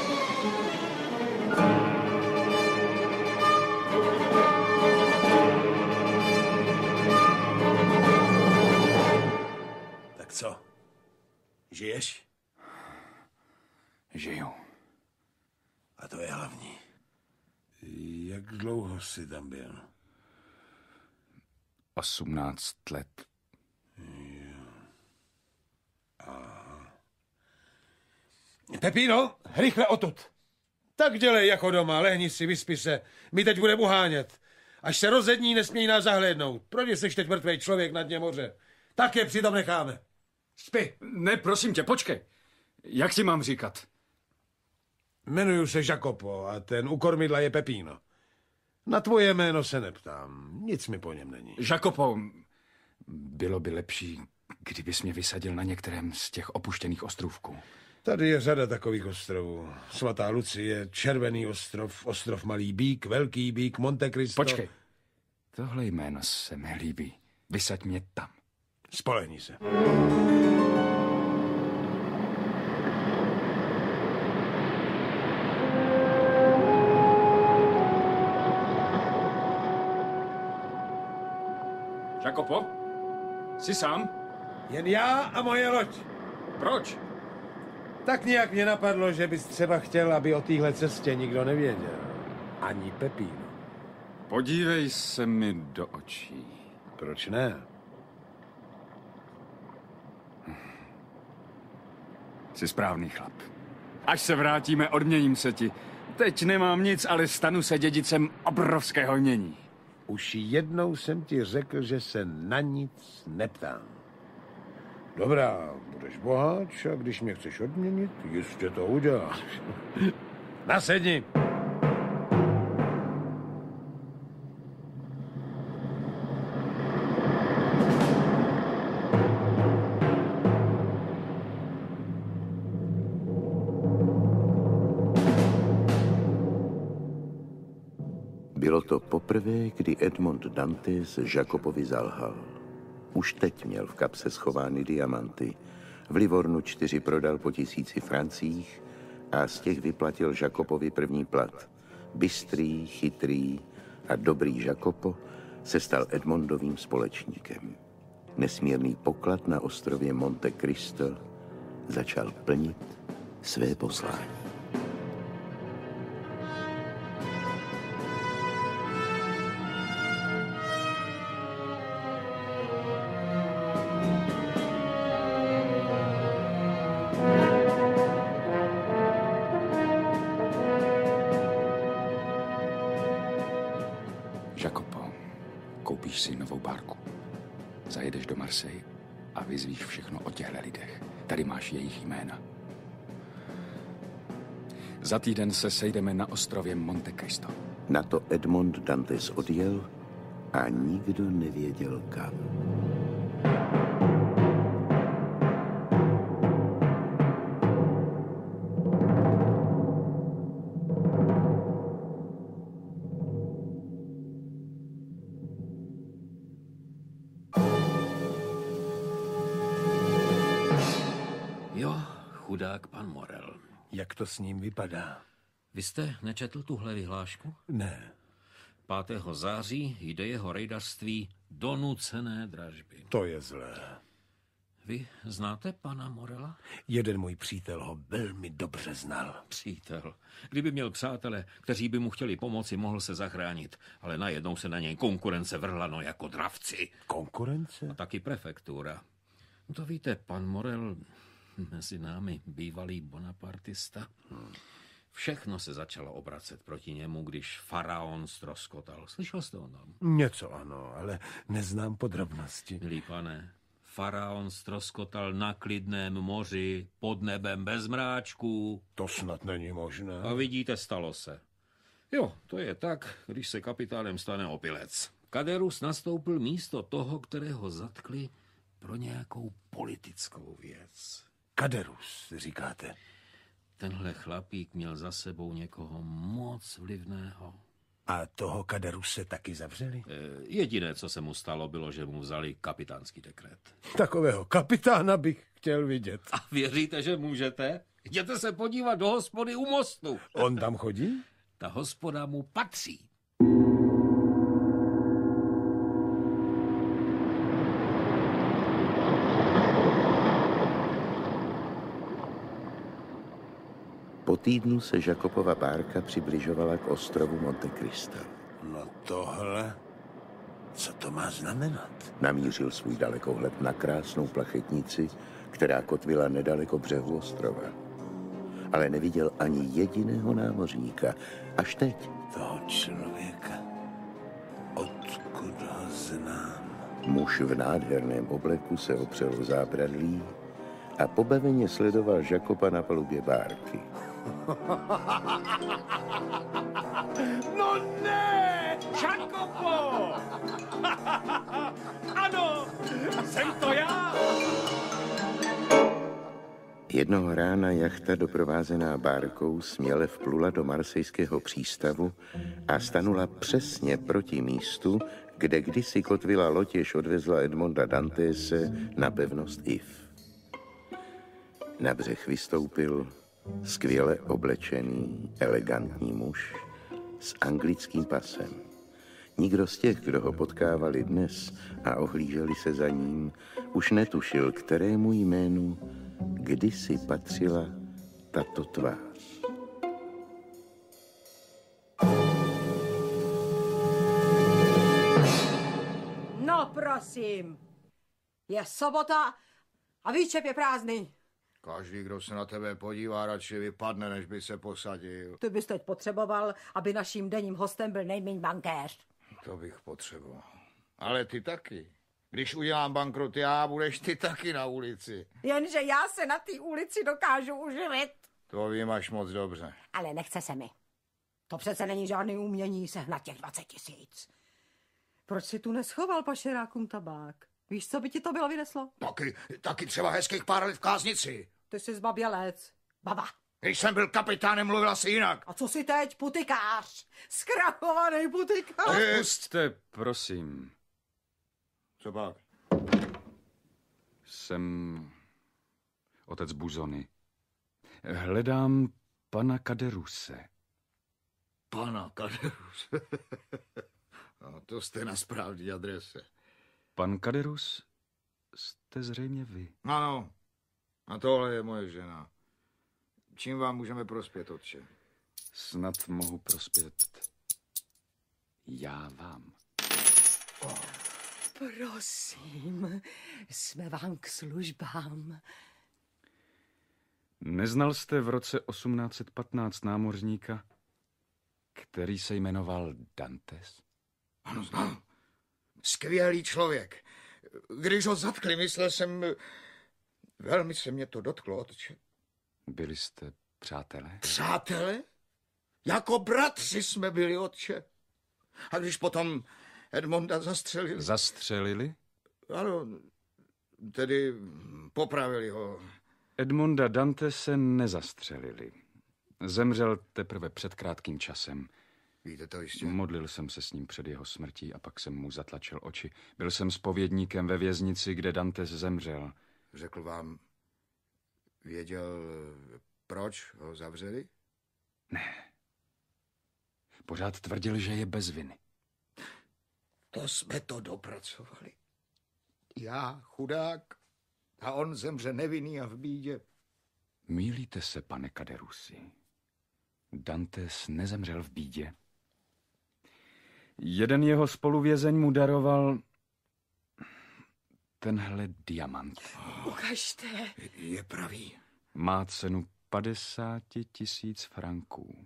T: Tak co? Žiješ?
F: Žiju.
T: A to je hlavní. Jak dlouho jsi tam byl?
F: 18 let.
T: Pepíno, rychle odtud. Tak dělej jako doma, lehni si, vyspi se. My teď budeme uhánět. Až se rozední, nesmějí nás zahlédnout. Proč jsi teď mrtvej člověk na dně moře? Tak je přitom necháme. Spi.
L: Ne, prosím tě, počkej. Jak si mám říkat?
T: Jmenuju se Jacopo a ten u kormidla je Pepíno. Na tvoje jméno se neptám. Nic mi po něm není.
F: Jacopo, bylo by lepší, kdybys mě vysadil na některém z těch opuštěných ostrůvků.
T: Tady je řada takových ostrovů. Svatá Lucie, Červený ostrov, ostrov Malý Bík, Velký Bík, Monte Cristo.
F: Počkej. Tohle jméno se mi líbí. Vysaď mě tam.
T: Spolehni se.
L: Jacopo? Jsi sám?
T: Jen já a moje loď.
L: Proč?
T: Tak nějak mě napadlo, že bys třeba chtěl, aby o téhle cestě nikdo nevěděl. Ani Pepíno.
F: Podívej se mi do očí.
T: Proč ne?
F: Jsi správný chlap. Až se vrátíme, odměním se ti. Teď nemám nic, ale stanu se dědicem obrovského jmění.
T: Už jednou jsem ti řekl, že se na nic neptám. Dobrá, budeš boháč a když mě chceš odměnit, jistě to uděláš. Nasedni.
B: Bylo to poprvé, kdy Edmond Dantes Jacopovi zalhal. Už teď měl v kapse schovány diamanty. V Livornu 4 prodal po 1000 francích a z těch vyplatil Jacopovi první plat. Bystrý, chytrý a dobrý Jacopo se stal Edmondovým společníkem. Nesmírný poklad na ostrově Monte Cristo začal plnit své poslání.
L: Jacopo, koupíš si novou bárku. Zajedeš do Marseille a vyzvíš všechno o těchto lidech. Tady máš jejich jména. Za týden se sejdeme na ostrově Monte Cristo.
B: Na to Edmond Dantes odjel a nikdo nevěděl kam.
J: Chudák pan Morel.
T: Jak to s ním vypadá?
J: Vy jste nečetl tuhle vyhlášku?
T: Ne.
J: 5. září jde jeho rejdařství do nucené dražby.
T: To je zlé.
J: Vy znáte pana Morela?
T: Jeden můj přítel ho velmi dobře znal.
J: Přítel. Kdyby měl přátele, kteří by mu chtěli pomoci, mohl se zachránit. Ale najednou se na něj konkurence vrhla, no jako dravci.
T: Konkurence?
J: A taky prefektura. No to víte, pan Morel, mezi námi bývalý bonapartista, všechno se začalo obracet proti němu, když faraon ztroskotal. Slyšel jste o tom?
T: Něco ano, ale neznám podrobnosti.
J: Milý pane, faraon ztroskotal na klidném moři, pod nebem bez mráčků.
T: To snad není možné.
J: A vidíte, stalo se. Jo, to je tak, když se kapitánem stane opilec. Kaderus nastoupil místo toho, kterého zatkli pro nějakou politickou věc.
T: Kaderus, říkáte?
J: Tenhle chlapík měl za sebou někoho moc vlivného.
T: A toho Kaderuse taky zavřeli?
J: Jediné, co se mu stalo, bylo, že mu vzali kapitánský dekret.
T: Takového kapitána bych chtěl vidět.
J: A věříte, že můžete? Jděte se podívat do hospody u mostu.
T: On tam chodí?
J: Ta hospoda mu patří.
B: Po týdnu se Jacopova bárka přibližovala k ostrovu Monte Cristo.
T: No tohle, co to má znamenat?
B: Namířil svůj dalekohled na krásnou plachetnici, která kotvila nedaleko břehu ostrova. Ale neviděl ani jediného námořníka. Až teď.
T: Toho člověka, odkud ho znám?
B: Muž v nádherném obleku se opřel o zábradlí a pobaveně sledoval Jacopa na palubě bárky.
S: No ne! Jacopo! Ano, jsem to já!
B: Jednoho rána jachta doprovázená bárkou směle vplula do marsejského přístavu a stanula přesně proti místu, kde kdysi kotvila loď, jež odvezla Edmonda Dantese na pevnost If. Na břeh vystoupil skvěle oblečený, elegantní muž s anglickým pasem. Nikdo z těch, kdo ho potkávali dnes a ohlíželi se za ním, už netušil, kterému jménu kdysi patřila tato tvář.
Q: No prosím, je sobota a výčep je prázdný.
E: Každý, kdo se na tebe podívá, radši vypadne, než by se posadil.
Q: Ty bys teď potřeboval, aby naším denním hostem byl nejméně bankéř.
E: To bych potřeboval. Ale ty taky. Když udělám bankrot já, budeš ty taky na ulici.
Q: Jenže já se na té ulici dokážu uživit.
E: To vím až moc dobře.
Q: Ale nechce se mi. To přece není žádný umění sehnat těch 20 000. Proč si tu neschoval pašerákům tabák? Víš, co by ti to bylo vyneslo?
E: Taky třeba hezkých pár let v káznici.
Q: Ty jsi zbabělec. Baba.
E: Když jsem byl kapitánem, mluvila si jinak.
Q: A co si teď, putykář? Zkrachovaný putykář.
F: Pusťte, prosím.
E: Co pak?
F: Jsem otec Buzony. Hledám pana Kaderuse.
E: Pana Kaderuse? No, to jste na správné adrese.
F: Pan Kaderus jste zřejmě vy.
E: Ano. A tohle je moje žena. Čím vám můžeme prospět, otče?
F: Snad mohu prospět já vám.
Q: Prosím, jsme vám k službám.
F: Neznal jste v roce 1815 námořníka, který se jmenoval Dantes?
E: Ano, znám. Skvělý člověk. Když ho zatkli, myslel jsem... Velmi se mě to dotklo, otče.
F: Byli jste přátelé?
E: Přátelé? Jako bratři jsme byli, otče. A když potom Edmonda zastřelili...
F: Zastřelili?
E: Ano, tedy popravili ho.
F: Edmonda Dantese nezastřelili. Zemřel teprve před krátkým časem.
E: Víte to jistě?
F: Modlil jsem se s ním před jeho smrtí a pak jsem mu zatlačil oči. Byl jsem zpovědníkem ve věznici, kde Dantes zemřel.
E: Řekl vám, věděl, proč ho zavřeli?
F: Ne. Pořád tvrdil, že je bez viny.
E: To jsme to dopracovali. Já, chudák, a on zemře nevinný a v bídě.
F: Mýlíte se, pane Kaderusi. Dantes nezemřel v bídě. Jeden jeho spoluvězeň mu daroval tenhle diamant.
Q: Ukažte.
E: Je pravý.
F: Má cenu 50 000 franků.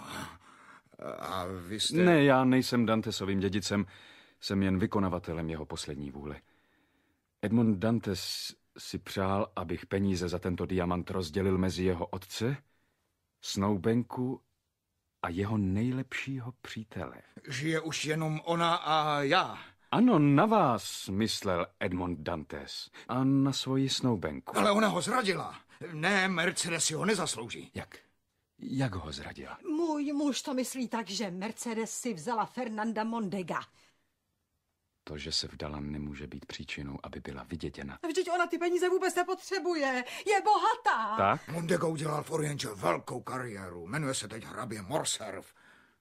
E: A vy jste...
F: Ne, já nejsem Dantesovým dědicem, jsem jen vykonavatelem jeho poslední vůle. Edmond Dantes si přál, abych peníze za tento diamant rozdělil mezi jeho otce, snoubenku a jeho nejlepšího přítele.
E: Žije už jenom ona a já.
F: Ano, na vás myslel Edmond Dantes a na svoji snoubenku.
E: Ale ona ho zradila. Ne, Mercedes si ho nezaslouží.
F: Jak ho zradila?
Q: Můj muž to myslí tak, že Mercedes si vzala Fernanda Mondega.
F: To, že se vdala, nemůže být příčinou, aby byla vyděděna.
Q: Vždyť ona ty peníze vůbec nepotřebuje. Je bohatá.
F: Tak?
E: Mondego udělal v Orientě velkou kariéru. Jmenuje se teď hrabě Morcerf.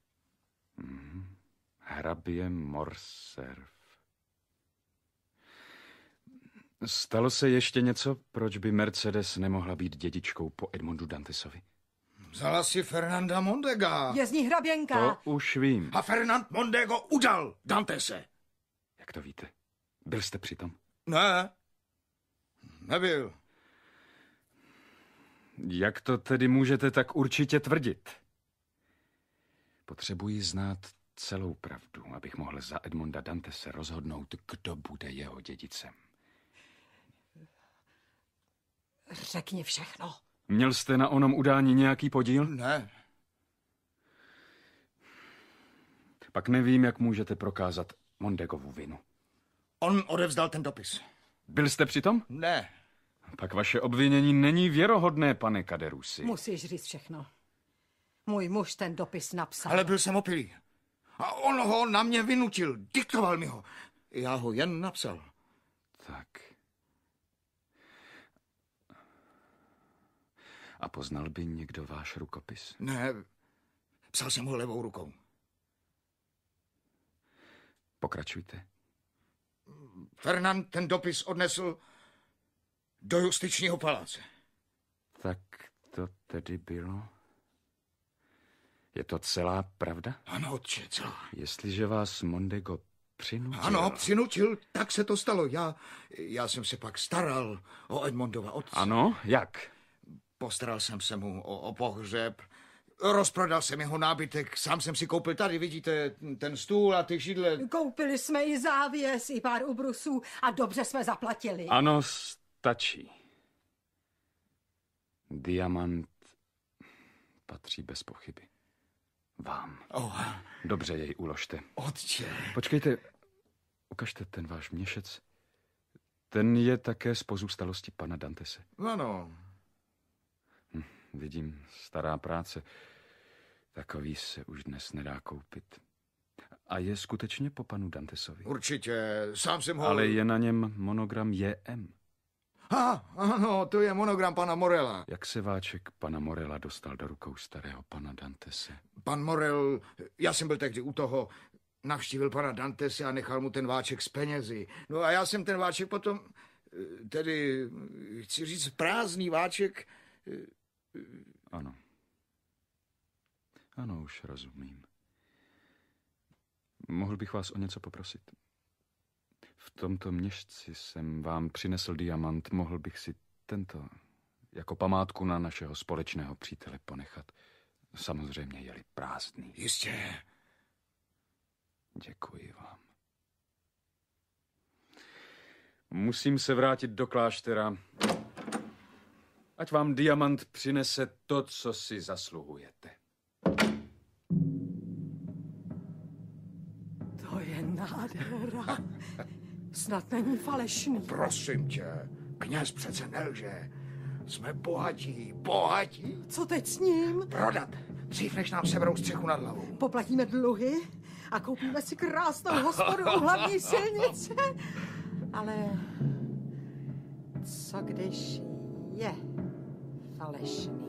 F: Hrabě Morcerf. Stalo se ještě něco, proč by Mercedes nemohla být dědičkou po Edmondu Dantesovi?
E: Vzala si Fernanda Mondega.
Q: Je z ní hraběnka.
F: To už vím.
E: A Fernand Mondego udal Dantese.
F: Jak to víte? Byl jste přitom?
E: Ne, nebyl.
F: Jak to tedy můžete tak určitě tvrdit? Potřebuji znát celou pravdu, abych mohl za Edmonda Dantese rozhodnout, kdo bude jeho dědicem.
Q: Řekni všechno.
F: Měl jste na onom udání nějaký podíl?
E: Ne.
F: Pak nevím, jak můžete prokázat Mondegovu vinu.
E: On odevzdal ten dopis.
F: Byl jste přitom?
E: Ne.
F: Pak vaše obvinění není věrohodné, pane Kaderusi.
Q: Musíš říct všechno. Můj muž ten dopis napsal.
E: Ale byl jsem opilý. A on ho na mě vynutil. Diktoval mi ho. Já ho jen napsal.
F: Tak. A poznal by někdo váš rukopis?
E: Ne, psal jsem ho levou rukou.
F: Pokračujte.
E: Fernand ten dopis odnesl do justičního paláce.
F: Tak to tedy bylo? Je to celá pravda?
E: Ano, otče, celá.
F: Jestliže vás Mondego přinutil...
E: Ano, přinutil, tak se to stalo. Já jsem se pak staral o Edmondova otce.
F: Ano, jak?
E: Postaral jsem se mu o pohřeb, rozprodal jsem jeho nábytek, sám jsem si koupil tady, vidíte, ten stůl a ty židle.
Q: Koupili jsme i závěs, i pár ubrusů a dobře jsme zaplatili.
F: Ano, stačí. Diamant patří bez pochyby vám. Dobře jej uložte.
E: Otče.
F: Počkejte, ukažte ten váš měšec. Ten je také z pozůstalosti pana Dantese.
E: Ano.
F: vidím, stará práce. Takový se už dnes nedá koupit. A je skutečně po panu Dantesovi?
E: Určitě, sám jsem ho...
F: Ale je na něm monogram JM.
E: Ano, to je monogram pana Morela.
F: Jak se váček pana Morela dostal do rukou starého pana Dantese?
E: Pan Morel, já jsem byl tehdy u toho, navštívil pana Dantese a nechal mu ten váček s penězi. No a já jsem ten váček potom, tedy, chci říct, prázdný váček...
F: Ano. Ano, už rozumím. Mohl bych vás o něco poprosit? V tomto měšci jsem vám přinesl diamant, mohl bych si tento jako památku na našeho společného přítele ponechat. Samozřejmě je-li prázdný.
E: Jistě.
F: Děkuji vám. Musím se vrátit do kláštera. Ať vám diamant přinese to, co si zasluhujete.
Q: To je nádhera. Snad není falešný.
E: Prosím tě, kněz přece nelže. Jsme bohatí.
Q: Co teď s ním?
E: Prodat, dřív než nám seberou střechu nad hlavou.
Q: Poplatíme dluhy a koupíme si krásnou hospodu u hlavní silnice. Ale co když je falešný?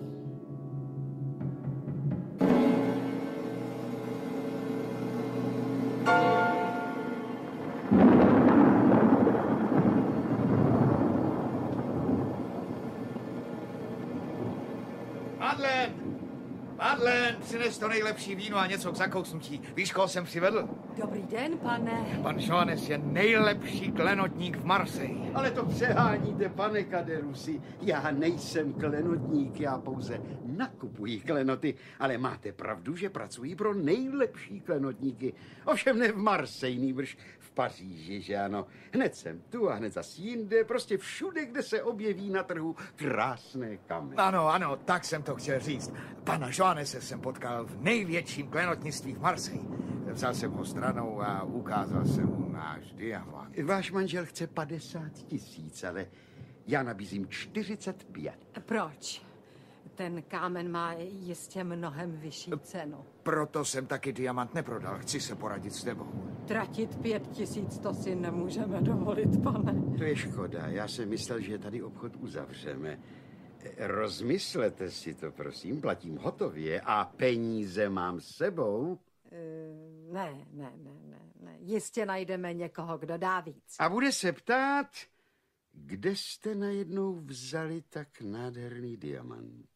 E: Madlen, přines to nejlepší víno a něco k zakousnutí. Víš, koho jsem přivedl?
Q: Dobrý den, pane.
E: Pan Johannes je nejlepší klenotník v Marseille.
K: Ale to přeháníte, pane Kaderusi. Já nejsem klenotník, já pouze nakupuji klenoty. Ale máte pravdu, že pracuji pro nejlepší klenotníky. Ovšem ne v Marseille, nýbrž v Paříži, že ano. Hned jsem tu a hned zas jinde, prostě všude, kde se objeví na trhu krásné kameny.
E: Ano, tak jsem to chtěl říct. Pana Johannese jsem potkal v největším klenotnictví v Marseille. Vzal jsem ho stranou a ukázal jsem mu náš diamant.
K: Váš manžel chce 50 000, ale já nabízím 45.
Q: Proč? Ten kámen má jistě mnohem vyšší cenu.
E: Proto jsem taky diamant neprodal. Chci se poradit s tebou.
Q: Tratit 5 000, to si nemůžeme dovolit, pane.
K: To je škoda. Já jsem myslel, že tady obchod uzavřeme. Rozmyslete si to, prosím. Platím hotově a peníze mám s sebou.
Q: Ne. Jistě najdeme někoho, kdo dá víc.
K: A bude se ptát, kde jste najednou vzali tak nádherný diamant.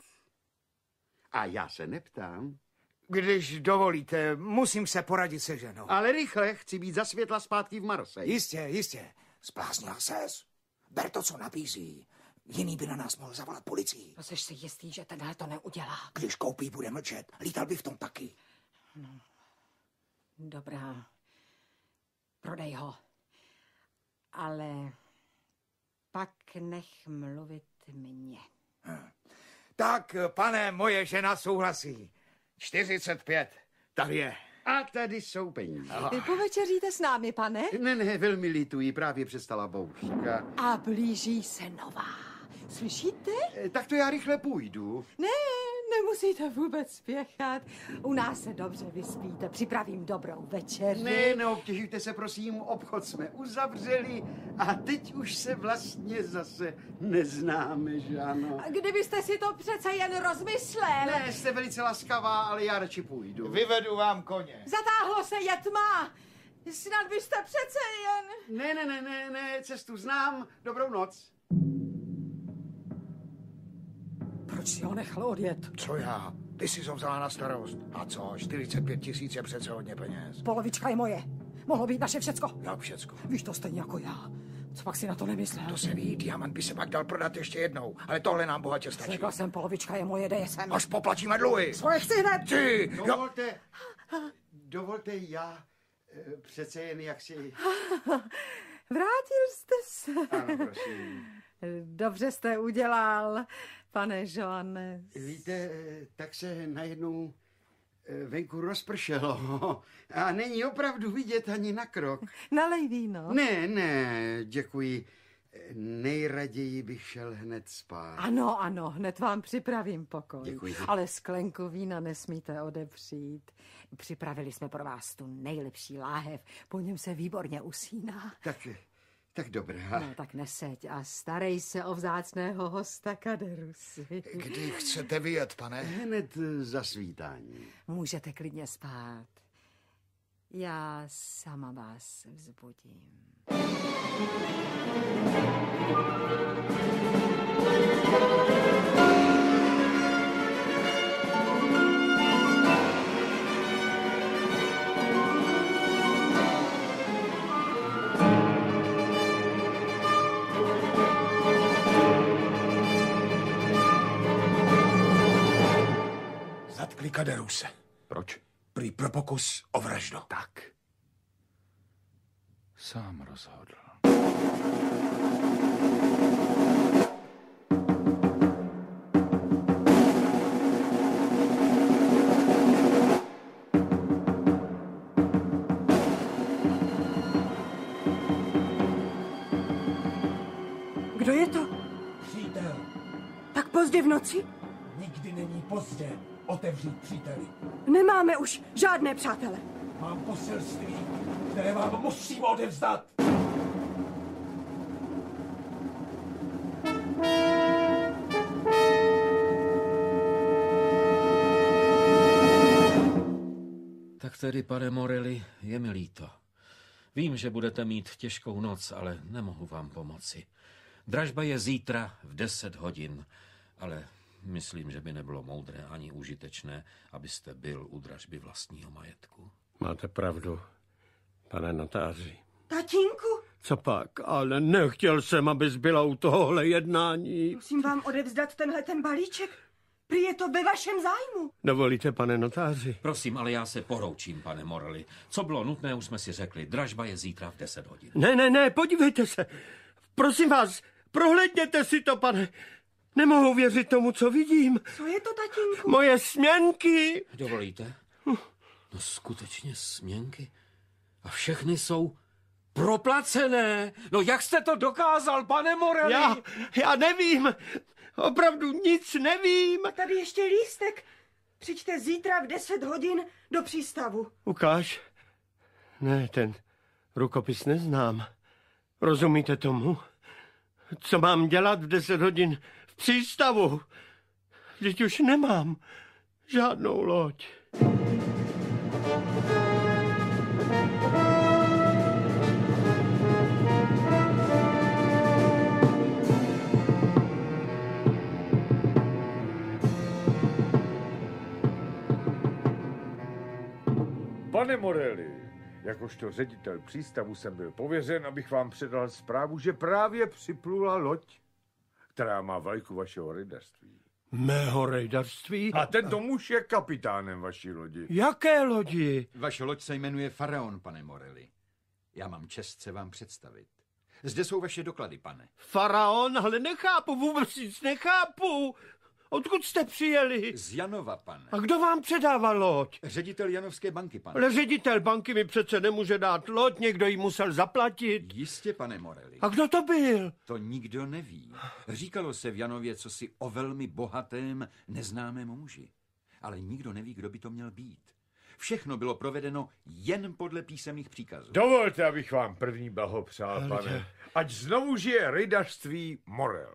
K: A já se neptám.
E: Když dovolíte, musím se poradit se ženou.
K: Ale rychle, chci být za světla zpátky v Marseille.
E: Jistě. Zbláznila ses? Ber to, co nabízí. Jiný by na nás mohl zavolat policii.
Q: Jsi si jistý, že tenhle to neudělá?
E: Když koupí, bude mlčet. Lítal by v tom taky.
Q: No. Dobrá. Prodej ho. Ale pak nech mluvit mě.
E: Tak, pane, moje žena souhlasí. 45. Tady je.
K: A tady jsou peníze.
Q: Povečeříte s námi, pane?
K: Ne, velmi lituji, právě přestala bouřka.
Q: A blíží se nová. Slyšíte?
K: Tak to já rychle půjdu.
Q: Ne, nemusíte vůbec spěchat. U nás se dobře vyspíte, připravím dobrou večeři.
K: Ne, neobtěžujte se, prosím, obchod jsme uzavřeli a teď už se vlastně zase neznáme, že ano?
Q: Kdybyste si to přece jen rozmyslel.
K: Ne, jste velice laskavá, ale já radši půjdu.
E: Vyvedu vám koně.
Q: Zatáhlo se, je tma. Snad byste přece jen...
K: Ne, cestu znám. Dobrou noc.
Q: Proč si ho nechal odjet?
E: Co já? Ty jsi ho vzala na starost. A co? 45 000 je přece hodně peněz.
Q: Polovička je moje. Mohlo být naše všecko.
E: Jak všecko?
Q: Víš to stejně jako já. Co pak si na to nemyslel?
E: To se ví, diamant by se pak dal prodat ještě jednou, ale tohle nám bohatě stačí.
Q: Řekla jsem, polovička je moje, dej sem.
E: Až poplatíme dluhy.
Q: Svoje chci hned.
E: Ty!
K: Dovolte, já přece jen jak si...
Q: Vrátil jste se.
K: Ano, prosím.
Q: Dobře jste udělal, pane Johannes.
K: Víte, tak se najednou venku rozpršelo a není opravdu vidět ani na krok.
Q: Nalej víno.
K: Ne, děkuji.
C: Nejraději bych šel hned spát.
Q: Ano, ano, hned vám připravím pokoj.
C: Děkuji.
Q: Ale sklenku vína nesmíte odepřít. Připravili jsme pro vás tu nejlepší láhev, po něm se výborně usíná.
C: Tak dobrá.
Q: No tak neseď a starej se o vzácného hosta Kaderusi.
E: Kdy chcete vyjet, pane?
C: Hned za svítání.
Q: Můžete klidně spát. Já sama vás vzbudím.
S: Zatkli Kaderuse.
F: Proč?
S: Prý pro pokus o vraždu.
F: Tak. Sám rozhodl.
Q: Kdo je to?
S: Přítel.
Q: Tak pozdě v noci?
S: Nikdy není pozdě otevřít příteli.
Q: Nemáme už žádné přátele.
S: Mám poselství, které vám musím odevzdat.
J: Tak tedy, pane Morelli, je mi líto. Vím, že budete mít těžkou noc, ale nemohu vám pomoci. Dražba je zítra v 10 hodin, ale myslím, že by nebylo moudré ani užitečné, abyste byl u dražby vlastního majetku.
K: Máte pravdu, pane notáři.
Q: Tatínku?
K: Co pak? Ale nechtěl jsem, abys byla u tohohle jednání.
Q: Musím vám odevzdat ten balíček. Prý je to ve vašem zájmu.
K: Dovolíte, pane notáři?
J: Prosím, ale já se poroučím, pane Morelli. Co bylo nutné, už jsme si řekli. Dražba je zítra v 10 hodin.
K: Ne, podívejte se. Prosím vás, prohlédněte si to, pane. Nemohu věřit tomu, co vidím.
Q: Co je to, tatínku?
K: Moje směnky.
J: Dovolíte? No skutečně směnky. A všechny jsou proplacené. No jak jste to dokázal, pane Morelli?
K: Já nevím. Opravdu nic nevím.
Q: A tady ještě lístek. Přijďte zítra v 10 hodin do přístavu.
K: Ukáž. Ne, ten rukopis neznám. Rozumíte tomu? Co mám dělat v 10 hodin v přístavu? Vždyť už nemám žádnou loď.
H: Pane Morelli, jakožto ředitel přístavu jsem byl pověřen, abych vám předal zprávu, že právě připlula loď, která má vlajku vašeho rejdařství.
K: Mého rejdařství?
H: A tento muž je kapitánem vaší lodi.
K: Jaké lodi?
V: Vaše loď se jmenuje Faraon, pane Morelli. Já mám čest se vám představit. Zde jsou vaše doklady, pane.
K: Faraon? Ale nechápu, vůbec nic nechápu. Odkud jste přijeli?
V: Z Janova, pane.
K: A kdo vám předával loď?
V: Ředitel Janovské banky, pane.
K: Ale ředitel banky mi přece nemůže dát loď, někdo jí musel zaplatit.
V: Jistě, pane Morelli.
K: A kdo to byl?
V: To nikdo neví. Říkalo se v Janově cosi o velmi bohatém, neznámém muži. Ale nikdo neví, kdo by to měl být. Všechno bylo provedeno jen podle písemných příkazů.
H: Dovolte, abych vám první blahopřál, pane. Ať znovu žije rejdařství Morel.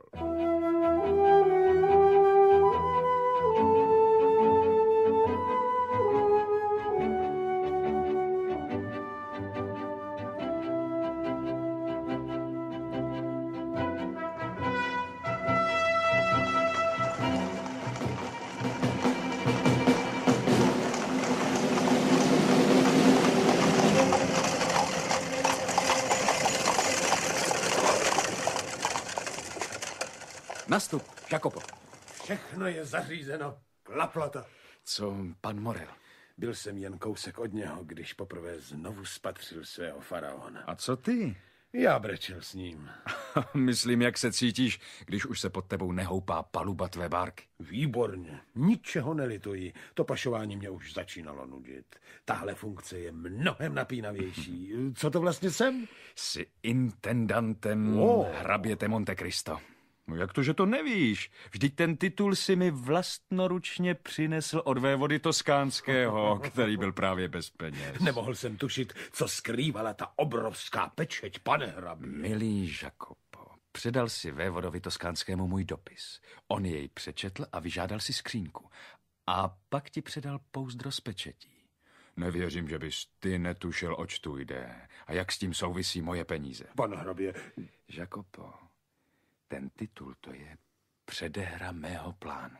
L: Nastup, Jacopo.
R: Všechno je zařízeno. Klaplata.
L: Co pan Morel?
R: Byl jsem jen kousek od něho, když poprvé znovu spatřil svého faraona.
L: A co ty?
R: Já brečel s ním.
F: Myslím, jak se cítíš, když už se pod tebou nehoupá paluba tvé bárky.
S: Výborně, ničeho nelituji. To pašování mě už začínalo nudit. Tahle funkce je mnohem napínavější. Co to vlastně jsem?
F: Jsi intendantem hraběte Monte Cristo. No jak to, že to nevíš? Vždyť ten titul si mi vlastnoručně přinesl od vévody Toskánského, který byl právě bez peněz.
S: Nemohl jsem tušit, co skrývala ta obrovská pečeť, pane hrabě.
F: Milý Jacopo, předal si vévodovi Toskánskému můj dopis. On jej přečetl a vyžádal si skřínku. A pak ti předal pouzdro z pečetí. Nevěřím, že bys ty netušil, oč tu jde. A jak s tím souvisí moje peníze.
S: Pane hrabě.
F: Jacopo, ten titul to je předehra mého plánu.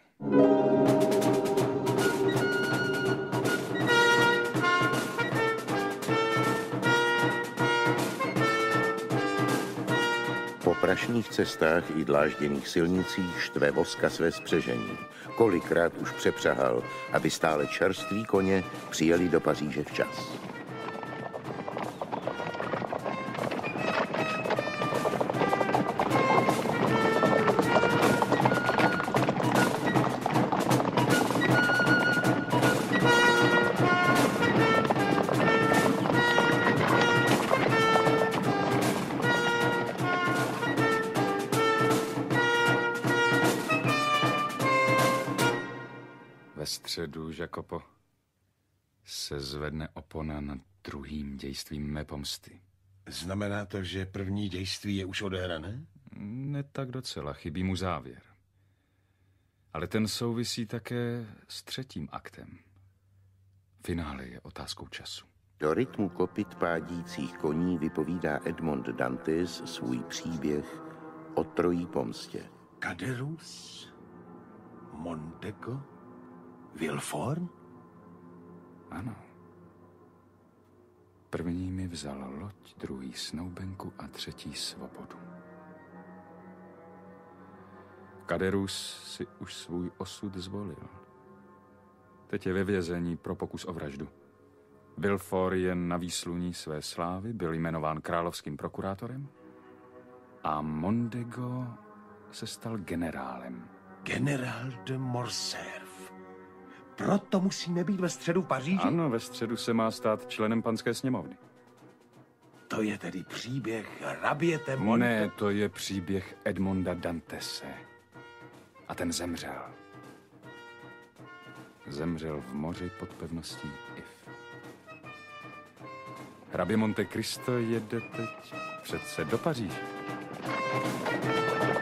B: Po prašných cestách i dlážděných silnicích štve Voska své spřežení. Kolikrát už přepřahal, aby stále čerství koně přijeli do Paříže včas.
F: Ve středu, Jacopo, se zvedne opona nad druhým dějstvím mé pomsty.
S: Znamená to, že první dějství je už odehrané?
F: Ne tak docela, chybí mu závěr. Ale ten souvisí také s třetím aktem. Finále je otázkou času.
B: Do rytmu kopyt pádících koní vypovídá Edmond Dantes svůj příběh o trojí pomstě.
S: Caderousse, Montego, Villefort?
F: Ano. První mi vzal loď, druhý snoubenku a třetí svobodu. Caderousse si už svůj osud zvolil. Teď je ve vězení pro pokus o vraždu. Villefort je na výsluní své slávy, byl jmenován královským prokurátorem a Mondego se stal generálem.
S: Generál de Morcerf. Proto musíme být ve středu Paříže?
F: Ano, ve středu se má stát členem panské sněmovny.
S: To je tedy příběh hraběte
F: Ne, to je příběh Edmonda Dantese. A ten zemřel. Zemřel v moři pod pevností If. Hrabě Monte Cristo jede teď přece do Paříže.